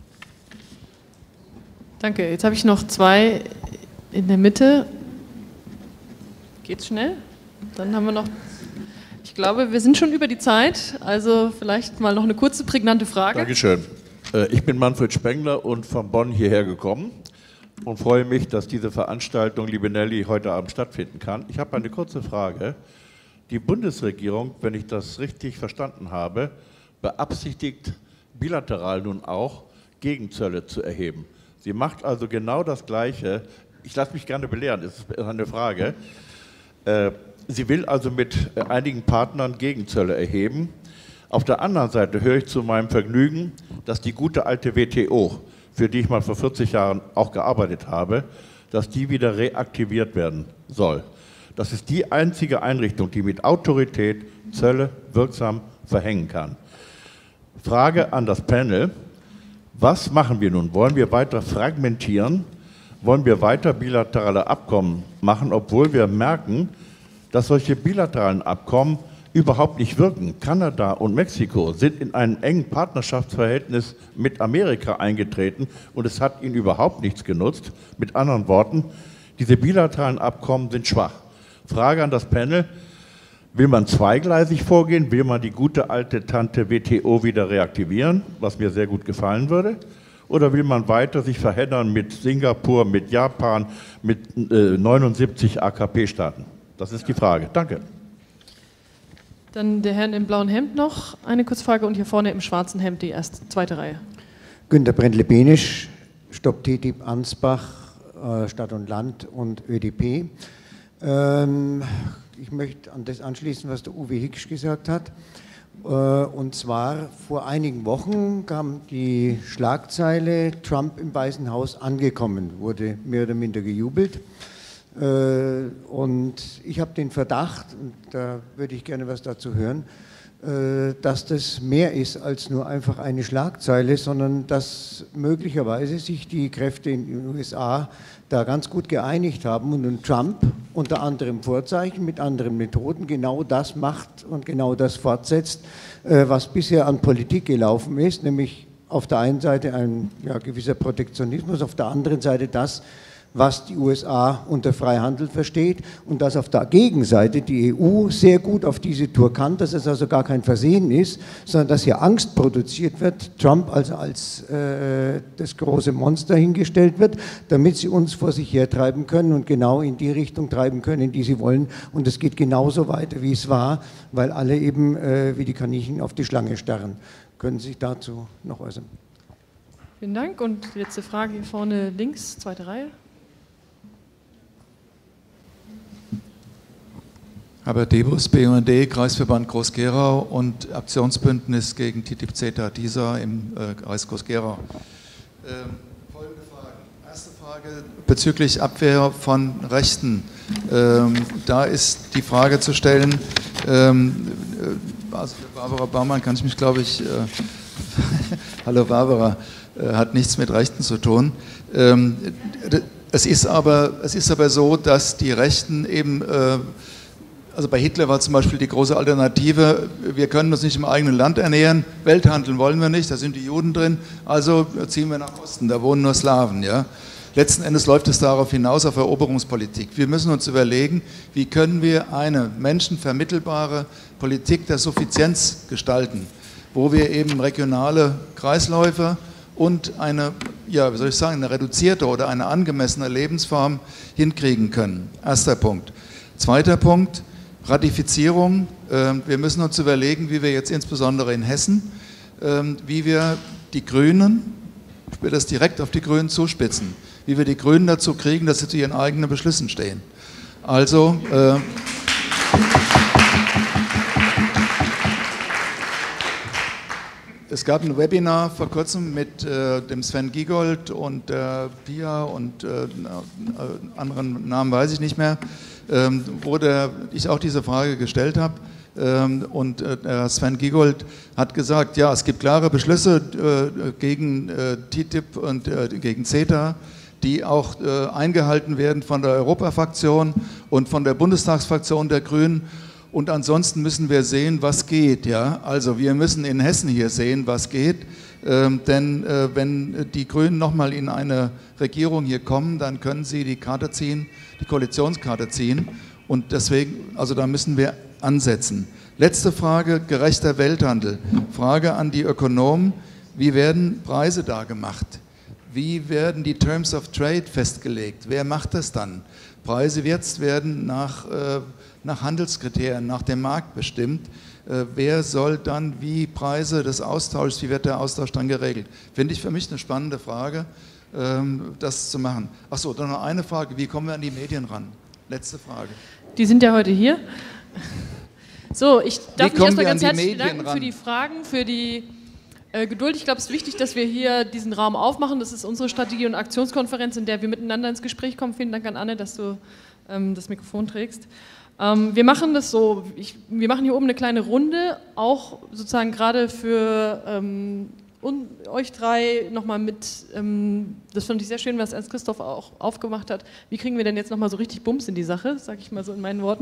Danke. Jetzt habe ich noch zwei in der Mitte. Geht's schnell? Dann haben wir noch, ich glaube, wir sind schon über die Zeit, also vielleicht mal noch eine kurze, prägnante Frage. Dankeschön. Ich bin Manfred Spengler und von Bonn hierher gekommen und freue mich, dass diese Veranstaltung, liebe Nelly, heute Abend stattfinden kann. Ich habe eine kurze Frage. Die Bundesregierung, wenn ich das richtig verstanden habe, beabsichtigt bilateral nun auch Gegenzölle zu erheben. Sie macht also genau das Gleiche. Ich lasse mich gerne belehren, das ist eine Frage. Sie will also mit einigen Partnern Gegenzölle erheben. Auf der anderen Seite höre ich zu meinem Vergnügen, dass die gute alte W T O, für die ich mal vor vierzig Jahren auch gearbeitet habe, dass die wieder reaktiviert werden soll. Das ist die einzige Einrichtung, die mit Autorität Zölle wirksam verhängen kann. Frage an das Panel: Was machen wir nun? Wollen wir weiter fragmentieren? Wollen wir weiter bilaterale Abkommen machen, obwohl wir merken, dass solche bilateralen Abkommen überhaupt nicht wirken? Kanada und Mexiko sind in ein engen Partnerschaftsverhältnis mit Amerika eingetreten und es hat ihnen überhaupt nichts genutzt. Mit anderen Worten, diese bilateralen Abkommen sind schwach. Frage an das Panel: Will man zweigleisig vorgehen? Will man die gute alte Tante W T O wieder reaktivieren, was mir sehr gut gefallen würde? Oder will man weiter sich verheddern mit Singapur, mit Japan, mit äh, neunundsiebzig A K P-Staaten? Das ist die Frage. Danke. Dann der Herr im blauen Hemd noch eine Kurzfrage und hier vorne im schwarzen Hemd die erste, zweite Reihe. Günter Brendle-Benisch, Stopp T T I P Ansbach, äh, Stadt und Land und Ö D P. Ähm, ich möchte an das anschließen, was der Uwe Hicks gesagt hat. Und zwar vor einigen Wochen kam die Schlagzeile Trump im Weißen Haus angekommen, wurde mehr oder minder gejubelt. Und ich habe den Verdacht, und da würde ich gerne was dazu hören, dass das mehr ist als nur einfach eine Schlagzeile, sondern dass möglicherweise sich die Kräfte in den U S A da ganz gut geeinigt haben und Trump unter anderem Vorzeichen mit anderen Methoden genau das macht und genau das fortsetzt, was bisher an Politik gelaufen ist, nämlich auf der einen Seite ein ja, gewisser Protektionismus, auf der anderen Seite das, was die U S A unter Freihandel versteht und dass auf der Gegenseite die E U sehr gut auf diese Tour kann, dass es also gar kein Versehen ist, sondern dass hier Angst produziert wird, Trump also als äh, das große Monster hingestellt wird, damit sie uns vor sich hertreiben können und genau in die Richtung treiben können, in die sie wollen. Und es geht genauso weiter, wie es war, weil alle eben äh, wie die Kaninchen auf die Schlange starren. Können Sie sich dazu noch äußern? Vielen Dank. Und die letzte Frage hier vorne links, zweite Reihe. Herbert Debus, B U N D, Kreisverband Groß-Gerau und Aktionsbündnis gegen T T I P, CETA, TISA im äh, Kreis Groß-Gerau. Ähm, folgende Fragen. Erste Frage bezüglich Abwehr von Rechten. Ähm, da ist die Frage zu stellen, ähm, also für Barbara Baumann kann ich mich, glaube ich, äh, hallo Barbara, äh, hat nichts mit Rechten zu tun. Ähm, es ist aber, es ist aber so, dass die Rechten eben äh, also bei Hitler war zum Beispiel die große Alternative, wir können uns nicht im eigenen Land ernähren, Welthandeln wollen wir nicht, da sind die Juden drin, also ziehen wir nach Osten, da wohnen nur Slawen. Ja? Letzten Endes läuft es darauf hinaus auf Eroberungspolitik. Wir müssen uns überlegen, wie können wir eine menschenvermittelbare Politik der Suffizienz gestalten, wo wir eben regionale Kreisläufe und eine, ja, wie soll ich sagen, eine reduzierte oder eine angemessene Lebensform hinkriegen können. Erster Punkt. Zweiter Punkt, Ratifizierung. Wir müssen uns überlegen, wie wir jetzt insbesondere in Hessen, wie wir die Grünen, ich will das direkt auf die Grünen zuspitzen, wie wir die Grünen dazu kriegen, dass sie zu ihren eigenen Beschlüssen stehen. Also, äh, es gab ein Webinar vor kurzem mit äh, dem Sven Giegold und äh, Pia und äh, anderen Namen weiß ich nicht mehr, ähm, wo der, ich auch diese Frage gestellt habe. Ähm, und äh, Sven Giegold hat gesagt, ja, es gibt klare Beschlüsse äh, gegen äh, T T I P und äh, gegen CETA, die auch äh, eingehalten werden von der Europafraktion und von der Bundestagsfraktion der Grünen. Und ansonsten müssen wir sehen, was geht. Ja? Also wir müssen in Hessen hier sehen, was geht. Ähm, denn äh, wenn die Grünen nochmal in eine Regierung hier kommen, dann können sie die Karte ziehen, die Koalitionskarte ziehen. Und deswegen, also da müssen wir ansetzen. Letzte Frage, gerechter Welthandel. Frage an die Ökonomen, wie werden Preise da gemacht? Wie werden die Terms of Trade festgelegt? Wer macht das dann? Preise jetzt werden nach, äh, nach Handelskriterien, nach dem Markt bestimmt. Äh, wer soll dann wie Preise des Austauschs, wie wird der Austausch dann geregelt? Finde ich für mich eine spannende Frage, ähm, das zu machen. Achso, dann noch eine Frage, wie kommen wir an die Medien ran? Letzte Frage. Die sind ja heute hier. So, ich darf mich erstmal ganz herzlich Medien bedanken ran? für die Fragen, für die äh, Geduld. Ich glaube, es ist wichtig, dass wir hier diesen Raum aufmachen. Das ist unsere Strategie- und Aktionskonferenz, in der wir miteinander ins Gespräch kommen. Vielen Dank an Anne, dass du ähm, das Mikrofon trägst. Ähm, wir machen das so, ich, wir machen hier oben eine kleine Runde, auch sozusagen gerade für ähm, und euch drei nochmal mit, ähm, das fand ich sehr schön, was Ernst Christoph auch aufgemacht hat. Wie kriegen wir denn jetzt nochmal so richtig Bums in die Sache, sage ich mal so in meinen Worten.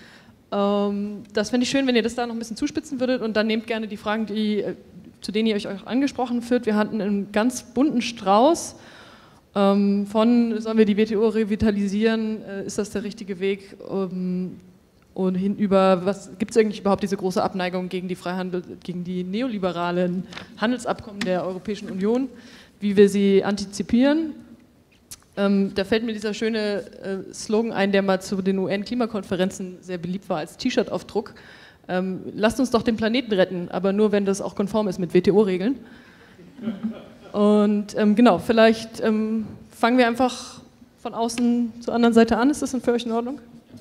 Ähm, das fände ich schön, wenn ihr das da noch ein bisschen zuspitzen würdet und dann nehmt gerne die Fragen, die, zu denen ihr euch auch angesprochen fühlt. Wir hatten einen ganz bunten Strauß ähm, von, sollen wir die W T O revitalisieren, äh, ist das der richtige Weg? Ähm, Und hinüber, was gibt es eigentlich überhaupt diese große Abneigung gegen die Freihandel, gegen die neoliberalen Handelsabkommen der Europäischen Union, wie wir sie antizipieren? Ähm, da fällt mir dieser schöne äh, Slogan ein, der mal zu den U N-Klimakonferenzen sehr beliebt war als T-Shirt-Aufdruck. Ähm, lasst uns doch den Planeten retten, aber nur, wenn das auch konform ist mit W T O-Regeln. Und ähm, genau, vielleicht ähm, fangen wir einfach von außen zur anderen Seite an. Ist das denn für euch in Ordnung?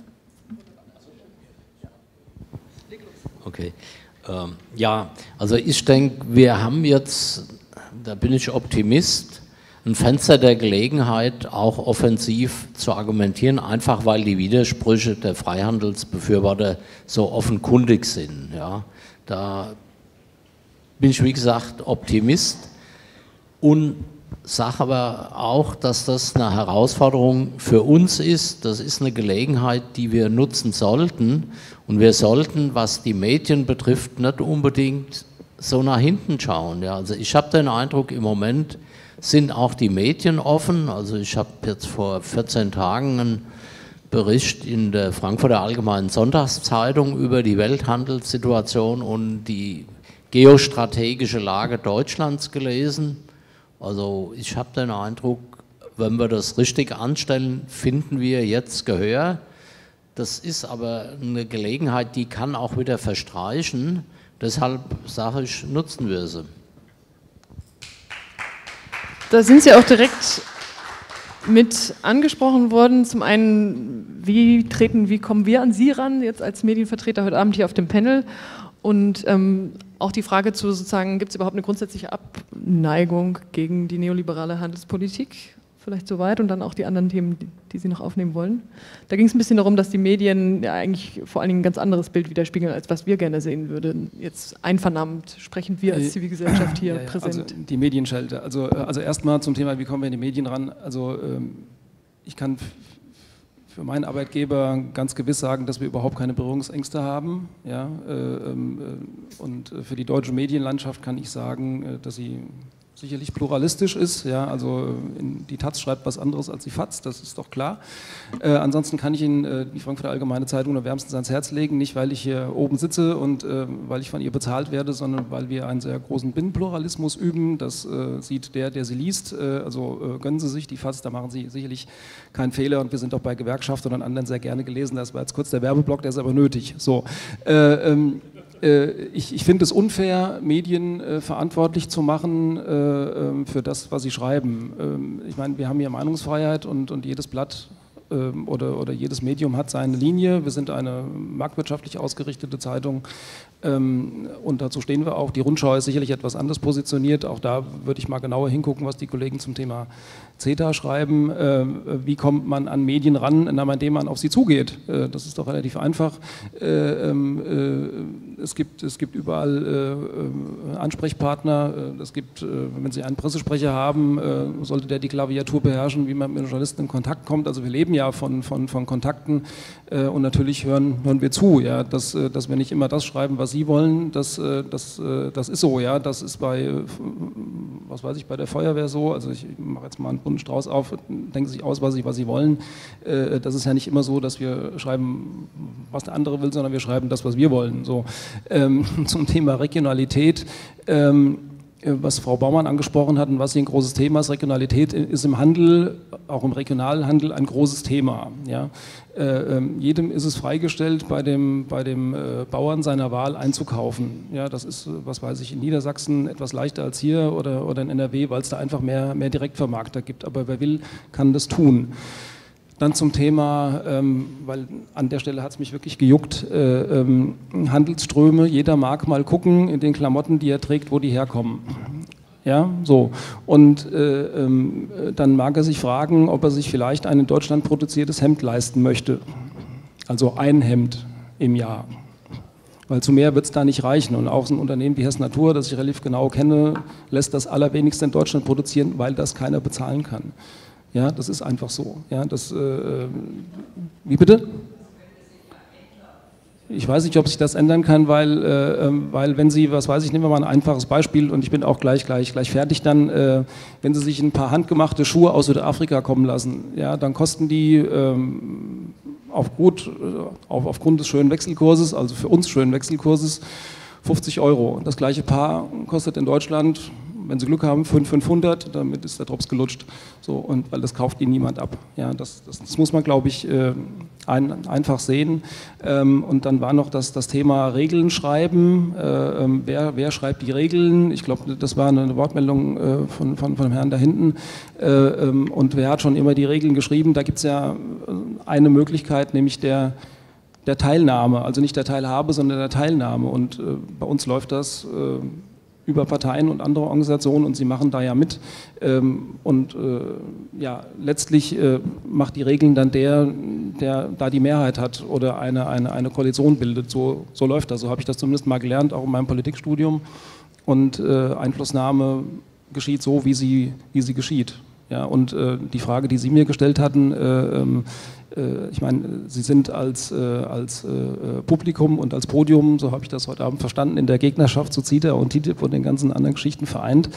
Okay. Ähm, ja, also ich denke, wir haben jetzt, da bin ich Optimist, ein Fenster der Gelegenheit, auch offensiv zu argumentieren, einfach weil die Widersprüche der Freihandelsbefürworter so offenkundig sind. Ja. Da bin ich, wie gesagt, Optimist und sage aber auch, dass das eine Herausforderung für uns ist. Das ist eine Gelegenheit, die wir nutzen sollten. Und wir sollten, was die Medien betrifft, nicht unbedingt so nach hinten schauen. Ja, also ich habe den Eindruck, im Moment sind auch die Medien offen. Also ich habe jetzt vor vierzehn Tagen einen Bericht in der Frankfurter Allgemeinen Sonntagszeitung über die Welthandelssituation und die geostrategische Lage Deutschlands gelesen. Also ich habe den Eindruck, wenn wir das richtig anstellen, finden wir jetzt Gehör. Das ist aber eine Gelegenheit, die kann auch wieder verstreichen. Deshalb sage ich, nutzen wir sie. Da sind Sie auch direkt mit angesprochen worden. Zum einen, wie treten, wie kommen wir an Sie ran, jetzt als Medienvertreter heute Abend hier auf dem Panel? Und ähm, auch die Frage zu sozusagen, gibt es überhaupt eine grundsätzliche Abneigung gegen die neoliberale Handelspolitik? Vielleicht soweit und dann auch die anderen Themen, die, die Sie noch aufnehmen wollen. Da ging es ein bisschen darum, dass die Medien ja eigentlich vor allen Dingen ein ganz anderes Bild widerspiegeln, als was wir gerne sehen würden. Jetzt einvernahmend sprechen wir als Zivilgesellschaft hier ja, ja, präsent. Also die Medienschelte. Also, also erstmal zum Thema, wie kommen wir in die Medien ran? Also ähm, ich kann für meinen Arbeitgeber ganz gewiss sagen, dass wir überhaupt keine Berührungsängste haben. Ja, äh, äh, und für die deutsche Medienlandschaft kann ich sagen, äh, dass sie sicherlich pluralistisch ist, ja, also in, die Taz schreibt was anderes als die Faz, das ist doch klar. Äh, ansonsten kann ich Ihnen äh, die Frankfurter Allgemeine Zeitung nur wärmstens ans Herz legen, nicht weil ich hier oben sitze und äh, weil ich von ihr bezahlt werde, sondern weil wir einen sehr großen Binnenpluralismus üben, das äh, sieht der, der sie liest, äh, also äh, gönnen Sie sich die Faz, da machen Sie sicherlich keinen Fehler und wir sind auch bei Gewerkschaft und anderen sehr gerne gelesen, das war jetzt kurz der Werbeblock, der ist aber nötig. So, äh, ähm, Ich, ich finde es unfair, Medien äh, verantwortlich zu machen äh, äh, für das, was sie schreiben. Ähm, ich meine, wir haben hier Meinungsfreiheit und, und jedes Blatt äh, oder, oder jedes Medium hat seine Linie. Wir sind eine marktwirtschaftlich ausgerichtete Zeitung ähm, und dazu stehen wir auch. Die Rundschau ist sicherlich etwas anders positioniert. Auch da würde ich mal genauer hingucken, was die Kollegen zum Thema CETA schreiben. Äh, wie kommt man an Medien ran, indem man auf sie zugeht? Äh, das ist doch relativ einfach. Äh, äh, es, gibt, es gibt überall äh, Ansprechpartner. Es gibt, äh, wenn Sie einen Pressesprecher haben, äh, sollte der die Klaviatur beherrschen, wie man mit Journalisten in Kontakt kommt. Also wir leben ja von, von, von Kontakten äh, und natürlich hören, hören wir zu, ja, dass, äh, dass wir nicht immer das schreiben, was Sie wollen. Das, äh, das, äh, das ist so, ja. Das ist bei, äh, was weiß ich, bei der Feuerwehr so. Also ich mache jetzt mal einen bunten Strauß auf, denken Sie sich aus, was Sie, was Sie wollen. Äh, das ist ja nicht immer so, dass wir schreiben, was der andere will, sondern wir schreiben das, was wir wollen. So. Ähm, zum Thema Regionalität. Ähm, was Frau Baumann angesprochen hat und was hier ein großes Thema ist, Regionalität ist im Handel, auch im Regionalhandel ein großes Thema. Ja. Äh, äh, jedem ist es freigestellt, bei dem, bei dem äh, Bauern seiner Wahl einzukaufen. Ja, das ist, was weiß ich, in Niedersachsen etwas leichter als hier oder, oder in N R W, weil es da einfach mehr, mehr Direktvermarkter gibt. Aber wer will, kann das tun. Dann zum Thema, ähm, weil an der Stelle hat es mich wirklich gejuckt, äh, ähm, Handelsströme, jeder mag mal gucken in den Klamotten, die er trägt, wo die herkommen. Ja, so. Und äh, ähm, dann mag er sich fragen, ob er sich vielleicht ein in Deutschland produziertes Hemd leisten möchte. Also ein Hemd im Jahr. Weil zu mehr wird es da nicht reichen. Und auch so ein Unternehmen wie Hess Natur, das ich relativ genau kenne, lässt das allerwenigste in Deutschland produzieren, weil das keiner bezahlen kann. Ja, das ist einfach so. Ja, das, äh, wie bitte? Ich weiß nicht, ob sich das ändern kann, weil, äh, weil wenn Sie, was weiß ich, nehmen wir mal ein einfaches Beispiel und ich bin auch gleich, gleich, gleich fertig dann, äh, wenn Sie sich ein paar handgemachte Schuhe aus Südafrika kommen lassen, ja, dann kosten die ähm, auf gut, auf, aufgrund des schönen Wechselkurses, also für uns schönen Wechselkurses, fünfzig Euro. Das gleiche Paar kostet in Deutschland wenn Sie Glück haben, fünf fünfhundert, damit ist der Drops gelutscht. So, und weil das kauft Ihnen niemand ab. Ja, das, das, das muss man, glaube ich, äh, ein, einfach sehen. Ähm, und dann war noch das, das Thema Regeln schreiben. Äh, ähm, wer, wer schreibt die Regeln? Ich glaube, das war eine Wortmeldung äh, von, von, von dem Herrn da hinten. Äh, ähm, und wer hat schon immer die Regeln geschrieben? Da gibt es ja eine Möglichkeit, nämlich der, der Teilnahme. Also nicht der Teilhabe, sondern der Teilnahme. Und äh, bei uns läuft das äh, über Parteien und andere Organisationen und sie machen da ja mit. Ähm, und äh, ja, letztlich äh, macht die Regeln dann der, der da die Mehrheit hat oder eine, eine, eine Koalition bildet. So, so läuft das. So habe ich das zumindest mal gelernt, auch in meinem Politikstudium. Und äh, Einflussnahme geschieht so, wie sie, wie sie geschieht. Ja, und äh, die Frage, die Sie mir gestellt hatten, äh, ähm, ich meine, Sie sind als, äh, als äh, Publikum und als Podium, so habe ich das heute Abend verstanden, in der Gegnerschaft zu CETA und T T I P und den ganzen anderen Geschichten vereint.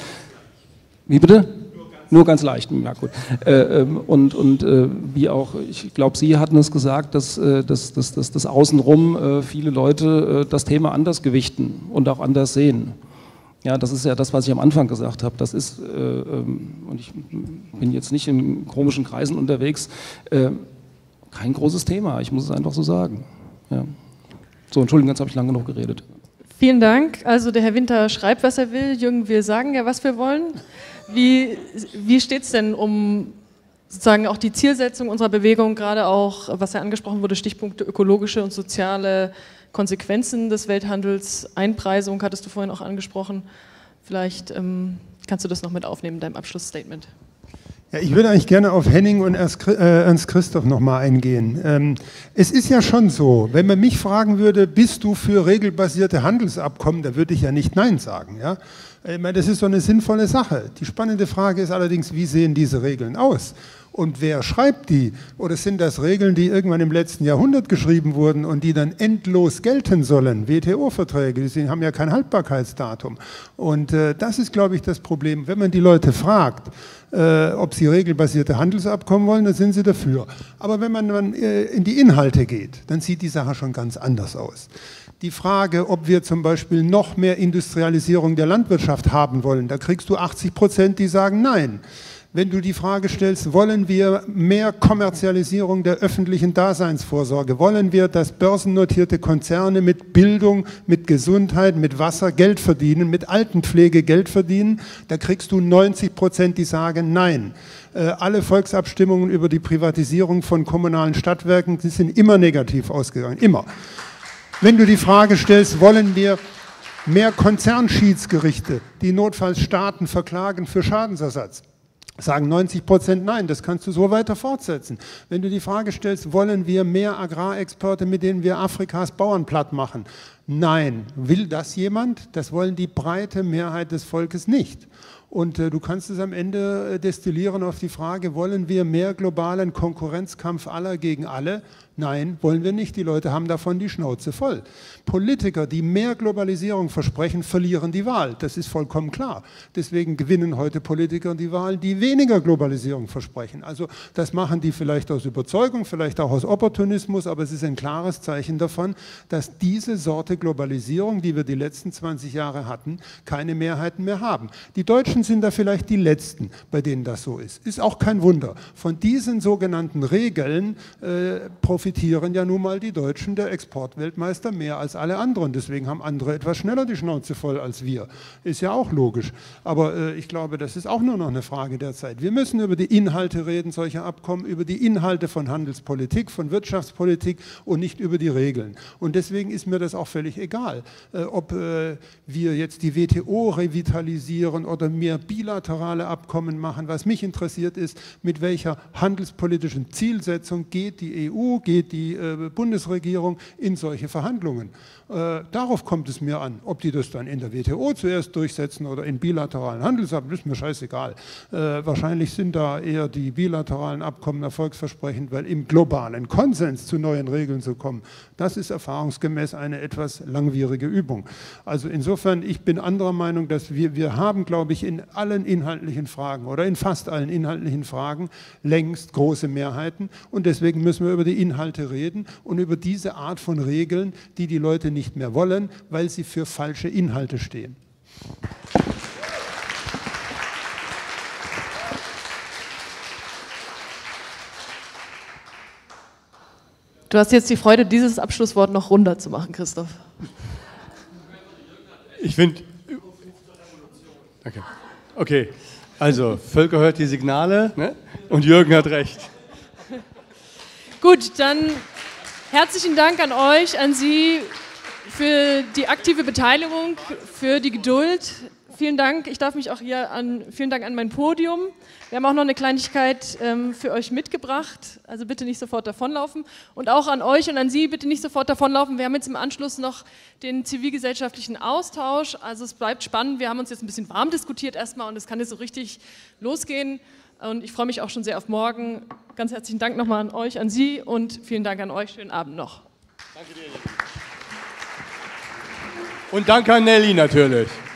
Wie bitte? Nur ganz leicht, ja gut. Äh, ähm, und und äh, wie auch, ich glaube, Sie hatten es gesagt, dass, äh, dass, dass, dass, dass außenrum äh, viele Leute äh, das Thema anders gewichten und auch anders sehen. Ja, das ist ja das, was ich am Anfang gesagt habe. Das ist, äh, ähm, und ich bin jetzt nicht in komischen Kreisen unterwegs, äh, kein großes Thema, ich muss es einfach so sagen. Ja. So, Entschuldigung, jetzt habe ich lange genug geredet. Vielen Dank. Also der Herr Winter schreibt, was er will. Jürgen, wir sagen ja, was wir wollen. Wie, wie steht es denn um sozusagen auch die Zielsetzung unserer Bewegung, gerade auch, was ja angesprochen wurde, Stichpunkte ökologische und soziale Konsequenzen des Welthandels, Einpreisung hattest du vorhin auch angesprochen. Vielleicht ähm, kannst du das noch mit aufnehmen in deinem Abschlussstatement. Ja, ich würde eigentlich gerne auf Henning und Ernst Christoph nochmal eingehen. Ähm, es ist ja schon so, wenn man mich fragen würde, bist du für regelbasierte Handelsabkommen, da würde ich ja nicht Nein sagen. Ja? Ich meine, das ist so eine sinnvolle Sache. Die spannende Frage ist allerdings, wie sehen diese Regeln aus? Und wer schreibt die? Oder sind das Regeln, die irgendwann im letzten Jahrhundert geschrieben wurden und die dann endlos gelten sollen? W T O-Verträge, die haben ja kein Haltbarkeitsdatum. Und äh, das ist, glaube ich, das Problem. Wenn man die Leute fragt, äh, ob sie regelbasierte Handelsabkommen wollen, dann sind sie dafür. Aber wenn man dann äh, in die Inhalte geht, dann sieht die Sache schon ganz anders aus. Die Frage, ob wir zum Beispiel noch mehr Industrialisierung der Landwirtschaft haben wollen, da kriegst du achtzig Prozent, die sagen Nein. Wenn du die Frage stellst, wollen wir mehr Kommerzialisierung der öffentlichen Daseinsvorsorge? Wollen wir, dass börsennotierte Konzerne mit Bildung, mit Gesundheit, mit Wasser Geld verdienen, mit Altenpflege Geld verdienen? Da kriegst du neunzig Prozent, die sagen Nein. Äh, alle Volksabstimmungen über die Privatisierung von kommunalen Stadtwerken, die sind immer negativ ausgegangen, immer. Wenn du die Frage stellst, wollen wir mehr Konzernschiedsgerichte, die notfalls Staaten verklagen für Schadensersatz? Sagen neunzig Prozent nein, das kannst du so weiter fortsetzen. Wenn du die Frage stellst, wollen wir mehr Agrarexporte, mit denen wir Afrikas Bauern platt machen? Nein. Will das jemand? Das wollen die breite Mehrheit des Volkes nicht. Und äh, du kannst es am Ende äh, destillieren auf die Frage, wollen wir mehr globalen Konkurrenzkampf aller gegen alle? Nein, wollen wir nicht. Die Leute haben davon die Schnauze voll. Politiker, die mehr Globalisierung versprechen, verlieren die Wahl. Das ist vollkommen klar. Deswegen gewinnen heute Politiker die Wahl, die weniger Globalisierung versprechen. Also das machen die vielleicht aus Überzeugung, vielleicht auch aus Opportunismus, aber es ist ein klares Zeichen davon, dass diese Sorte Globalisierung, die wir die letzten zwanzig Jahre hatten, keine Mehrheiten mehr haben. Die Deutschen sind da vielleicht die Letzten, bei denen das so ist. Ist auch kein Wunder. Von diesen sogenannten Regeln äh, profitieren ja nun mal die Deutschen, der Exportweltmeister, mehr als alle anderen. Deswegen haben andere etwas schneller die Schnauze voll als wir. Ist ja auch logisch. Aber äh, ich glaube, das ist auch nur noch eine Frage der Zeit. Wir müssen über die Inhalte reden, solcher Abkommen, über die Inhalte von Handelspolitik, von Wirtschaftspolitik und nicht über die Regeln. Und deswegen ist mir das auch völlig egal, äh, ob äh, wir jetzt die W T O revitalisieren oder mehr bilaterale Abkommen machen. Was mich interessiert ist, mit welcher handelspolitischen Zielsetzung geht die E U, geht die äh, Bundesregierung in solche Verhandlungen. Äh, darauf kommt es mir an. Ob die das dann in der W T O zuerst durchsetzen oder in bilateralen Handelsabkommen, ist mir scheißegal. Äh, wahrscheinlich sind da eher die bilateralen Abkommen erfolgsversprechend, weil im globalen Konsens zu neuen Regeln zu kommen, das ist erfahrungsgemäß eine etwas langwierige Übung. Also insofern, ich bin anderer Meinung, dass wir, wir haben, glaube ich, in allen inhaltlichen Fragen oder in fast allen inhaltlichen Fragen längst große Mehrheiten und deswegen müssen wir über die Inhalte reden und über diese Art von Regeln, die die Leute nicht mehr wollen, weil sie für falsche Inhalte stehen. Du hast jetzt die Freude, dieses Abschlusswort noch runder zu machen, Christoph. Ich finde... Okay. okay, also Völker hört die Signale, ne? Und Jürgen hat recht. Gut, dann herzlichen Dank an euch, an Sie für die aktive Beteiligung, für die Geduld. Vielen Dank. Ich darf mich auch hier an, vielen Dank an mein Podium. Wir haben auch noch eine Kleinigkeit ähm, für euch mitgebracht, also bitte nicht sofort davonlaufen. Und auch an euch und an Sie, bitte nicht sofort davonlaufen. Wir haben jetzt im Anschluss noch den zivilgesellschaftlichen Austausch, also es bleibt spannend. Wir haben uns jetzt ein bisschen warm diskutiert erstmal und es kann jetzt so richtig losgehen. Und ich freue mich auch schon sehr auf morgen. Ganz herzlichen Dank nochmal an euch, an Sie und vielen Dank an euch. Schönen Abend noch. Danke dir. Und danke an Nelly natürlich.